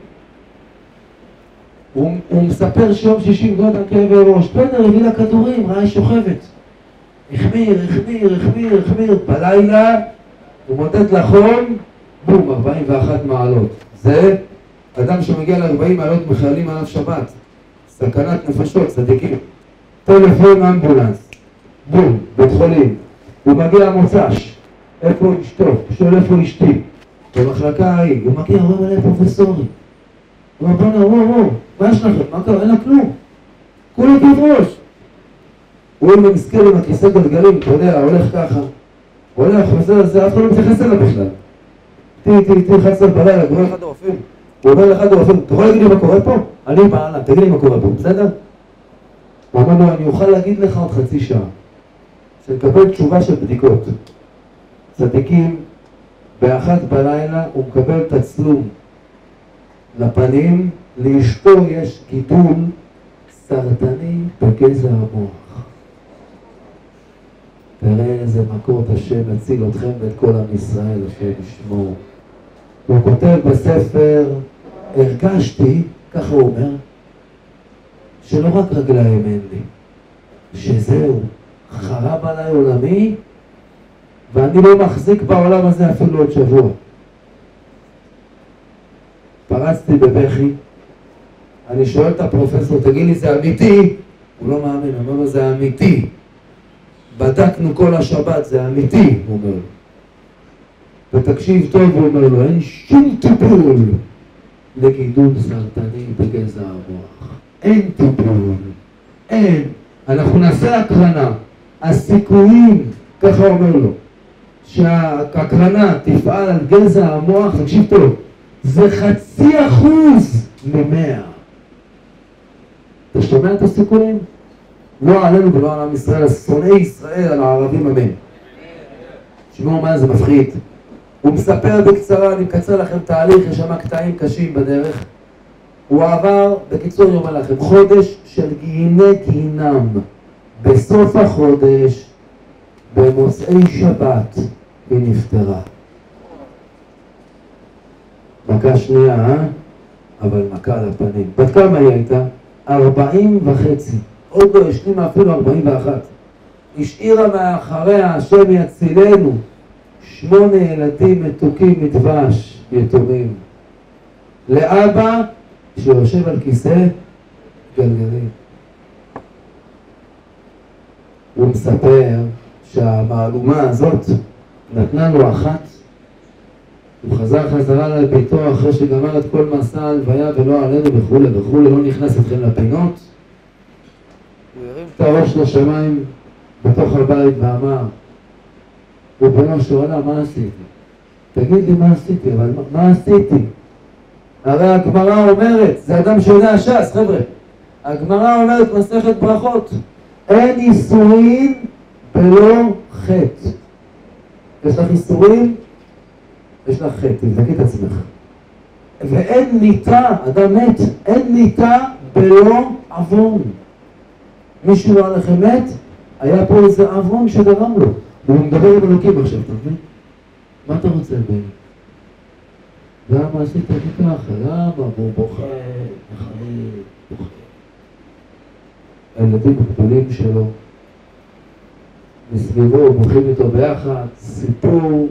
הוא, הוא מספר שיום שישי גדול על כאבי ראש, פדר הביא לה כדורים, ראה היא שוכבת. החמיר, החמיר, החמיר, החמיר, בלילה הוא מודד לחום, בום, ארבעים ואחת מעלות. זה אדם שמגיע ל-ארבעים מעלות מחיילים עליו שבת. סכנת נפשות, צדיקים. טלפון אמבולנס, בום, בית חולים. הוא מגיע למוצ"ש, איפה אשתו? שואל איפה אשתי? במחלקה ההיא, הוא מגיע, רואה מלא פרופסורים. הוא אומר, בוא'נה, וואו, וואו, מה יש לכם? מה קרה? אין לה כלום. כולה כאב ראש. הוא הולך מסכן עם הכיסא גלגלים, אתה יודע, הולך ככה. הוא הולך, חוזר, זה אף אחד לא מתייחס אליו בכלל. תהי, תהי, תהי, חצר בלילה, גורל אחד הרופאים. הוא אומר לאחד הרופאים, אתה יכול להגיד לי מה קורה פה? אני בעלה, תגיד לי מה קורה פה, בסדר? הוא אומר לו, אני אוכל להגיד לך עוד חצי שעה. שנקבל תשובה של בדיקות. צדיקים, באחת בלילה הוא מקבל תצלום לפנים, לאשתו יש גידול סרטני בגזע המוח. תראה איזה מקור השם הציל אתכם ואת כל עם ישראל, השם ישמור. הוא כותב בספר, הרגשתי, ככה הוא אומר, שלא רק רגליים אין לי, שזהו, חרב עליי עולמי, ואני לא מחזיק בעולם הזה אפילו עוד שבוע. פרצתי בבכי, אני שואל את הפרופסור, תגיד לי, זה אמיתי? הוא לא מאמין, אמר לו, זה אמיתי. בדקנו כל השבת, זה אמיתי, הוא אומר. ותקשיב טוב, הוא אומר לו, אין שום טיפול לגידול סרטני בגזע המוח. אין טיפול, אין. אנחנו נעשה הקרנה, הסיכויים, ככה אומר לו, שהקרנה תפעל על גזע המוח, תקשיב טוב, זה חצי אחוז ממאה. אתה שומע את הסיכויים? לא עלינו ולא על עם ישראל, שונאי ישראל, על הערבים אמן. שמעו מה זה מפחיד. הוא מספר בקצרה, אני מקצר לכם תהליך, יש שם קטעים קשים בדרך. הוא עבר, בקיצור אני אומר לכם, חודש של גיהיני גיהינם. בסוף החודש, במוצאי שבת, היא נפטרה. מכה שנייה, אה? אבל מכה על הפנים. בת כמה היא הייתה? ארבעים וחצי. עוד לא השלימה אפילו ארבעים ואחת. השאירה מאחריה, השם יצילנו, שמונה ילדים מתוקים מדבש, יתומים. לאבא שיושב על כיסא גלגלים. הוא מספר שהמהלומה הזאת נתנה לו אחת. הוא חזר חזרה לביתו אחרי שגמר את כל מסע הלוויה ולא עלינו וכו' וכו', לא נכנס אתכם לפינות. הוא הרים את הראש לשמיים בתוך הבית ואמר, ריבונו של עולם, מה עשיתי? תגיד לי מה עשיתי, אבל מה, מה עשיתי? הרי הגמרא אומרת, זה אדם שיודע ש"ס, חבר'ה. הגמרא אומרת מסכת ברכות, אין איסורים בלא חטא. יש לך איסורים? יש לך חטא, תבדקי את עצמך. ואין מיתה, אדם מת, אין מיתה בלא עוון. מישהו לא עליכם מת, היה פה איזה עוון שגרם לו. והוא מדבר עם אלוקים עכשיו, אתה מבין? מה אתה רוצה בני? למה עשית לי ככה? למה? והוא בוכה, מחריד, בוכה. הילדים הגדולים שלו, מסביבו, בוכים איתו ביחד, סיפור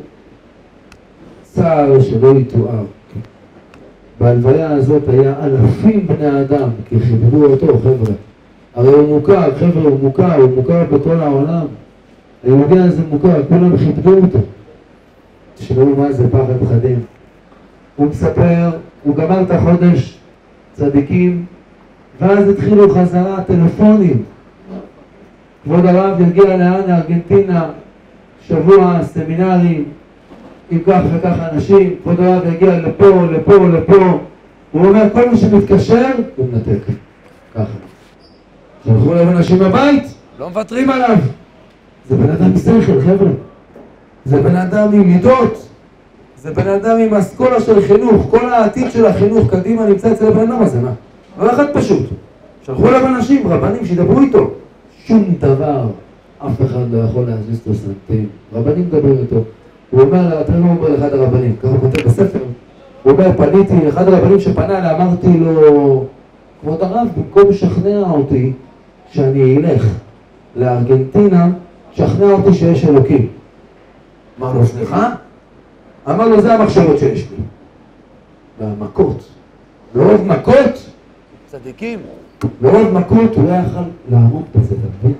צער שלא יתואר. בהלוויה הזאת היה אלפים בני אדם, כי חיברו אותו, חבר'ה. הרי הוא מוכר, חבר'ה, הוא מוכר, הוא מוכר בכל העולם. היהודי הזה מוכר, כולם חיברו אותו. תשמעו מה זה פחד פחדים. הוא מספר, הוא גמר את החודש צדיקים, ואז התחילו חזרה טלפונים. כבוד הרב יגיע לאן, לארגנטינה, שבוע סמינרים, עם כך וכך אנשים, כבוד הרב יגיע לפה, לפה, לפה. הוא אומר, כל מי שמתקשר, הוא מנתק. ככה. שלחו להם אנשים בבית, לא מוותרים עליו. זה בן אדם משכל, חבר'ה. זה בן אדם עם מידות. זה בן אדם עם אסכולה של חינוך. כל העתיד של החינוך קדימה נמצא אצל הבן אדם הזה, מה? לא אחד פשוט. שלחו אליו אנשים, רבנים שידברו איתו. שום דבר, אף אחד לא יכול להזיז את הסנטים. רבנים מדברים איתו. הוא אומר, אתה לא אומר לאחד הרבנים, ככה הוא כותב בספר. הוא אומר, פניתי, אחד הרבנים שפנה אליי, אמרתי לו, כבוד הרב, במקום לשכנע אותי שאני אלך לארגנטינה, שכנע אותי שיש אלוקים. אמר לו, סליחה? אמר לו, זה המחשבות שיש לי. והמכות. לא עוד מכות, צדיקים. לא עוד מכות, הוא לא יכל לעמוד בזה, אתה מבין?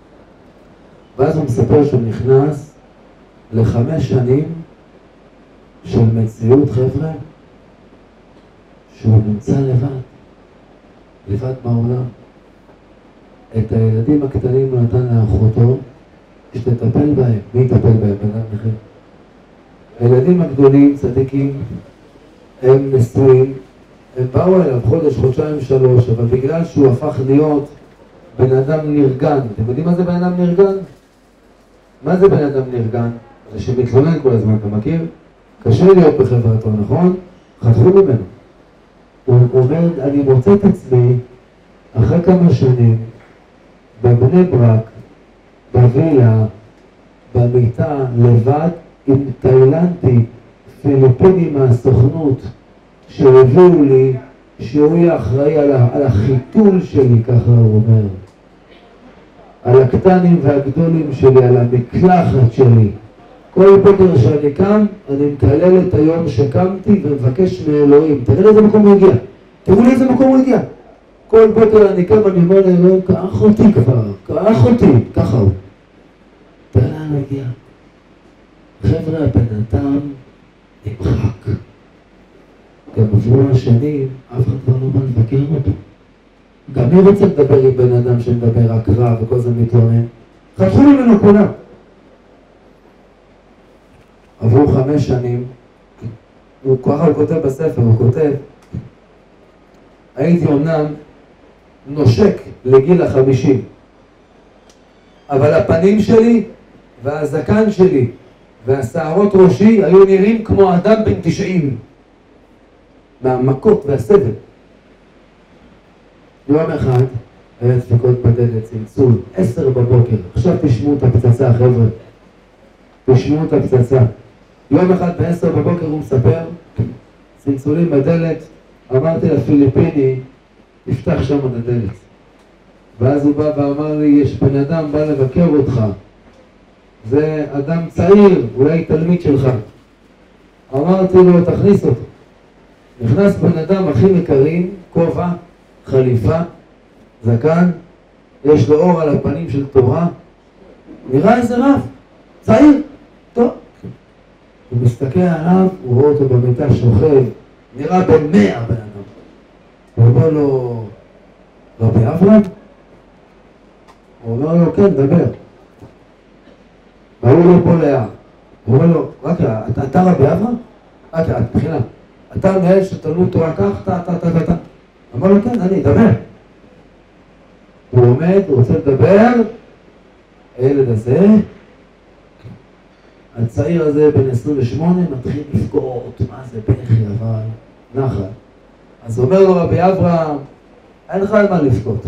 ואז הוא מספר שהוא נכנס לחמש שנים של מציאות, חבר'ה, שהוא נמצא לבד, לבד בעולם. את הילדים הקטנים הוא נתן לאחותו, שתטפל בהם. מי יטפל בהם? בן אחר. הילדים הגדולים, צדיקים, הם נשואים, הם באו אליו חודש, חודשיים, שלוש, אבל בגלל שהוא הפך להיות בן אדם נרגן. אתם יודעים מה זה בן אדם נרגן? מה זה בן אדם נרגן? זה שמתלונן כל הזמן, אתה מכיר? קשה להיות בחברתו, נכון? חתכו ממנו. הוא אומר, אני מוצא את עצמי אחרי כמה שנים בבני ברק, בווילה, במיטה, לבד, עם תאילנדי, פיליפיני מהסוכנות, שהביאו לי שהוא יהיה אחראי על, על החיתול שלי, ככה הוא אומר. על הקטנים והגדולים שלי, על המקלחת שלי. כל בוקר שאני קם, אני מקלל את היום שקמתי ומבקש מאלוהים. תראה לאיזה מקום הוא הגיע. תראו לאיזה מקום הוא הגיע. כל בוקר אני קם, אני אומר לאלוהים, קח אותי כבר, קח אותי. ככה הוא. תראה לאן הוא הגיע. חבר'ה, הבן אדם נמחק. גם עברו השנים, אף אחד כבר לא בא לבקר אותו. גם מי רוצה לדבר עם בן אדם שמדבר רק רע וכל זה מתלונן? חתכו ממנו כולם. עברו חמש שנים, הוא ככה הוא כותב בספר, הוא כותב, הייתי אומנם נושק לגיל החמישים, אבל הפנים שלי והזקן שלי והשערות ראשי היו נראים כמו אדם בן תשעים, מהמכות והסבל. יום אחד היה דפיקות בדלת, צלצול, עשר בבוקר. עכשיו תשמעו את הפצצה, חבר'ה. תשמעו את הפצצה. יום אחד בעשר בבוקר הוא מספר, צלצולים בדלת, אמרתי לפיליפיני, תפתח שם את הדלת. ואז הוא בא ואמר לי, יש בן אדם בא לבקר אותך. זה אדם צעיר, אולי תלמיד שלך. אמרתי לו, תכניס אותו. נכנס בן אדם הכי מקרים, כובע, חליפה, זקן, יש לו אור על הפנים של תורה, נראה איזה רב, צעיר, טוב. הוא מסתכל עליו, הוא רואה אותו במיטה שוכב, נראה בן מאה בן אדם. הוא אומר לו, רבי אברהם? הוא אומר לו, כן, דבר. והוא לא פה לאר. הוא אומר לו, רק אתה, אתה רבי אברהם? רק, בחינה. אתה מנהל של תלמוד תורה כך, אתה, אתה, אתה, אתה. אמר לו, כן, אני, דבר. הוא עומד, הוא רוצה לדבר, הילד הזה, הצעיר הזה בן עשרים ושמונה, מתחיל לבכות, מה זה בכי, אבל נחל. אז אומר לו רבי אברהם, אין לך על מה לבכות.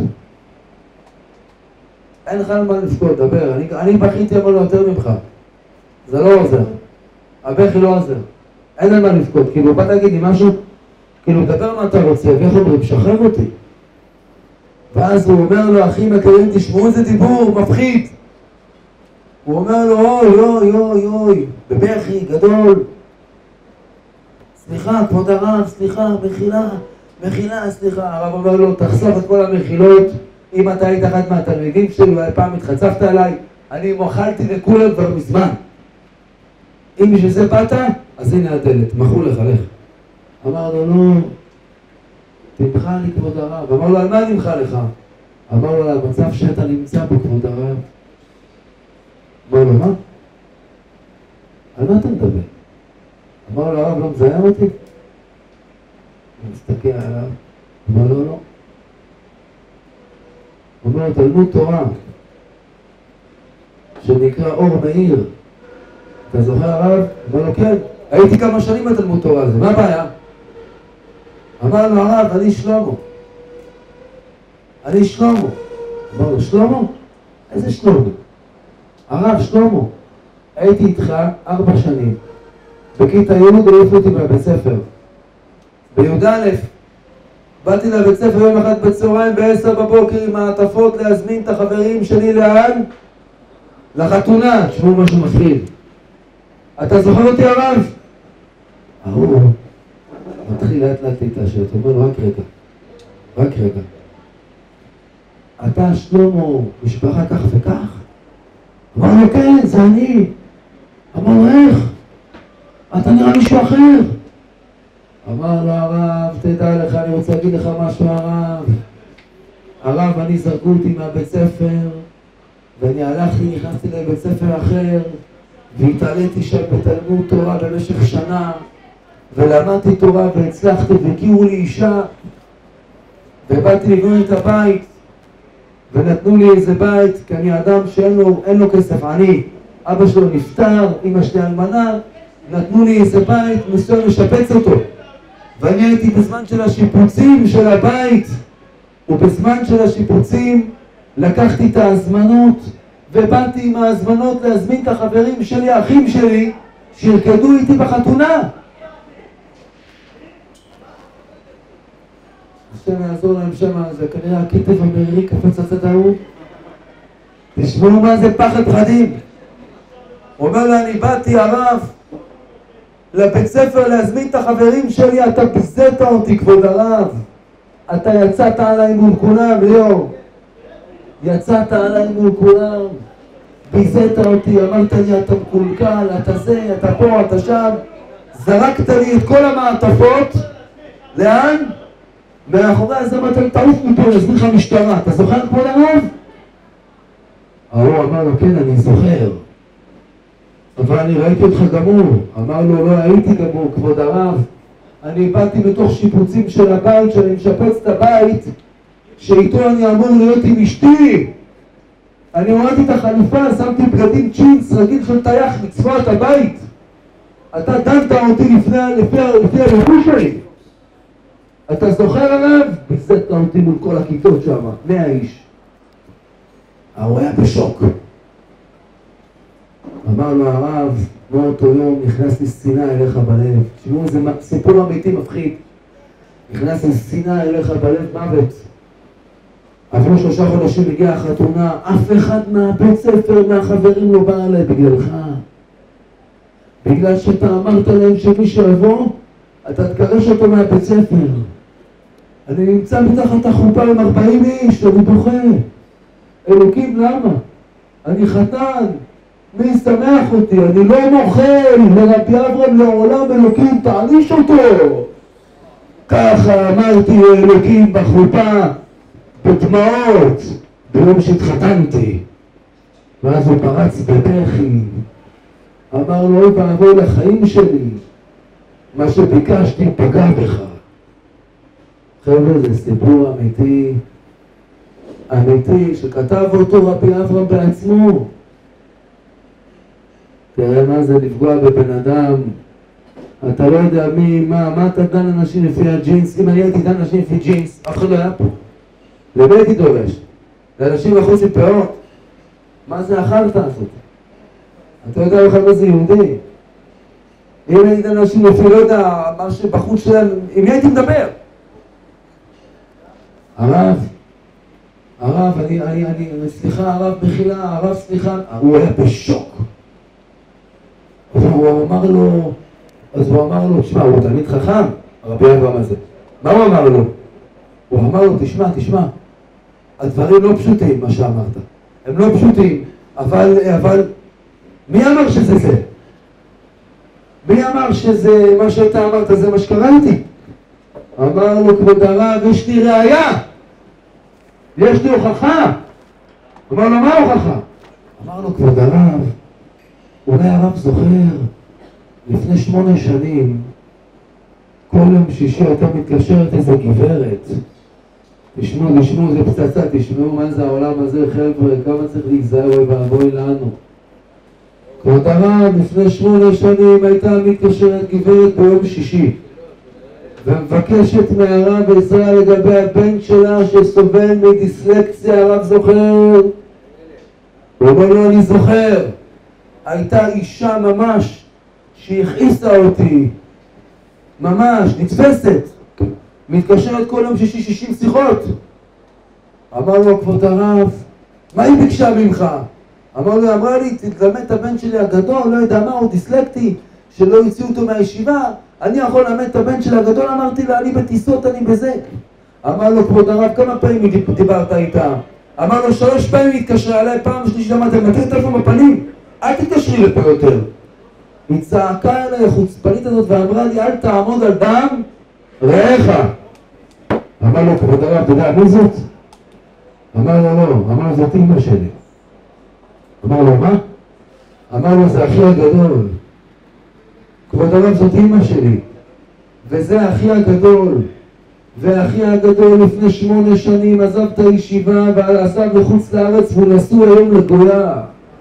אין לך על מה לבכות, דבר. אני, אני בכיתי אבל יותר ממך. זה לא עוזר. הבכי לא עוזר. אין על מה לבכות. כאילו, בא תגיד לי משהו, כאילו, דבר מה אתה רוצה, ואיך אומרים, שחרר אותי. ואז הוא אומר לו, אחים יקרים, תשמעו איזה דיבור, מפחיד. הוא אומר לו, אוי, אוי, אוי, אוי, בבכי גדול. סליחה, כבוד הרב, סליחה, מחילה, מחילה, סליחה. הרב אומר לו, תחשוף את כל המחילות. אם אתה היית אחד מהתלמידים שלי, ואי פעם התחצפת עליי, אני מוכלתי לכולם כבר מזמן. אם בשביל זה באת, אז הנה הדלת, מחו לך, לך. אמר לו, לא, תמחה לי כבוד הרב. אמר לו, על מה נמחה לך? אמר לו, על המצב שאתה נמצא בו כבוד הרב. אמר לו, מה? על מה אתה מדבר? אמר לו, הרב לא מזהה אותי? הוא מסתכל עליו, אמר לו, לא. הוא אומר לו, תלמוד תורה, שנקרא אור מאיר. אתה זוכר הרב? אמר לו, כן, הייתי כמה שנים בתלמוד תורה הזה, מה הבעיה? אמר לו, הרב, אני שלמה. אני שלמה. אמר לו, שלמה? איזה שלמה? הרב שלמה. הייתי איתך ארבע שנים. בכיתה י' העיפו אותי בבית ספר. בי"א באתי לבית ספר יום אחד בצהריים בעשר בבוקר עם מעטפות להזמין את החברים שלי לאן? לחתונה. תשמעו משהו מפחיד. אתה זוכר אותי הרב? ההוא מתחיל לאט לאט להתעשת, הוא אומר לו רק רגע, רק רגע. אתה שלמה, משפחה כך וכך? אמר לו כן, זה אני. אמר לו איך? אתה נראה מישהו אחר. אמר לו הרב, תדע לך, אני רוצה להגיד לך משהו הרב. הרב, אני זרקו אותי מהבית ספר, ואני הלכתי, נכנסתי לבית ספר אחר, והתעליתי שם בתלמוד תורה במשך שנה, ולמדתי תורה והצלחתי, והכירו לי אישה, ובאתי לבנות את הבית, ונתנו לי איזה בית, כי אני אדם שאין לו, אין לו כסף, אני, אבא שלו נפטר, אמא שלי אלמנה, נתנו לי איזה בית מסוים לשפץ אותו. ואני הייתי בזמן של השיפוצים של הבית, ובזמן של השיפוצים לקחתי את ההזמנות, ובאתי עם ההזמנות להזמין את החברים שלי, האחים שלי, שירקדו איתי בחתונה. השם יעזור להם שם, זה כנראה הכתב המרירי קפץ לצד ההוא. תשמעו מה זה פחד פחדים. הוא אומר לה, אני באתי הרב לבית ספר להזמין את החברים שלי, אתה ביזית אותי כבוד הרב. אתה יצאת עליי מול כולם, ליאור. יצאת עליי מול כולם. ביזית אותי, אמרת לי אתה מקולקל, אתה זה, אתה פה, אתה שם. זרקת לי את כל המעטפות. לאן? מאחורי הזה אמרת לי, תעוף מפה, נסביר לך משטרה. אתה זוכר כבוד הרב? ההוא אמר לו, כן, אני זוכר. אבל אני ראיתי אותך גמור. אמר לו, לא הייתי גמור, כבוד הרב. אני באתי מתוך שיפוצים של הבית, שאני משפץ את הבית, שאיתו אני אמור להיות עם אשתי. אני הורדתי את החליפה, שמתי בגדים צ'ינס, רגיל של טייח, לצבוע את הבית. אתה דנת אותי לפני, לפני, לפני הלבוש שלי. אתה זוכר עליו? ביזית אותי מול כל הכיתות שם, מאה איש. הוא היה בשוק. אמר לו הרב, מאותו יום נכנס לי שנאה אליך בלב. תשמעו, זה סיפור אמיתי מפחיד. נכנס לי שנאה אליך בלב מוות. עברו שלושה חודשים הגיעה החתונה, אף אחד מהבית ספר, מהחברים לא בא אליי בגללך. בגלל שאתה אמרת להם שמי שיבוא, אתה תגרש אותו מהבית ספר. אני נמצא מתחת החופה עם ארבעים איש, אני בוכה. אלוקים, למה? אני חתן. מי ישמח אותי? אני לא מוכל, לרבי אברהם לעולם אלוקים, תעניש אותו. ככה אמרתי אלוקים בחופה, בדמעות, ביום שהתחתנתי. ואז הוא פרץ בבכי. אמר לו, אוי ואבוי לחיים שלי, מה שביקשתי פגע בך. חבר'ה, זה סיפור אמיתי, אמיתי, שכתב אותו רבי אברהם בעצמו. תראה מה זה לפגוע בבן אדם. אתה לא יודע מי, מה, מה אתה דן אנשים לפי הג'ינס? אם אני הייתי דן אנשים לפי ג'ינס, אף אחד לא היה פה. למי הייתי דורש? לאנשים בחוץ עם פאות? מה זה החלטה הזאת? אתה יודע בכלל מה זה יהודי? אם הייתי דן אנשים לפי לא יודע, מה שבחוץ שלהם, עם מי הייתי מדבר? הרב, הרב, אני, אני, אני, סליחה, הרב מחילה, הרב סליחה, הוא היה בשוק. אז הוא אמר לו, אז הוא אמר לו, תשמע, הוא תלמיד חכם, הרבי אברהם הזה. מה הוא אמר לו? הוא אמר לו, תשמע, תשמע, הדברים לא פשוטים, מה שאמרת. הם לא פשוטים, אבל, אבל, מי אמר שזה זה? מי אמר שזה, מה שאתה אמרת, זה מה שקראתי? אמר לו, כבוד הרב, יש לי ראייה. יש לי הוכחה. אמר לו, מה ההוכחה? אמר לו, כבוד הרב, אולי הרב זוכר, לפני שמונה שנים, כל יום שישי הייתה מתקשרת איזה גברת. תשמעו, תשמעו, זה פצצה, תשמעו מה זה העולם הזה, חבר'ה, כמה צריך להיזהר, אוי ואבוי לנו. כבוד הרב, לפני שמונה שנים הייתה מתקשרת גברת ביום שישי. ומבקשת מהרב עזרה לגבי הבן שלה שסובל מדיסלקציה. הרב זוכר? הוא אומר לו, אני זוכר. הייתה אישה ממש שהכעיסה אותי, ממש נתפסת, מתקשרת כל יום שישי שישים שיחות. אמר לו, כבוד הרב, מה היא ביקשה ממך? אמר לו, אמרה לי, תלמד את הבן שלי הגדול, לא יודע מה, הוא דיסלקטי, שלא יוציאו אותו מהישיבה, אני יכול ללמד את הבן שלי הגדול. אמרתי לה, אני בטיסות, אני בזה. אמר לו, כבוד הרב, כמה פעמים דיברת איתה? אמר לו, שלוש פעמים התקשרה עליי, פעם שלישית אמרתי, מתי טלפון בפנים? אל תתקשרי לפה יותר. היא צעקה אליי החוצפנית הזאת ואמרה לי, אל תעמוד על דם רעך. אמר לו, כבוד הרב, אתה יודע מי זאת? אמר לו, לא. אמר לו, זאת אמא שלי. אמר לו, מה? אמר לו, זה אחי הגדול. כבוד הרב, זאת אמא שלי, וזה אחי הגדול. ואחי הגדול לפני שמונה שנים עזב את הישיבה ועזב לחוץ לארץ והוא נשוי היום לגויה.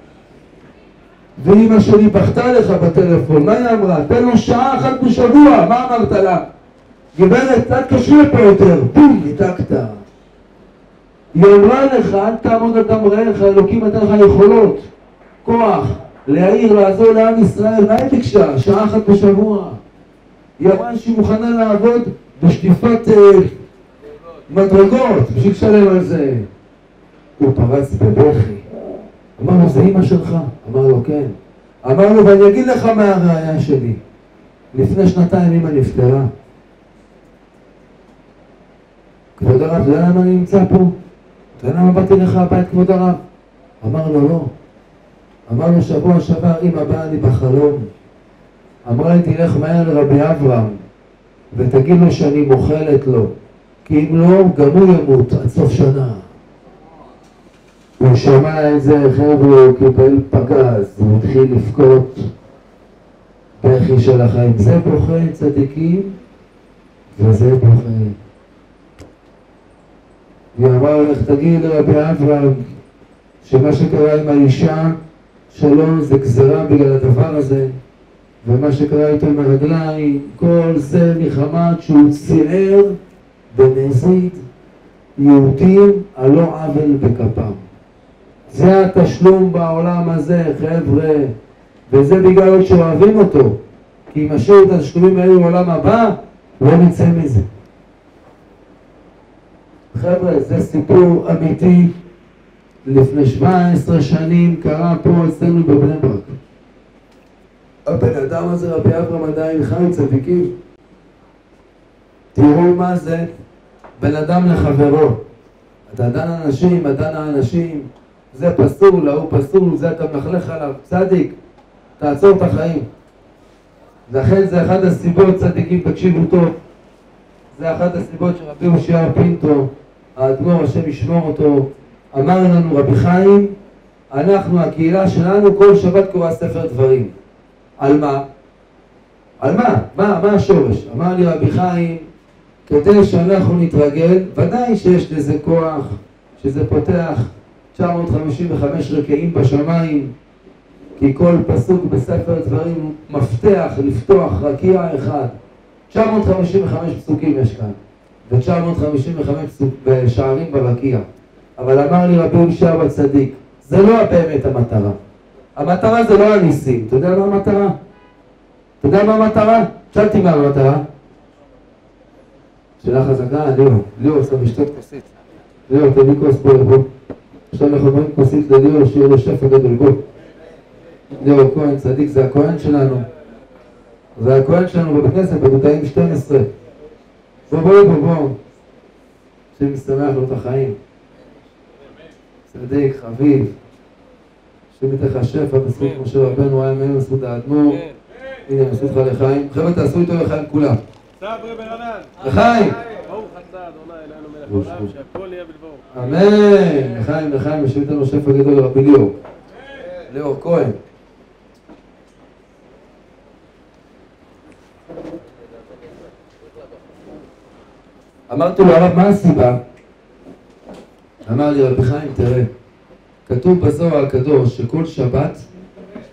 ואמא שלי בכתה לך בטלפון, מה היא אמרה? תן לו שעה אחת בשבוע, מה אמרת לה? גברת, אל תקשרי פה יותר, בום, ניתקת. היא אמרה לך, אל תעמוד על דם רעך, אלוקים נתן לך יכולות, כוח, להעיר, לעזור לעם ישראל. מה היא ביקשה? שעה אחת בשבוע. היא אמרה שהיא מוכנה לעבוד בשטיפת uh, מדרגות, בשביל לשלם על זה. הוא פרץ בבכי. אמר לו, זה אמא שלך? אמר לו, כן. אמר לו, ואני אגיד לך מה הראייה שלי. לפני שנתיים אמא נפטרה. כבוד הרב, אתה יודע למה אני נמצא פה? אתה יודע למה באתי לך הבית, כבוד הרב? אמר לו, לא. אמר לו, שבוע שעבר אמא באה לי בחלום. אמרה לי, תלך מהר לרבי אברהם ותגיד לו שאני מוכלת לו, כי אם לא, גם הוא ימות עד סוף שנה. הוא שמע את זה, חבר'ה, הוא קיבל פגז, הוא התחיל לבכות בכי של החיים. זה בוכה צדיקים וזה בוכה. היא אמרה לו, לך תגיד לרבי אברהם שמה שקרה עם האישה שלו זה גזרה בגלל הדבר הזה, ומה שקרה איתו עם הרגליים, כל זה מחמת שהוא ציער במזיד יהודים על לא עוול בכפם. זה התשלום בעולם הזה, חבר'ה, וזה בגלל שאוהבים אותו, כי אם השאיר את התשלומים האלו בעולם הבא, לא נצא מזה. חבר'ה, זה סיפור אמיתי. לפני שבע עשרה שנים קרה פה אצלנו בבני ברק. הבן אדם הזה, רבי אברהם, עדיין חי, צדיקים. תראו מה זה בן אדם לחברו. אתה דן אנשים, הדן האנשים, זה פסול, ההוא פסול, זה אתה מחלך עליו. צדיק, תעצור את החיים. לכן זה אחד הסיבות, צדיקים, תקשיבו טוב, זה אחת הסיבות שרבי אושיהו פינטו, האדמו"ר השם ישמור אותו, אמר לנו, רבי חיים, אנחנו, הקהילה שלנו, כל שבת קורא ספר דברים. על מה? על מה? מה, מה השורש? אמר לי רבי חיים, כדי שאנחנו נתרגל, ודאי שיש לזה כוח, שזה פותח תשע מאות חמישים וחמש רקעים בשמיים, כי כל פסוק בספר דברים מפתח לפתוח רקיע אחד. תשע מאות חמישים וחמש פסוקים יש כאן, ו-תשע מאות חמישים וחמש שערים ברקיע. אבל אמר לי רבי אושיהו הצדיק, זה לא באמת המטרה. המטרה זה לא הניסים. אתה יודע מה המטרה? אתה יודע מה המטרה? שאלתי מה המטרה. שאלה חזקה, ליאור. ליאור, עושה משתות כוסית. ליאור, תביא כוס פה לבוא. עכשיו אנחנו אומרים כוסית לליאור, שיהיה לו שפע גדול בוא. ליאור כהן צדיק, זה הכהן שלנו. זה הכהן שלנו בבית כנסת, בגותאים שתים עשרה. בוא בוא בוא בוא. שמשמח לו את החיים. צדיק, חביב. שמתך השפע בזכות משה רבנו, היה מהם בזכות האדמו"ר. הנה, בזכות לך לחיים. חבר'ה, תעשו איתו לחיים כולם. סברי ברנן. לחיים! ברוך אתה אדוני אלינו מלך העולם, שהכל יהיה בדברו. אמן! לחיים, לחיים, יושב איתנו שפע גדול לרבי ליאור. ליאור כהן. אמרתי לו, הרב, מה הסיבה? אמר לי, רבי חיים, תראה, כתוב בזוהר הקדוש שכל שבת,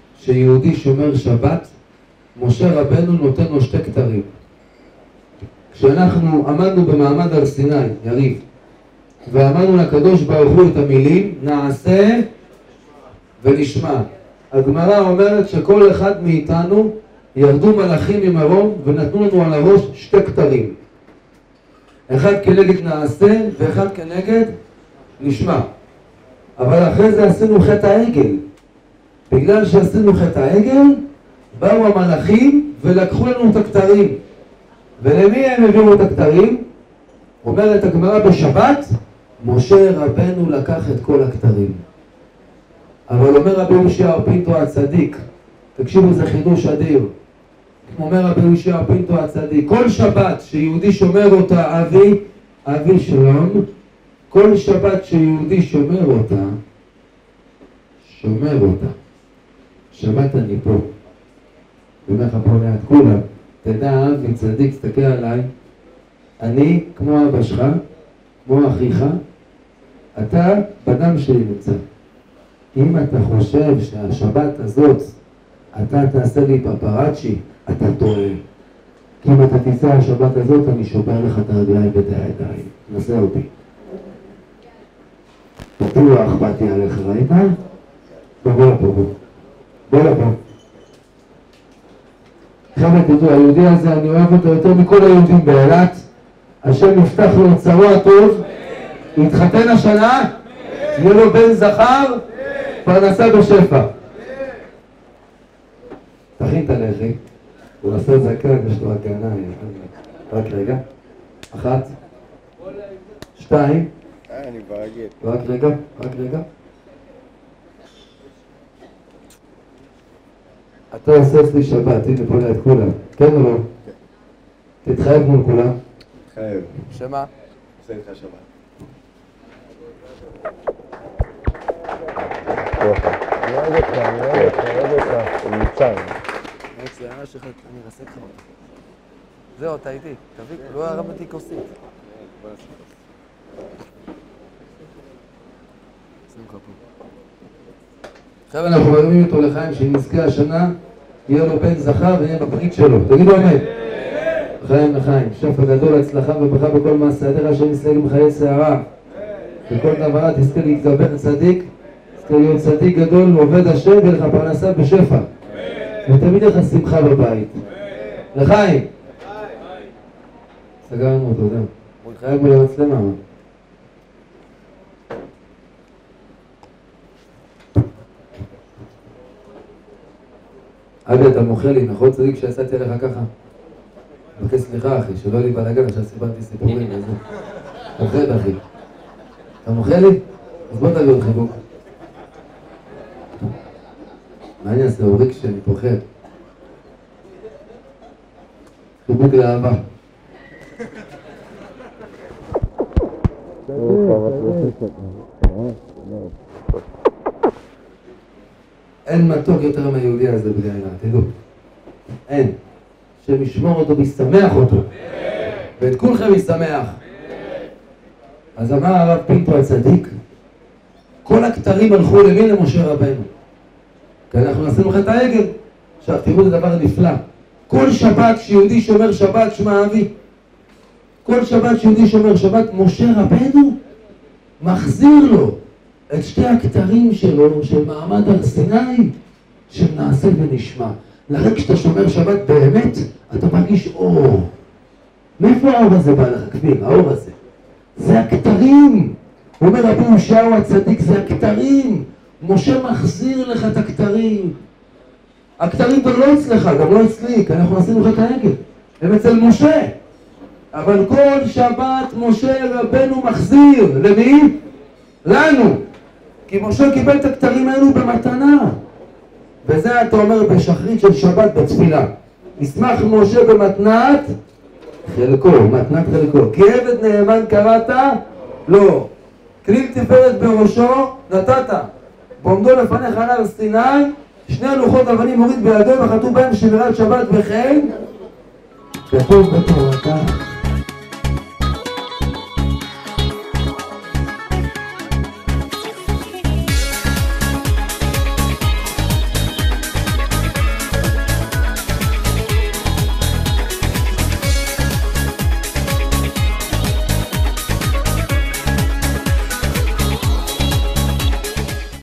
שיהודי שומר שבת, משה רבנו נותן לו שתי כתרים. כשאנחנו עמדנו במעמד הר סיני, יריב, ואמרנו לקדוש ברוך הוא את המילים, נעשה ונשמע. הגמרא אומרת שכל אחד מאיתנו ירדו מלאכים ממרום ונתנו לנו על הראש שתי כתרים. אחד כנגד נעשה ואחד כנגד נשמע. אבל אחרי זה עשינו חטא העגל. בגלל שעשינו חטא העגל, באו המלאכים ולקחו לנו את הכתרים. ולמי הם הביאו את הכתרים? אומרת הגמרא בשבת, משה רבנו לקח את כל הכתרים. אבל אומר רבי יהושע פינטו הצדיק, תקשיבו, זה חידוש אדיר. אומר רבי יהושע פינטו הצדיק, כל שבת שיהודי שומר אותה, אבי, אבי שלום, כל שבת שיהודי שומר אותה, שומר אותה. שבת אני פה. אומר לך פה ליד כולם, תדע אבי צדיק, תסתכל עליי, אני כמו אבא שלך, כמו אחיך, אתה בדם שלי נמצא. אם אתה חושב שהשבת הזאת אתה תעשה לי פפראצ'י, אתה טועה. כי אם אתה תיסע השבת הזאת, אני שובר לך את הרגליים ואת הידיים. נסה אותי. בטוח באתי עליך, ראית? בוא לפה, בוא. בוא לפה. חבר'ה, תדעו, היהודי הזה, אני אוהב אותו יותר מכל היהודים באילת. השם יפתח לו צרוע טוב, יתחתן השנה, יהיה לו בן זכר, פרנסה בשפע. תכין את הלחי, הוא עושה זקן, יש לו הגנה, רק רגע, אחת, שתיים, אני ברגיל. רק רגע, רק רגע. אתה עושה אצלי שבת, הנה פה ליד כולם, כן או לא? תתחייב מול כולם. חייב. שמה? עושה איתך שבת. אני אוהב אותך, אני אוהב אותך, אני אוהב אותך. הוא נמצא. זה הערה שלך, אני ארסק לך אותה. זהו, אתה איתי, תביא, לא הרמתי כוסית. שים לך פה. עכשיו אנחנו מרימים אותו לחיים, שנזכה השנה, יהיה לו בן זכר ויהיה בברית שלו. תגידו אמן. חיים לחיים, שפע גדול, הצלחה וברכה בכל מעשה ידיך, השם יסלג בחיי שערה. בכל דבר תזכה להתגבר צדיק, תזכה להיות צדיק גדול, עובד השם ולך פרנסה בשפע. ותמיד לך שמחה בבית. לחיים. סגרנו אותו, זהו. הוא חייב מול המצלמה. אבי, אתה מוחה לי, נכון צדיק שעשיתי עליך ככה? מבקש סליחה אחי, שלא לי בלגן, עכשיו סיפרתי סיפורים וזה. מוחה אחי. אתה מוחה לי? אז בוא נדבר עוד חיבוק. מה אני אעשה? אוריק שאני פוחד. חיבוק לאהבה. אין מתוק יותר מהיהודי הזה בגאינה, תדעו. אין. שמשמור אותו וישמח אותו. ואת כולכם ישמח. אז אמר הרב פינטו הצדיק, כל הכתרים הלכו למי? למשה רבנו. כי אנחנו עשינו חטא העגל. עכשיו תראו את הדבר הנפלא. כל שבת שיהודי שומר שבת, שמע אבי, כל שבת שיהודי שומר שבת, משה רבנו מחזיר לו את שתי הכתרים שלו, של מעמד הר סיני, של נעשה ונשמע. לכן כשאתה שומר שבת באמת, אתה מרגיש אור. מאיפה האור הזה בא לך, כפיר? האור הזה. זה הכתרים. הוא אומר רבי יהושע הצדיק, זה הכתרים. משה מחזיר לך את הכתרים. הכתרים כבר לא אצלך, גם לא אצלי, כי אנחנו עשינו חטא העגל. הם אצל משה. אבל כל שבת משה רבנו מחזיר. למי? לנו. כי משה קיבל את הכתרים האלו במתנה. וזה אתה אומר בשחרית של שבת בתפילה. ישמח משה במתנת חלקו, מתנת חלקו. כי עבד נאמן קראת? לא. כליל תפארת בראשו נתת. בעומדו לפניך על הר סיני, שני לוחות אבנים הוריד בידו וכתוב בהם שמירת שבת וכן כתוב בתורתה